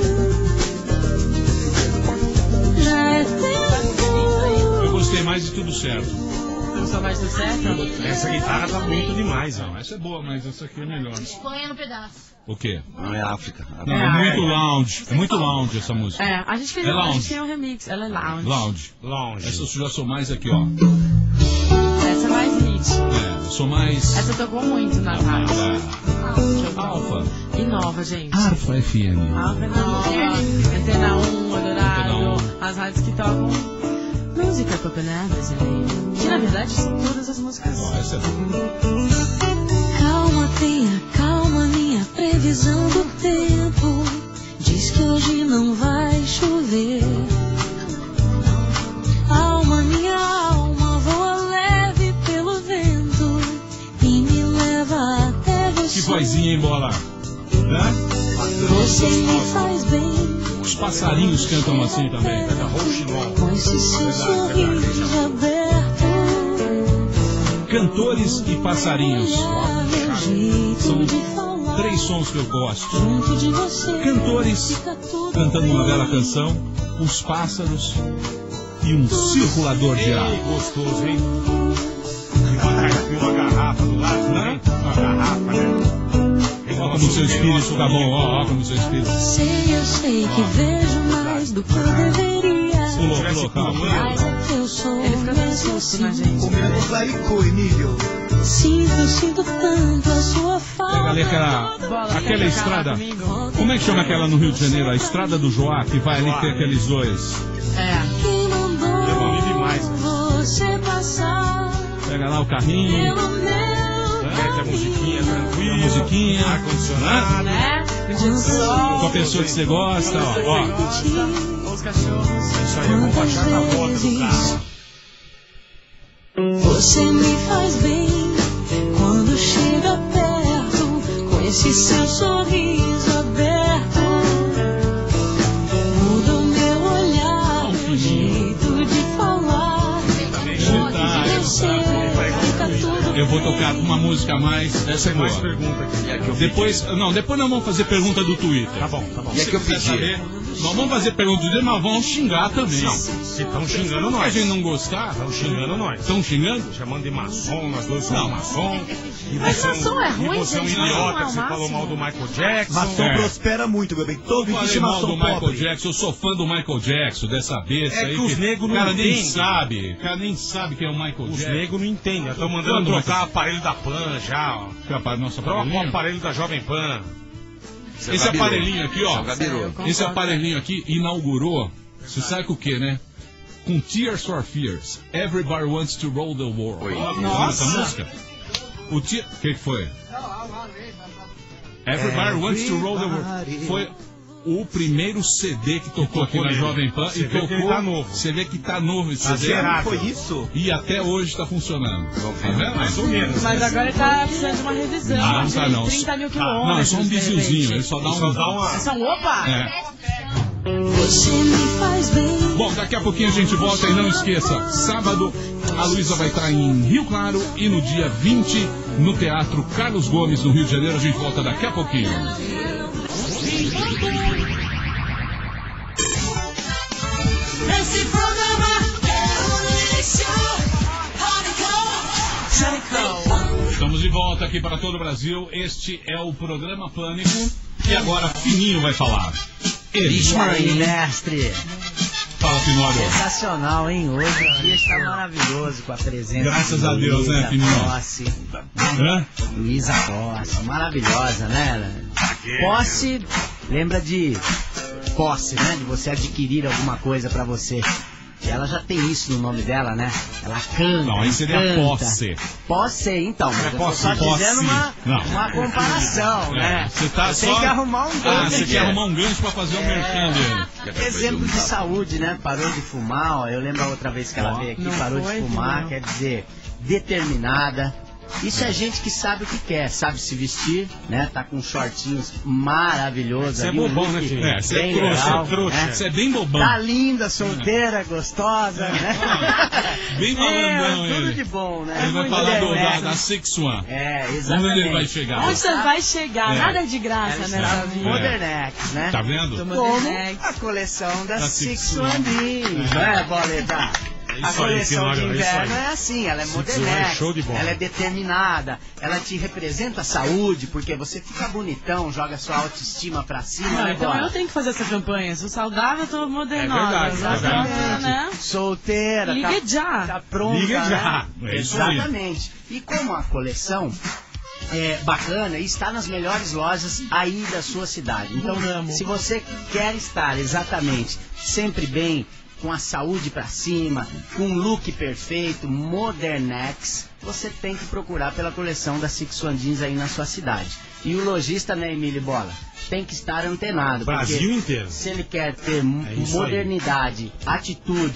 [SPEAKER 14] Já é tempo.
[SPEAKER 5] Eu gostei mais de tudo certo.
[SPEAKER 10] Gostou mais do certo?
[SPEAKER 9] Essa guitarra tá bonita demais, ó.
[SPEAKER 5] Não, essa é boa, mas essa aqui é melhor.
[SPEAKER 12] Espanha no pedaço.
[SPEAKER 5] O quê?
[SPEAKER 8] Não é África.
[SPEAKER 5] Não, é muito lounge. É muito lounge essa música.
[SPEAKER 10] É, a gente fez
[SPEAKER 5] É
[SPEAKER 10] a
[SPEAKER 5] lounge.
[SPEAKER 10] gente tem um remix. Ela é lounge.
[SPEAKER 5] Lounge.
[SPEAKER 9] Longe.
[SPEAKER 5] Essa eu já sou mais aqui, ó.
[SPEAKER 10] Essa é mais hit.
[SPEAKER 5] É, eu sou mais.
[SPEAKER 10] Essa tocou muito nas rádios.
[SPEAKER 5] Alfa.
[SPEAKER 10] E nova, gente.
[SPEAKER 5] Arfa FM.
[SPEAKER 10] Alfa é nova. Antena 1, Eldorado.
[SPEAKER 5] Antena 1.
[SPEAKER 10] As rádios que tocam música popular brasileira. Que na verdade são todas as músicas.
[SPEAKER 5] Ó, essa é boa.
[SPEAKER 14] Calma, tenha calma, minha previsão do tempo diz que hoje não vai chover. Alma, minha alma, voa leve pelo
[SPEAKER 5] vozinha, hein, Bola? Né?
[SPEAKER 14] Você me faz bem.
[SPEAKER 5] Os passarinhos cantam assim também.
[SPEAKER 14] Com esse seu sorriso aberto.
[SPEAKER 5] Cantores e passarinhos. São 3 sons que eu gosto. Cantores cantando uma bela canção, os pássaros e um circulador de ar.
[SPEAKER 9] Gostoso, hein? Uma garrafa do lado, né? Uma garrafa, né?
[SPEAKER 5] Ó como o seu espírito fica bom, ó como o seu espírito.
[SPEAKER 14] Eu sei que vejo mais do que deveria.
[SPEAKER 5] Pulou, calma.
[SPEAKER 14] Eu sou mesmo assim.
[SPEAKER 7] Comemos aí, Emílio.
[SPEAKER 14] Sinto tanto a sua falta.
[SPEAKER 5] Pega ali aquela estrada. Como é que chama aquela no Rio de Janeiro? A Estrada do Joá, que vai ali ter aqueles dois.
[SPEAKER 14] Quem mandou
[SPEAKER 9] demais,
[SPEAKER 14] você passar?
[SPEAKER 5] Pega lá o carrinho.
[SPEAKER 9] A musiquinha tranquila.
[SPEAKER 5] A musiquinha.
[SPEAKER 9] Ar-condicionado.
[SPEAKER 10] Né?
[SPEAKER 5] Com a pessoa que você gosta, ó.
[SPEAKER 10] Os cachorros.
[SPEAKER 9] Isso aí, eu vou baixar na volta do carro.
[SPEAKER 14] Você me faz bem quando chega perto, com esse seu sorriso aberto. Muda o meu olhar, meu jeito de falar.
[SPEAKER 5] Eu vou tocar uma música a mais. Essa é
[SPEAKER 9] mais
[SPEAKER 5] boa.
[SPEAKER 9] Pergunta aqui.
[SPEAKER 5] Depois nós vamos fazer pergunta do Twitter.
[SPEAKER 9] Tá bom.
[SPEAKER 8] E é que eu pedi.
[SPEAKER 5] Nós vamos fazer pergunta do Twitter, mas vamos xingar também.
[SPEAKER 9] Não, se estão xingando
[SPEAKER 5] Se a
[SPEAKER 9] nós.
[SPEAKER 5] gente não gostar,
[SPEAKER 9] Estão xingando nós.
[SPEAKER 5] estão xingando?
[SPEAKER 9] Chamando de maçom, nós dois somos maçom. E
[SPEAKER 10] Mas
[SPEAKER 9] você
[SPEAKER 10] maçom é ruim,
[SPEAKER 9] E você é um
[SPEAKER 10] gente, maçom
[SPEAKER 9] idiota
[SPEAKER 10] é
[SPEAKER 9] que
[SPEAKER 10] o
[SPEAKER 9] você falou
[SPEAKER 10] máximo.
[SPEAKER 9] mal do Michael Jackson.
[SPEAKER 7] Maçom prospera muito, meu bem. Todo
[SPEAKER 5] Eu falei
[SPEAKER 7] existe
[SPEAKER 5] mal
[SPEAKER 7] maçom
[SPEAKER 5] do Michael
[SPEAKER 7] pobre.
[SPEAKER 5] Jackson, eu sou fã do Michael Jackson, dessa besta
[SPEAKER 9] É
[SPEAKER 5] aí.
[SPEAKER 9] que os negros
[SPEAKER 5] o cara
[SPEAKER 9] não
[SPEAKER 5] nem
[SPEAKER 9] entendem.
[SPEAKER 5] sabe. O cara nem sabe quem é o Michael
[SPEAKER 9] Os
[SPEAKER 5] Jackson.
[SPEAKER 9] negros não entendem. Estão mandando
[SPEAKER 5] Quando,
[SPEAKER 9] trocar
[SPEAKER 5] Michael?
[SPEAKER 9] o aparelho da Pan já, ó.
[SPEAKER 5] Capaz, nossa,
[SPEAKER 9] Troca o aparelho da Jovem Pan.
[SPEAKER 5] Esse aparelhinho aqui, ó.
[SPEAKER 8] Gabiru.
[SPEAKER 5] Esse aparelhinho aqui inaugurou. Você sabe com o que, né? Com Tears for Fears. Everybody Wants to Roll the World.
[SPEAKER 10] Nossa.
[SPEAKER 5] Essa música? O que foi? Everybody Wants to Roll the World. Foi o primeiro CD que tocou aqui na Jovem Pan.
[SPEAKER 9] Você
[SPEAKER 5] E
[SPEAKER 9] vê que
[SPEAKER 5] tocou.
[SPEAKER 9] ele tá novo.
[SPEAKER 5] Você vê que tá novo esse CD.
[SPEAKER 9] zerado.
[SPEAKER 7] Foi isso?
[SPEAKER 5] E até hoje está funcionando. Tá vendo?
[SPEAKER 9] Mais ou menos.
[SPEAKER 10] Mas agora ele tá precisando de uma revisão.
[SPEAKER 5] Ah, não tá não.
[SPEAKER 10] 30 mil
[SPEAKER 5] Não,
[SPEAKER 10] quilômetros.
[SPEAKER 5] é só um
[SPEAKER 10] de
[SPEAKER 5] bizilzinho.
[SPEAKER 10] repente.
[SPEAKER 5] Ele só dá
[SPEAKER 9] uma...
[SPEAKER 10] É só um opa!
[SPEAKER 5] É.
[SPEAKER 14] Você me faz bem.
[SPEAKER 5] Bom, daqui a pouquinho a gente volta e não esqueça, sábado a Luísa vai estar em Rio Claro e no dia 20 no Teatro Carlos Gomes, no Rio de Janeiro. A gente volta daqui a pouquinho.
[SPEAKER 14] Esse programa
[SPEAKER 5] Estamos de volta aqui para todo o Brasil. Este é o programa Pânico. E agora Fininho vai falar.
[SPEAKER 13] Vixe, aí, mestre.
[SPEAKER 5] Fala, Finório.
[SPEAKER 13] Sensacional, hein? Hoje o dia está maravilhoso com a presença.
[SPEAKER 5] Graças a Deus, né, Fininho?
[SPEAKER 13] Posse. Luísa Posse. Maravilhosa, né? Posse, lembra de posse, né? De você adquirir alguma coisa pra você. E ela já tem isso no nome dela, né? Ela canta.
[SPEAKER 5] Não, aí seria
[SPEAKER 13] canta.
[SPEAKER 5] posse.
[SPEAKER 13] Posse, então. Mas eu tô
[SPEAKER 5] posse,
[SPEAKER 13] só dizendo
[SPEAKER 5] posse.
[SPEAKER 13] uma comparação, né?
[SPEAKER 5] Você tá
[SPEAKER 13] Tem
[SPEAKER 5] só...
[SPEAKER 13] que arrumar um gancho.
[SPEAKER 5] Ah, você quer arrumar um gancho pra fazer o merchan dele.
[SPEAKER 13] Exemplo de saúde, né? Parou de fumar, ó. Eu lembro a outra vez que ela veio aqui,
[SPEAKER 10] Não
[SPEAKER 13] parou
[SPEAKER 10] foi,
[SPEAKER 13] de fumar,
[SPEAKER 10] não.
[SPEAKER 13] quer dizer, determinada. Isso é gente que sabe o que quer, sabe se vestir, né? Tá com shortinhos maravilhosos.
[SPEAKER 9] Você é
[SPEAKER 13] ali, um
[SPEAKER 9] bobão,
[SPEAKER 13] look
[SPEAKER 9] né, filho?
[SPEAKER 5] É, você é
[SPEAKER 13] bem
[SPEAKER 5] trouxa,
[SPEAKER 13] legal,
[SPEAKER 5] é trouxa.
[SPEAKER 13] né?
[SPEAKER 5] Você é bem bobão.
[SPEAKER 13] Tá linda, solteira, gostosa, né?
[SPEAKER 5] Bem malandrão
[SPEAKER 13] tudo
[SPEAKER 5] ele.
[SPEAKER 13] de bom, né?
[SPEAKER 5] Ele vai
[SPEAKER 13] Muito
[SPEAKER 5] falar
[SPEAKER 13] bem, né?
[SPEAKER 5] da Six One.
[SPEAKER 13] É,
[SPEAKER 5] Onde
[SPEAKER 13] exatamente.
[SPEAKER 5] ele vai chegar?
[SPEAKER 10] Onde você vai chegar?
[SPEAKER 5] É.
[SPEAKER 10] Nada de graça
[SPEAKER 13] Ela
[SPEAKER 10] nessa
[SPEAKER 13] está
[SPEAKER 10] vida.
[SPEAKER 13] Modernex, né?
[SPEAKER 5] Tá vendo?
[SPEAKER 13] Como a coleção da
[SPEAKER 5] Da
[SPEAKER 13] Six
[SPEAKER 5] Six
[SPEAKER 13] One
[SPEAKER 5] One.
[SPEAKER 13] Jeans, né, Boleta? A
[SPEAKER 9] isso aí,
[SPEAKER 13] coleção de
[SPEAKER 9] Finório, é isso
[SPEAKER 13] inverno
[SPEAKER 9] aí.
[SPEAKER 13] é assim, ela é
[SPEAKER 9] Six One é
[SPEAKER 13] modernex,
[SPEAKER 9] show de bola.
[SPEAKER 13] ela é determinada, ela te representa a saúde, porque você fica bonitão, joga sua autoestima pra cima,
[SPEAKER 10] Não,
[SPEAKER 13] né,
[SPEAKER 10] então
[SPEAKER 13] Bola?
[SPEAKER 10] eu tenho que fazer essa campanha. Sou saudável, eu tô modernosa.
[SPEAKER 9] É verdade,
[SPEAKER 10] Já
[SPEAKER 9] é verdade.
[SPEAKER 10] tô, né?
[SPEAKER 13] Solteira,
[SPEAKER 10] Liga já.
[SPEAKER 13] tá pronta,
[SPEAKER 9] Liga já.
[SPEAKER 13] né?
[SPEAKER 5] É isso aí.
[SPEAKER 13] Exatamente. E como a coleção é bacana e está nas melhores lojas aí da sua cidade. Então, se você quer estar exatamente sempre bem, com a saúde pra cima, com um look perfeito, modernex, você tem que procurar pela coleção da Six One Jeans aí na sua cidade. E o lojista, né, Emílio Bola, tem que estar antenado.
[SPEAKER 9] Brasil
[SPEAKER 13] porque
[SPEAKER 9] inteiro.
[SPEAKER 13] se ele quer ter
[SPEAKER 9] isso aí.
[SPEAKER 13] modernidade, atitude,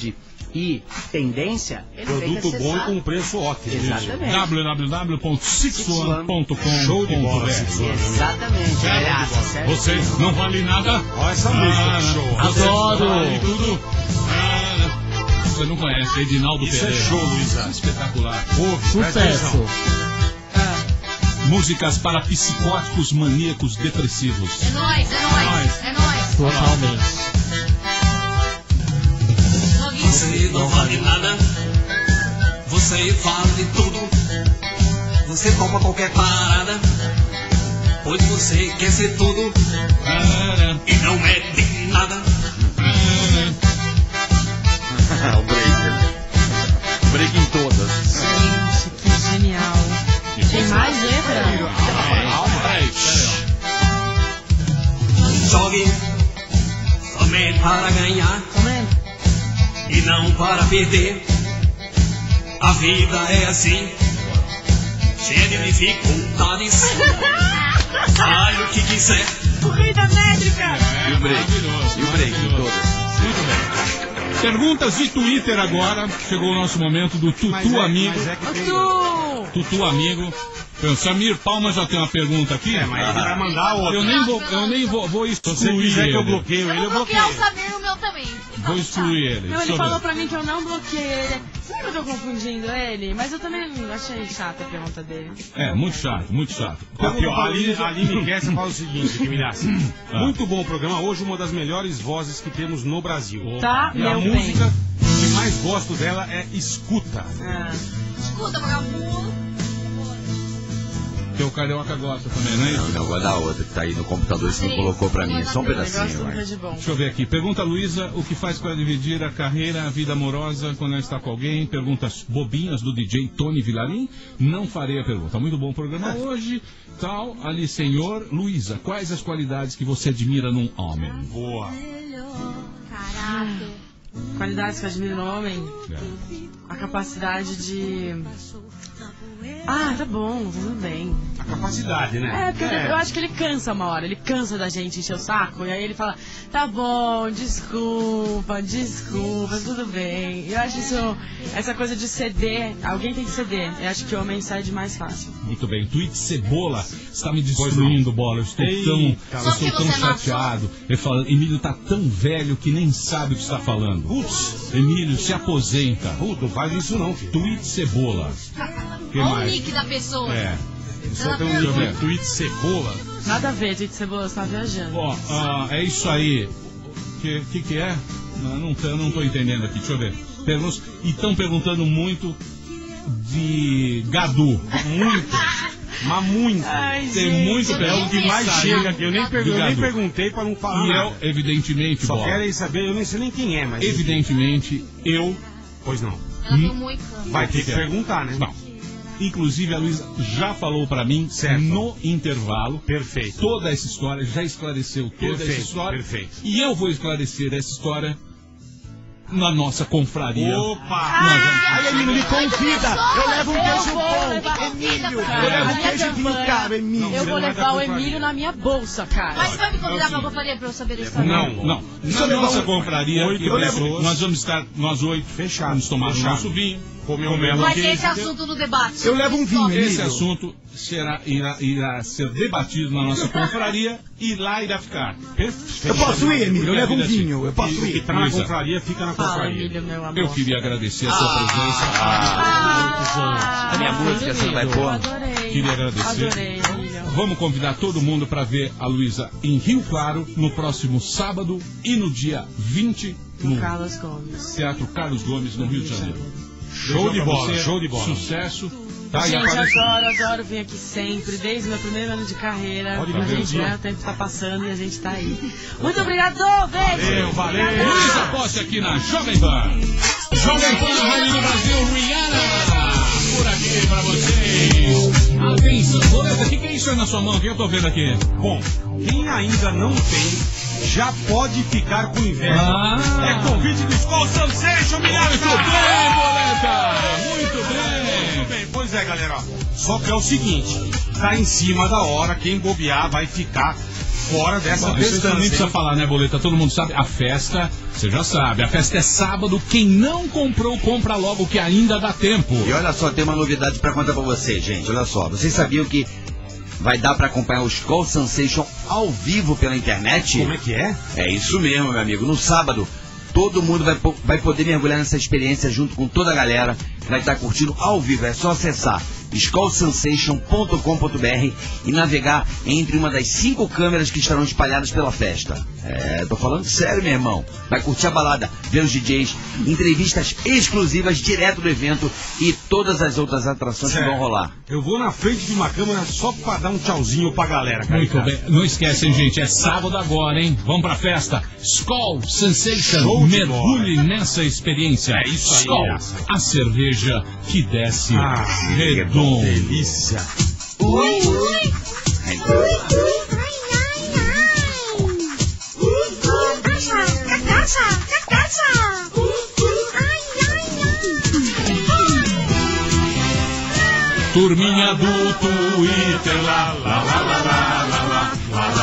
[SPEAKER 13] e tendência, ele tem que
[SPEAKER 9] Produto bom e
[SPEAKER 13] acessar.
[SPEAKER 9] com preço ótimo.
[SPEAKER 13] Exatamente.
[SPEAKER 5] www.sixone.com.br.
[SPEAKER 9] Show de bola, Sixone.
[SPEAKER 13] Exatamente. Certo?
[SPEAKER 5] Você não vale nada.
[SPEAKER 9] Olha essa música, show.
[SPEAKER 11] Adoro.
[SPEAKER 5] Vale tudo. Você não conhece, Edinaldo
[SPEAKER 9] Isso
[SPEAKER 5] Pereira.
[SPEAKER 9] é show, Luísa.
[SPEAKER 5] Espetacular.
[SPEAKER 11] Sucesso.
[SPEAKER 5] Músicas para psicóticos, maníacos, depressivos.
[SPEAKER 12] É nóis.
[SPEAKER 11] Totalmente.
[SPEAKER 15] Você não vale nada, você vale tudo. Você topa qualquer parada, pois você quer ser tudo e não é de nada.
[SPEAKER 8] O break em todas.
[SPEAKER 10] Gente, que genial. Tem mais letra?
[SPEAKER 15] Jogue somente para ganhar e não para perder. A vida é assim, cheia de dificuldades. Sai o que quiser.
[SPEAKER 10] Corrida métrica.
[SPEAKER 8] E o break em todas.
[SPEAKER 5] Muito bem. Perguntas de Twitter agora. Chegou o nosso momento do Tutu Amigo. Tutu Amigo. O Samir Palma já tem uma pergunta aqui.
[SPEAKER 9] Mas ele vai mandar outra.
[SPEAKER 5] Eu nem vou excluir
[SPEAKER 9] Se você quiser que eu
[SPEAKER 5] ele.
[SPEAKER 9] bloqueio ele, eu
[SPEAKER 12] Eu vou bloquear
[SPEAKER 9] bloqueio.
[SPEAKER 12] o Samir no meu também.
[SPEAKER 5] Vou excluir ele.
[SPEAKER 10] Não,
[SPEAKER 5] Deixa
[SPEAKER 10] ele
[SPEAKER 5] eu
[SPEAKER 10] falou
[SPEAKER 5] ver.
[SPEAKER 10] pra mim que eu não bloqueei ele. Será que eu tô confundindo ele? Mas eu também achei chata a pergunta dele.
[SPEAKER 5] É, muito chato, muito chato.
[SPEAKER 9] Aqui, ó, a Aline Kessa fala o seguinte, que me dá assim. Muito bom o programa, hoje uma das melhores vozes que temos no Brasil.
[SPEAKER 10] Tá,
[SPEAKER 9] E a
[SPEAKER 10] meu
[SPEAKER 9] música que mais gosto dela é Escuta.
[SPEAKER 12] Escuta, vagabundo.
[SPEAKER 5] Que o Carioca gosta também, não é isso?
[SPEAKER 8] Não, vou dar outra que tá aí no computador, você não colocou pra mim. Só um pedacinho, vai.
[SPEAKER 5] Deixa eu ver aqui. Pergunta a Luísa o que faz para dividir a carreira, a vida amorosa quando ela está com alguém. Perguntas bobinhas do DJ Tony Vilarim. Não farei a pergunta. Muito bom programa hoje. Tal, ali, senhor. Luísa, quais as qualidades que você admira num homem?
[SPEAKER 9] Boa.
[SPEAKER 12] Caráter.
[SPEAKER 10] Qualidades que eu admiro no homem. A capacidade de... Ah, tá bom, tudo bem.
[SPEAKER 9] A capacidade, né?
[SPEAKER 10] É, porque eu acho que ele cansa uma hora, ele cansa da gente encher o saco, e aí ele fala, tá bom, desculpa, tudo bem. Eu acho isso, essa coisa de ceder, alguém tem que ceder, eu acho que o homem cede mais fácil.
[SPEAKER 5] Muito bem. Tweet Cebola está me destruindo, Bola. Eu estou tão chateado. Ele fala, Emílio tá tão velho que nem sabe o que está falando.
[SPEAKER 9] Putz.
[SPEAKER 5] Emílio, se aposenta.
[SPEAKER 9] Não faz isso não, filho.
[SPEAKER 5] Tweet Cebola. Que
[SPEAKER 12] Olha o
[SPEAKER 5] mais?
[SPEAKER 12] nick da pessoa.
[SPEAKER 5] É.
[SPEAKER 9] Só tem um tweet Cebola.
[SPEAKER 10] Nada a ver, Tweet Cebola, você tá viajando.
[SPEAKER 5] Ó, é isso aí. Que é? Não tô entendendo aqui, deixa eu ver. E estão perguntando muito de Gadu.
[SPEAKER 9] Muito. Mas muito.
[SPEAKER 10] Ai,
[SPEAKER 5] Tem
[SPEAKER 10] gente,
[SPEAKER 5] muito
[SPEAKER 9] É o que mais chega aqui. Eu nem
[SPEAKER 5] Gadu.
[SPEAKER 9] perguntei pra não falar.
[SPEAKER 5] E
[SPEAKER 9] nada.
[SPEAKER 5] evidentemente,
[SPEAKER 9] Só
[SPEAKER 5] Bola,
[SPEAKER 9] querem saber, eu nem sei nem quem é, mas.
[SPEAKER 5] evidentemente, eu...
[SPEAKER 9] Pois não.
[SPEAKER 12] Ela viu muito.
[SPEAKER 9] Vai ter que perguntar, né?
[SPEAKER 5] Não. Inclusive, a Luísa já falou pra mim, no intervalo,
[SPEAKER 9] Perfeito.
[SPEAKER 5] toda essa história, já esclareceu toda essa história.
[SPEAKER 9] Perfeito.
[SPEAKER 5] E eu vou esclarecer essa história na nossa confraria.
[SPEAKER 9] Opa!
[SPEAKER 7] Aí, Emílio, me convida. Eu levo um queijo bom.
[SPEAKER 12] levar
[SPEAKER 7] Emílio,
[SPEAKER 12] cara.
[SPEAKER 7] eu levo
[SPEAKER 10] A
[SPEAKER 7] um
[SPEAKER 10] minha
[SPEAKER 7] queijo vinho
[SPEAKER 10] campanha,
[SPEAKER 7] caro, Emílio.
[SPEAKER 10] eu vou levar o Emílio na minha bolsa, cara.
[SPEAKER 12] Mas vai me convidar pra confraria pra eu saber da história?
[SPEAKER 5] Não. Na nossa confraria,
[SPEAKER 9] 8 pessoas.
[SPEAKER 5] nós vamos estar, nós 8,
[SPEAKER 9] Fechados.
[SPEAKER 5] vamos tomar o nosso vinho, comer um belo
[SPEAKER 12] Vai ter
[SPEAKER 5] queijo.
[SPEAKER 12] esse assunto no debate.
[SPEAKER 7] Eu levo um vinho,
[SPEAKER 5] Esse
[SPEAKER 7] Emílio.
[SPEAKER 5] assunto irá ser debatido na nossa confraria e lá irá ficar.
[SPEAKER 7] Eu posso ir, Emílio, eu levo um vinho. Eu posso
[SPEAKER 9] O que
[SPEAKER 7] ir.
[SPEAKER 9] tá na
[SPEAKER 5] Luísa.
[SPEAKER 9] confraria, fica na
[SPEAKER 10] Fala,
[SPEAKER 9] confraria.
[SPEAKER 10] Emílio, meu amor.
[SPEAKER 5] Eu queria agradecer a sua presença.
[SPEAKER 8] A minha música, você não vai
[SPEAKER 10] Eu
[SPEAKER 8] pôr?
[SPEAKER 10] adorei.
[SPEAKER 5] Queria agradecer.
[SPEAKER 10] Adorei, Emílio.
[SPEAKER 5] Vamos convidar todo mundo para ver a Luísa em Rio Claro no próximo sábado e no dia 20 no
[SPEAKER 10] Carlos Gomes.
[SPEAKER 5] Teatro Carlos Gomes, no Rio de Janeiro.
[SPEAKER 9] Show de bola,
[SPEAKER 5] Você,
[SPEAKER 9] show de bola.
[SPEAKER 5] Sucesso. Tá, e
[SPEAKER 10] Gente,
[SPEAKER 5] aparece-
[SPEAKER 10] adoro vir aqui sempre, desde meu primeiro ano de carreira.
[SPEAKER 9] Pode
[SPEAKER 10] A
[SPEAKER 9] vir,
[SPEAKER 10] gente,
[SPEAKER 9] viu?
[SPEAKER 10] né, o tempo tá passando e a gente tá aí. Muito obrigado, beijo!
[SPEAKER 9] Valeu.
[SPEAKER 5] Luísa Posse aqui na Jovem Pan. Jovem Pan, Rádio do Brasil, Rihanna. Por aqui pra vocês. Atenção, Boleta, o que é isso aí na sua mão? O que eu tô vendo aqui?
[SPEAKER 9] Bom, quem ainda não tem, já pode ficar com inveja. É convite do Skol Sunset, humilhação!
[SPEAKER 5] Muito bem, Boleta! Muito bem!
[SPEAKER 9] Muito bem, pois é, galera. Ó. Só que é o seguinte, tá em cima da hora, quem bobear vai ficar fora dessa
[SPEAKER 5] Isso
[SPEAKER 9] distância.
[SPEAKER 5] nem precisa falar, né, Boleta? Todo mundo sabe. A festa, você já sabe, a festa é sábado. Quem não comprou, compra logo que ainda dá tempo.
[SPEAKER 8] E olha só, tem uma novidade pra contar pra vocês, gente. Olha só, vocês sabiam que vai dar pra acompanhar o Skol Sensation ao vivo pela internet?
[SPEAKER 9] Como é que é?
[SPEAKER 8] É isso mesmo, meu amigo. No sábado, todo mundo vai poder mergulhar nessa experiência junto com toda a galera que vai estar curtindo ao vivo. É só acessar skolsensation.com.br e navegar entre uma das 5 câmeras que estarão espalhadas pela festa. Tô falando sério, meu irmão. Vai curtir a balada, ver os DJs, entrevistas exclusivas direto do evento e todas as outras atrações que vão rolar.
[SPEAKER 9] Eu vou na frente de uma câmera só pra dar um tchauzinho pra galera, cara.
[SPEAKER 5] Muito bem. Não esquecem, gente, é sábado agora, hein? Vamos pra festa. Skol Sensation. Mergulhe nessa experiência.
[SPEAKER 9] É isso aí.
[SPEAKER 5] Skol, a cerveja que desce redondo.
[SPEAKER 9] Delícia.
[SPEAKER 4] Ui, ui.
[SPEAKER 5] Turminha do Twitter, lá, lá, lá, lá, lá, lá, lá,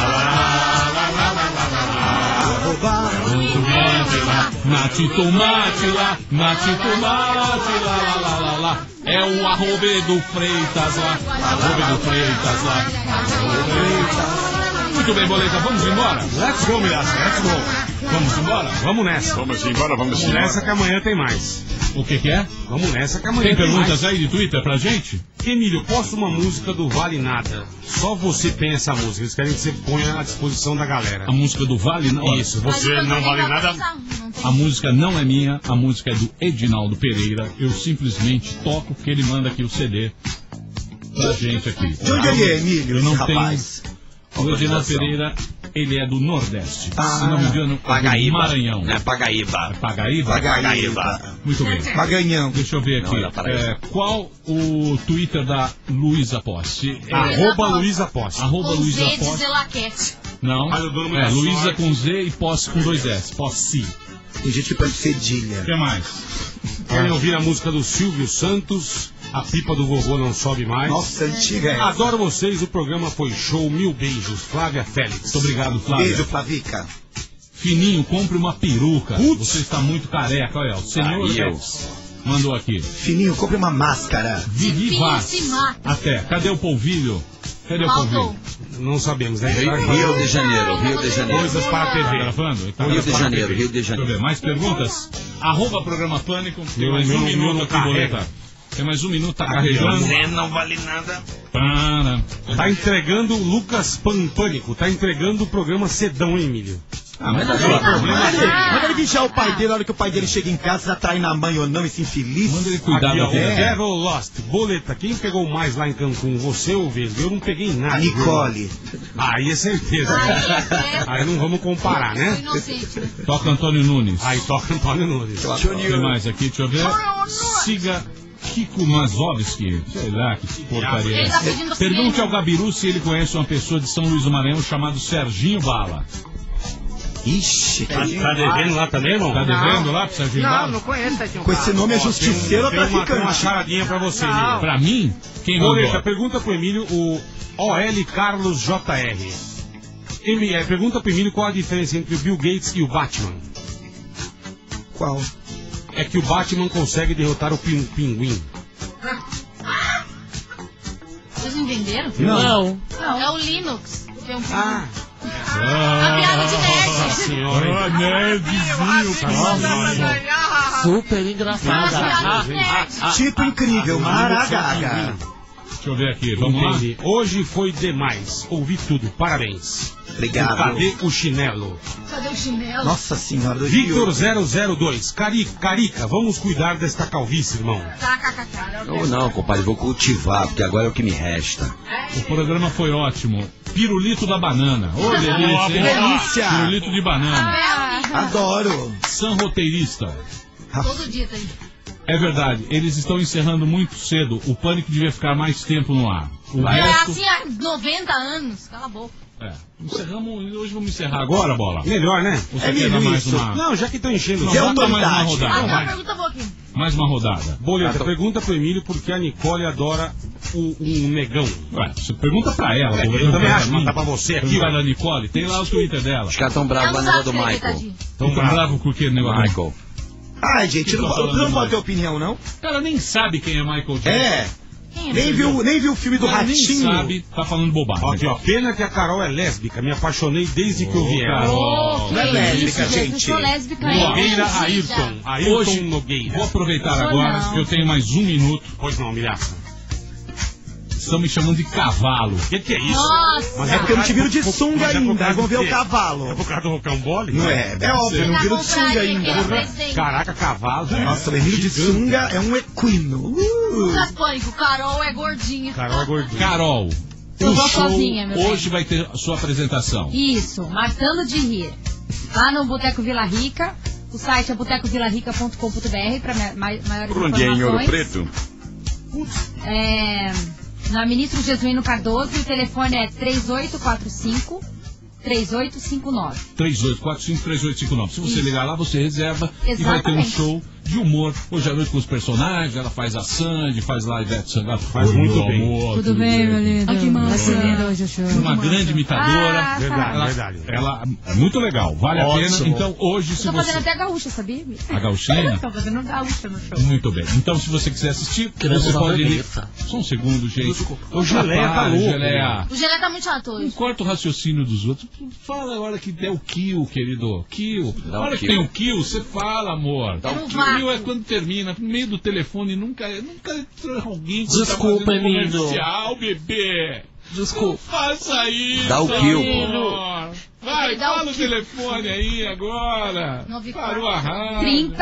[SPEAKER 5] Nati Tomate lá, Nati Tomate lá, lá, lá, lá, lá. É o arroba do Freitas lá, arroba do Freitas lá. Muito bem, Boleta, vamos embora?
[SPEAKER 9] Let's go, Miraça, let's go.
[SPEAKER 5] Vamos embora?
[SPEAKER 9] Vamos nessa.
[SPEAKER 1] Vamos embora, vamos
[SPEAKER 9] Vamos nessa que amanhã tem mais.
[SPEAKER 5] O que é?
[SPEAKER 9] Vamos nessa que amanhã
[SPEAKER 5] Tem
[SPEAKER 9] tem
[SPEAKER 5] perguntas
[SPEAKER 9] mais.
[SPEAKER 5] aí de Twitter pra gente?
[SPEAKER 9] Emílio, posta uma música do Vale Nada. Só você tem essa música. Eles querem que você ponha à disposição da galera.
[SPEAKER 5] A música do Vale Nada?
[SPEAKER 9] Isso, você não vale nada.
[SPEAKER 5] A música não é minha, a música é do Edinaldo Pereira. Eu simplesmente toco porque ele manda aqui o CD pra gente aqui.
[SPEAKER 7] De onde ele é, Emílio,
[SPEAKER 5] Eu não
[SPEAKER 7] esse
[SPEAKER 5] tenho...
[SPEAKER 7] rapaz?
[SPEAKER 5] O Edinaldo Pereira, ele é do Nordeste.
[SPEAKER 7] Ah,
[SPEAKER 5] se não me engano, é do
[SPEAKER 8] Pagaíba.
[SPEAKER 5] Maranhão.
[SPEAKER 8] É Pagaíba.
[SPEAKER 5] Pagaíba?
[SPEAKER 8] Pagaíba.
[SPEAKER 5] Muito bem.
[SPEAKER 7] Maganhão.
[SPEAKER 5] Deixa eu ver aqui.
[SPEAKER 8] Não, é Paraíba.
[SPEAKER 5] Qual o Twitter da Luísa Posse?
[SPEAKER 9] Arroba Luísa Posse.
[SPEAKER 5] Arroba
[SPEAKER 12] Com
[SPEAKER 5] Luísa
[SPEAKER 12] Z de
[SPEAKER 5] Posse.
[SPEAKER 12] Zelaquete.
[SPEAKER 5] Não.
[SPEAKER 9] Mas eu dou no
[SPEAKER 5] É,
[SPEAKER 9] meu
[SPEAKER 5] Luísa
[SPEAKER 9] sorte.
[SPEAKER 5] com Z e Posse com 2 S. Posse.
[SPEAKER 7] Tem gente que põe cedilha.
[SPEAKER 5] O que mais?
[SPEAKER 9] Querem ouvir a música do Silvio Santos? A pipa do vovô não sobe mais.
[SPEAKER 7] Nossa, antiga essa.
[SPEAKER 9] Adoro vocês, o programa foi show. 1000 beijos. Flávia Félix.
[SPEAKER 5] Muito obrigado, Flávia.
[SPEAKER 7] Beijo, Flavica.
[SPEAKER 5] Fininho, compre uma peruca.
[SPEAKER 9] Putz.
[SPEAKER 5] Você está muito careca. Olha, o senhor
[SPEAKER 8] Aí,
[SPEAKER 5] Rex mandou aqui.
[SPEAKER 7] Fininho, compre uma máscara.
[SPEAKER 5] Vivi
[SPEAKER 12] Filho
[SPEAKER 5] Vaz.
[SPEAKER 12] se mata.
[SPEAKER 5] Até. Cadê o polvilho? Cadê o
[SPEAKER 12] Faltou.
[SPEAKER 5] polvilho?
[SPEAKER 9] Não sabemos, né?
[SPEAKER 8] Rio de Janeiro, Rio de Janeiro.
[SPEAKER 9] Coisas para a
[SPEAKER 5] Tá
[SPEAKER 9] TV.
[SPEAKER 5] gravando? Ele tá
[SPEAKER 8] Rio de
[SPEAKER 5] gravando.
[SPEAKER 8] Janeiro, Rio de
[SPEAKER 5] Deixa eu ver,
[SPEAKER 8] Janeiro.
[SPEAKER 5] mais perguntas? Arroba programa Pânico. Tem
[SPEAKER 9] Meu-
[SPEAKER 5] mais
[SPEAKER 9] meu-
[SPEAKER 5] um
[SPEAKER 9] meu
[SPEAKER 5] minuto
[SPEAKER 9] não
[SPEAKER 5] aqui,
[SPEAKER 9] carrega.
[SPEAKER 5] Boleta. Tem mais um minuto, tá carregando.
[SPEAKER 8] não vale nada.
[SPEAKER 5] Para.
[SPEAKER 9] Tá entregando o Lucas Pânico. Tá entregando o programa Cedão, hein, Emílio?
[SPEAKER 8] Ah, mas
[SPEAKER 7] Manda ele vigiar o pai dele, na hora que o pai dele chega em casa, se atrai na mãe ou não, esse infeliz.
[SPEAKER 5] Manda ele cuidar
[SPEAKER 9] Aqui,
[SPEAKER 5] da
[SPEAKER 9] ó,
[SPEAKER 5] vida.
[SPEAKER 9] Devil Lost. Boleta, quem pegou mais lá em Cancún? Você ou o Verde? Eu não peguei nada.
[SPEAKER 7] A Nicole.
[SPEAKER 9] Viu? Aí é certeza. Aí não vamos comparar,
[SPEAKER 12] Sou
[SPEAKER 9] né?
[SPEAKER 12] inocente, né?
[SPEAKER 5] Toca Antônio Nunes.
[SPEAKER 9] Aí toca Antônio Nunes.
[SPEAKER 5] Tem mais aqui, deixa eu ver. Siga Kiko Mazovski. Sei lá, que porcaria é
[SPEAKER 12] Ele tá
[SPEAKER 5] essa.
[SPEAKER 12] pedindo
[SPEAKER 5] Pergunte ao Gabiru se ele conhece uma pessoa de São Luís do Maranhão chamado Serginho Bala.
[SPEAKER 7] Ixi,
[SPEAKER 9] Tá devendo lá também, irmão?
[SPEAKER 5] Tá devendo lá pro Serginho Bala?
[SPEAKER 16] Não conheço Serginho
[SPEAKER 7] com esse nome é justiceiro ou
[SPEAKER 9] Tem uma
[SPEAKER 7] traficante?
[SPEAKER 9] charadinha pra você, Emílio.
[SPEAKER 5] Pra mim? Quem
[SPEAKER 9] Boleta,
[SPEAKER 5] mandou?
[SPEAKER 9] pergunta pro Emílio o OL Carlos JR. Pergunta pro Emílio qual a diferença entre o Bill Gates e o Batman.
[SPEAKER 7] Qual?
[SPEAKER 9] É que o Batman consegue derrotar o pinguim.
[SPEAKER 12] Vocês não entenderam?
[SPEAKER 7] Não.
[SPEAKER 12] É o Linux. Que é um...
[SPEAKER 9] Ah,
[SPEAKER 12] A piada de
[SPEAKER 9] nossa
[SPEAKER 12] nerd.
[SPEAKER 9] senhora.
[SPEAKER 5] Ah, nerdzinho, cara.
[SPEAKER 11] Super
[SPEAKER 12] Uma
[SPEAKER 11] engraçada.
[SPEAKER 12] piada de nerd.
[SPEAKER 7] Tipo incrível, Maragaga.
[SPEAKER 5] Deixa eu ver aqui, vamos lá.
[SPEAKER 9] Entendi. Hoje foi demais. Ouvi tudo. Parabéns.
[SPEAKER 7] Obrigado.
[SPEAKER 9] Cadê o chinelo?
[SPEAKER 12] Cadê o chinelo?
[SPEAKER 7] Nossa senhora do
[SPEAKER 9] Victor 002. Carica, vamos cuidar desta calvície, irmão.
[SPEAKER 8] Ou não, compadre, vou cultivar, porque agora é o que me resta.
[SPEAKER 5] O programa foi ótimo. Pirulito da banana. Ô, delícia, hein?
[SPEAKER 7] delícia.
[SPEAKER 5] Pirulito de banana.
[SPEAKER 7] Adoro.
[SPEAKER 5] San roteirista.
[SPEAKER 12] Todo dia tem.
[SPEAKER 5] É verdade, eles estão encerrando muito cedo. O Pânico devia ficar mais tempo no ar. O
[SPEAKER 12] É
[SPEAKER 5] resto...
[SPEAKER 12] assim há 90 anos. Cala a boca.
[SPEAKER 5] É, encerramos, hoje vamos encerrar agora, Bola.
[SPEAKER 9] Melhor, né?
[SPEAKER 5] Você quer dar mais uma...
[SPEAKER 9] Não, já que estão enchendo.
[SPEAKER 5] Não,
[SPEAKER 7] Que
[SPEAKER 5] bota mais uma
[SPEAKER 7] autoridade.
[SPEAKER 5] rodada.
[SPEAKER 12] Ah,
[SPEAKER 5] Não,
[SPEAKER 12] não,
[SPEAKER 5] vai.
[SPEAKER 12] pergunta um pouquinho.
[SPEAKER 5] Mais uma rodada.
[SPEAKER 9] Boleta, pergunta pro Emílio porque a Nicole adora um negão?
[SPEAKER 5] Ué, você pergunta pra ela.
[SPEAKER 9] Eu também acho, mandar pra você aqui.
[SPEAKER 5] Pergunta da Nicole, tem lá o Twitter dela.
[SPEAKER 8] Os caras tão bravos com a negócio do Michael.
[SPEAKER 5] Tão bravo com o que, negócio?
[SPEAKER 8] Michael.
[SPEAKER 7] Ai, gente, não pode ter opinião, não?
[SPEAKER 5] Ela nem sabe quem é Michael Jackson.
[SPEAKER 7] É. Nem viu o filme do
[SPEAKER 5] Ela
[SPEAKER 7] Ratinho.
[SPEAKER 5] nem sabe, tá falando bobagem.
[SPEAKER 9] Aqui, ó, pena que a Carol é lésbica. Me apaixonei desde que eu vi ela.
[SPEAKER 7] Não é lésbica, gente.
[SPEAKER 2] Eu sou lésbica.
[SPEAKER 9] Nogueira
[SPEAKER 2] é.
[SPEAKER 9] Ayrton.
[SPEAKER 5] Hoje,
[SPEAKER 9] Nogueira.
[SPEAKER 5] vou aproveitar
[SPEAKER 2] Sou
[SPEAKER 5] agora,
[SPEAKER 2] não.
[SPEAKER 5] eu tenho mais um minuto.
[SPEAKER 9] Pois não, milhaça.
[SPEAKER 5] Estão me chamando de cavalo.
[SPEAKER 9] O que é isso?
[SPEAKER 2] Nossa.
[SPEAKER 9] Mas
[SPEAKER 7] É porque eu não te viro de sunga
[SPEAKER 9] mas é por
[SPEAKER 7] ainda.
[SPEAKER 9] causa
[SPEAKER 7] Vamos ver
[SPEAKER 9] do
[SPEAKER 7] o
[SPEAKER 9] quê?
[SPEAKER 7] cavalo.
[SPEAKER 9] É por causa do rocambole?
[SPEAKER 7] Não é? É óbvio, eu não viro de sunga ainda.
[SPEAKER 9] Caraca, cavalo.
[SPEAKER 7] Nossa, o Emílio de sunga é um equino.
[SPEAKER 12] Lucas Pânico, Carol é gordinha.
[SPEAKER 9] Carol é gordinha.
[SPEAKER 5] Carol,
[SPEAKER 2] Eu
[SPEAKER 5] o
[SPEAKER 2] vou
[SPEAKER 5] show
[SPEAKER 2] sozinha, meu bem.
[SPEAKER 5] hoje vai ter a sua apresentação.
[SPEAKER 2] Isso, Matando de Rir. Lá no Boteco Vila Rica. O site é botecovillarica.com.br para maiores informações. Na Ministro Jesuíno Cardoso, o telefone é 3845-3859.
[SPEAKER 5] 3845-3859. Se você
[SPEAKER 2] Isso.
[SPEAKER 5] ligar lá, você reserva e vai ter um
[SPEAKER 2] Exatamente.
[SPEAKER 5] show de humor. Hoje à noite com os personagens, ela faz a Sandy, faz lá a Ivete Sangalo.
[SPEAKER 9] Faz
[SPEAKER 5] Oi,
[SPEAKER 9] muito
[SPEAKER 5] meu
[SPEAKER 9] bem.
[SPEAKER 5] amor,
[SPEAKER 2] Tudo bem, meu lindo?
[SPEAKER 10] Ai, que massa.
[SPEAKER 2] Vai ser lindo hoje o show.
[SPEAKER 5] Uma grande imitadora.
[SPEAKER 2] Ah,
[SPEAKER 9] Verdade,
[SPEAKER 5] ela,
[SPEAKER 9] verdade.
[SPEAKER 5] ela é muito legal, vale a
[SPEAKER 7] Ótimo.
[SPEAKER 5] pena. Então hoje, se
[SPEAKER 2] Tô fazendo
[SPEAKER 5] você...
[SPEAKER 2] até gaúcha, sabia?
[SPEAKER 5] A gauchinha?
[SPEAKER 2] Tô fazendo gaúcha no show.
[SPEAKER 5] Muito bem. Então, se você quiser assistir,
[SPEAKER 11] Queremos
[SPEAKER 5] você
[SPEAKER 11] uma
[SPEAKER 5] pode ligar.
[SPEAKER 11] vinheta.
[SPEAKER 5] Só um segundo, gente.
[SPEAKER 9] O Geleia tá louco.
[SPEAKER 5] Geleia.
[SPEAKER 12] O Gelé tá muito chato
[SPEAKER 5] Não
[SPEAKER 12] hoje.
[SPEAKER 5] corta o raciocínio dos outros. Fala a hora que der o kill, querido. Kill.
[SPEAKER 8] Dá
[SPEAKER 5] A
[SPEAKER 8] o
[SPEAKER 5] hora que
[SPEAKER 8] kill.
[SPEAKER 5] tem o kill, você fala, amor.
[SPEAKER 8] Dá
[SPEAKER 12] o
[SPEAKER 5] O
[SPEAKER 12] kill.
[SPEAKER 5] kill é quando termina. No meio do telefone, nunca entra alguém que
[SPEAKER 11] Desculpa,
[SPEAKER 5] tá fazendo
[SPEAKER 11] Emílio.
[SPEAKER 5] comercial, bebê.
[SPEAKER 11] Desculpa.
[SPEAKER 5] Não faça isso,
[SPEAKER 8] Dá o kill.
[SPEAKER 5] amor. Vai,
[SPEAKER 12] Dá o
[SPEAKER 5] fala o
[SPEAKER 12] kill.
[SPEAKER 5] telefone aí agora.
[SPEAKER 12] 94.
[SPEAKER 5] Parou a rádio.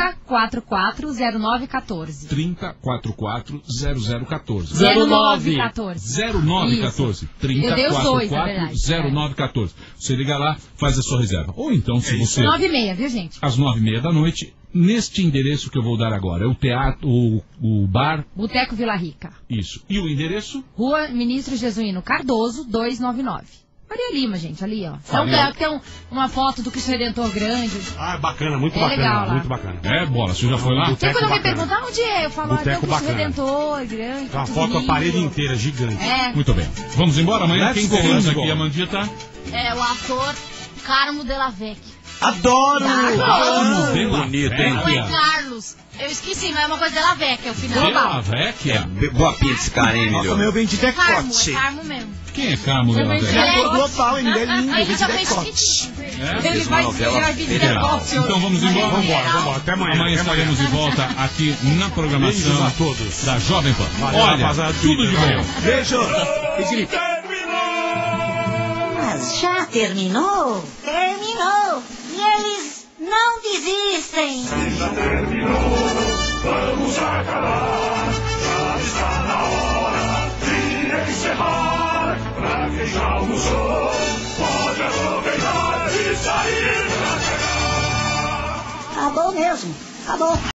[SPEAKER 2] 30440914.
[SPEAKER 5] 30440014.
[SPEAKER 2] 0914.
[SPEAKER 5] 0914.
[SPEAKER 2] Eu dei os dois, na verdade.
[SPEAKER 5] 0914. Você liga lá, faz a sua reserva. Ou então, se você...
[SPEAKER 2] 9h30, viu, gente?
[SPEAKER 5] Às 9h30 da noite, neste endereço que eu vou dar agora. É o teatro, o bar,
[SPEAKER 2] Boteco Vila Rica.
[SPEAKER 5] isso. E o endereço?
[SPEAKER 2] Rua Ministro Jesuíno Cardoso, 299. Maria Lima, gente, ali, ó.
[SPEAKER 5] Faria.
[SPEAKER 2] Tem uma foto do Cristo Redentor grande.
[SPEAKER 9] Ah, bacana, muito
[SPEAKER 2] É
[SPEAKER 9] bacana.
[SPEAKER 2] legal lá.
[SPEAKER 9] Muito bacana.
[SPEAKER 5] É, bola, você já foi lá?
[SPEAKER 2] Sempre quando alguém
[SPEAKER 9] bacana.
[SPEAKER 2] pergunta onde é, eu falo, tem o
[SPEAKER 9] Boteco
[SPEAKER 2] Cristo
[SPEAKER 9] bacana.
[SPEAKER 2] Redentor, grande.
[SPEAKER 9] Uma
[SPEAKER 2] tudo
[SPEAKER 9] foto a
[SPEAKER 2] lindo.
[SPEAKER 9] parede inteira, gigante.
[SPEAKER 2] É.
[SPEAKER 5] Muito bem. Vamos embora amanhã?
[SPEAKER 9] Let's
[SPEAKER 5] Quem
[SPEAKER 9] go,
[SPEAKER 5] teremos
[SPEAKER 9] let's
[SPEAKER 5] aqui,
[SPEAKER 9] go.
[SPEAKER 5] Amandita?
[SPEAKER 12] É o ator Carmo Delavec.
[SPEAKER 7] Adoro!
[SPEAKER 5] Carmo Della
[SPEAKER 8] bonito,
[SPEAKER 5] Vecchia.
[SPEAKER 8] hein?
[SPEAKER 12] Não é Carlos. Eu esqueci, mas é uma coisa Delavec, é o final.
[SPEAKER 5] Della Vecchia?
[SPEAKER 8] Boa pinta esse cara, hein,
[SPEAKER 7] Nossa,
[SPEAKER 8] Emílio?
[SPEAKER 7] meu vem de
[SPEAKER 12] Carmo,
[SPEAKER 7] decote.
[SPEAKER 12] é Carmo mesmo.
[SPEAKER 5] Quem é Carmo Della
[SPEAKER 7] Ele
[SPEAKER 5] Vecchia?
[SPEAKER 7] é ator global, ele é lindo,
[SPEAKER 12] Aí
[SPEAKER 7] vem de
[SPEAKER 12] já fez
[SPEAKER 7] decote.
[SPEAKER 2] Ele vai vir de decote.
[SPEAKER 5] Então vamos embora.
[SPEAKER 9] Vambora. Até amanhã.
[SPEAKER 5] Amanhã
[SPEAKER 9] até amanhã.
[SPEAKER 5] estaremos de volta aqui na programação
[SPEAKER 9] Beijos a todos.
[SPEAKER 5] da Jovem Pan.
[SPEAKER 9] Valeu,
[SPEAKER 5] Olha,
[SPEAKER 9] rapaziada do
[SPEAKER 5] tudo de
[SPEAKER 9] Twitter,
[SPEAKER 5] bom.
[SPEAKER 7] Beijo!
[SPEAKER 14] Mas já terminou? Terminou! E eles não desistem!
[SPEAKER 3] Vamos acabar, já está na hora de encerrar. Pra quem já almoçou, pode aproveitar e sair pra pegar.
[SPEAKER 14] Acabou mesmo! Acabou!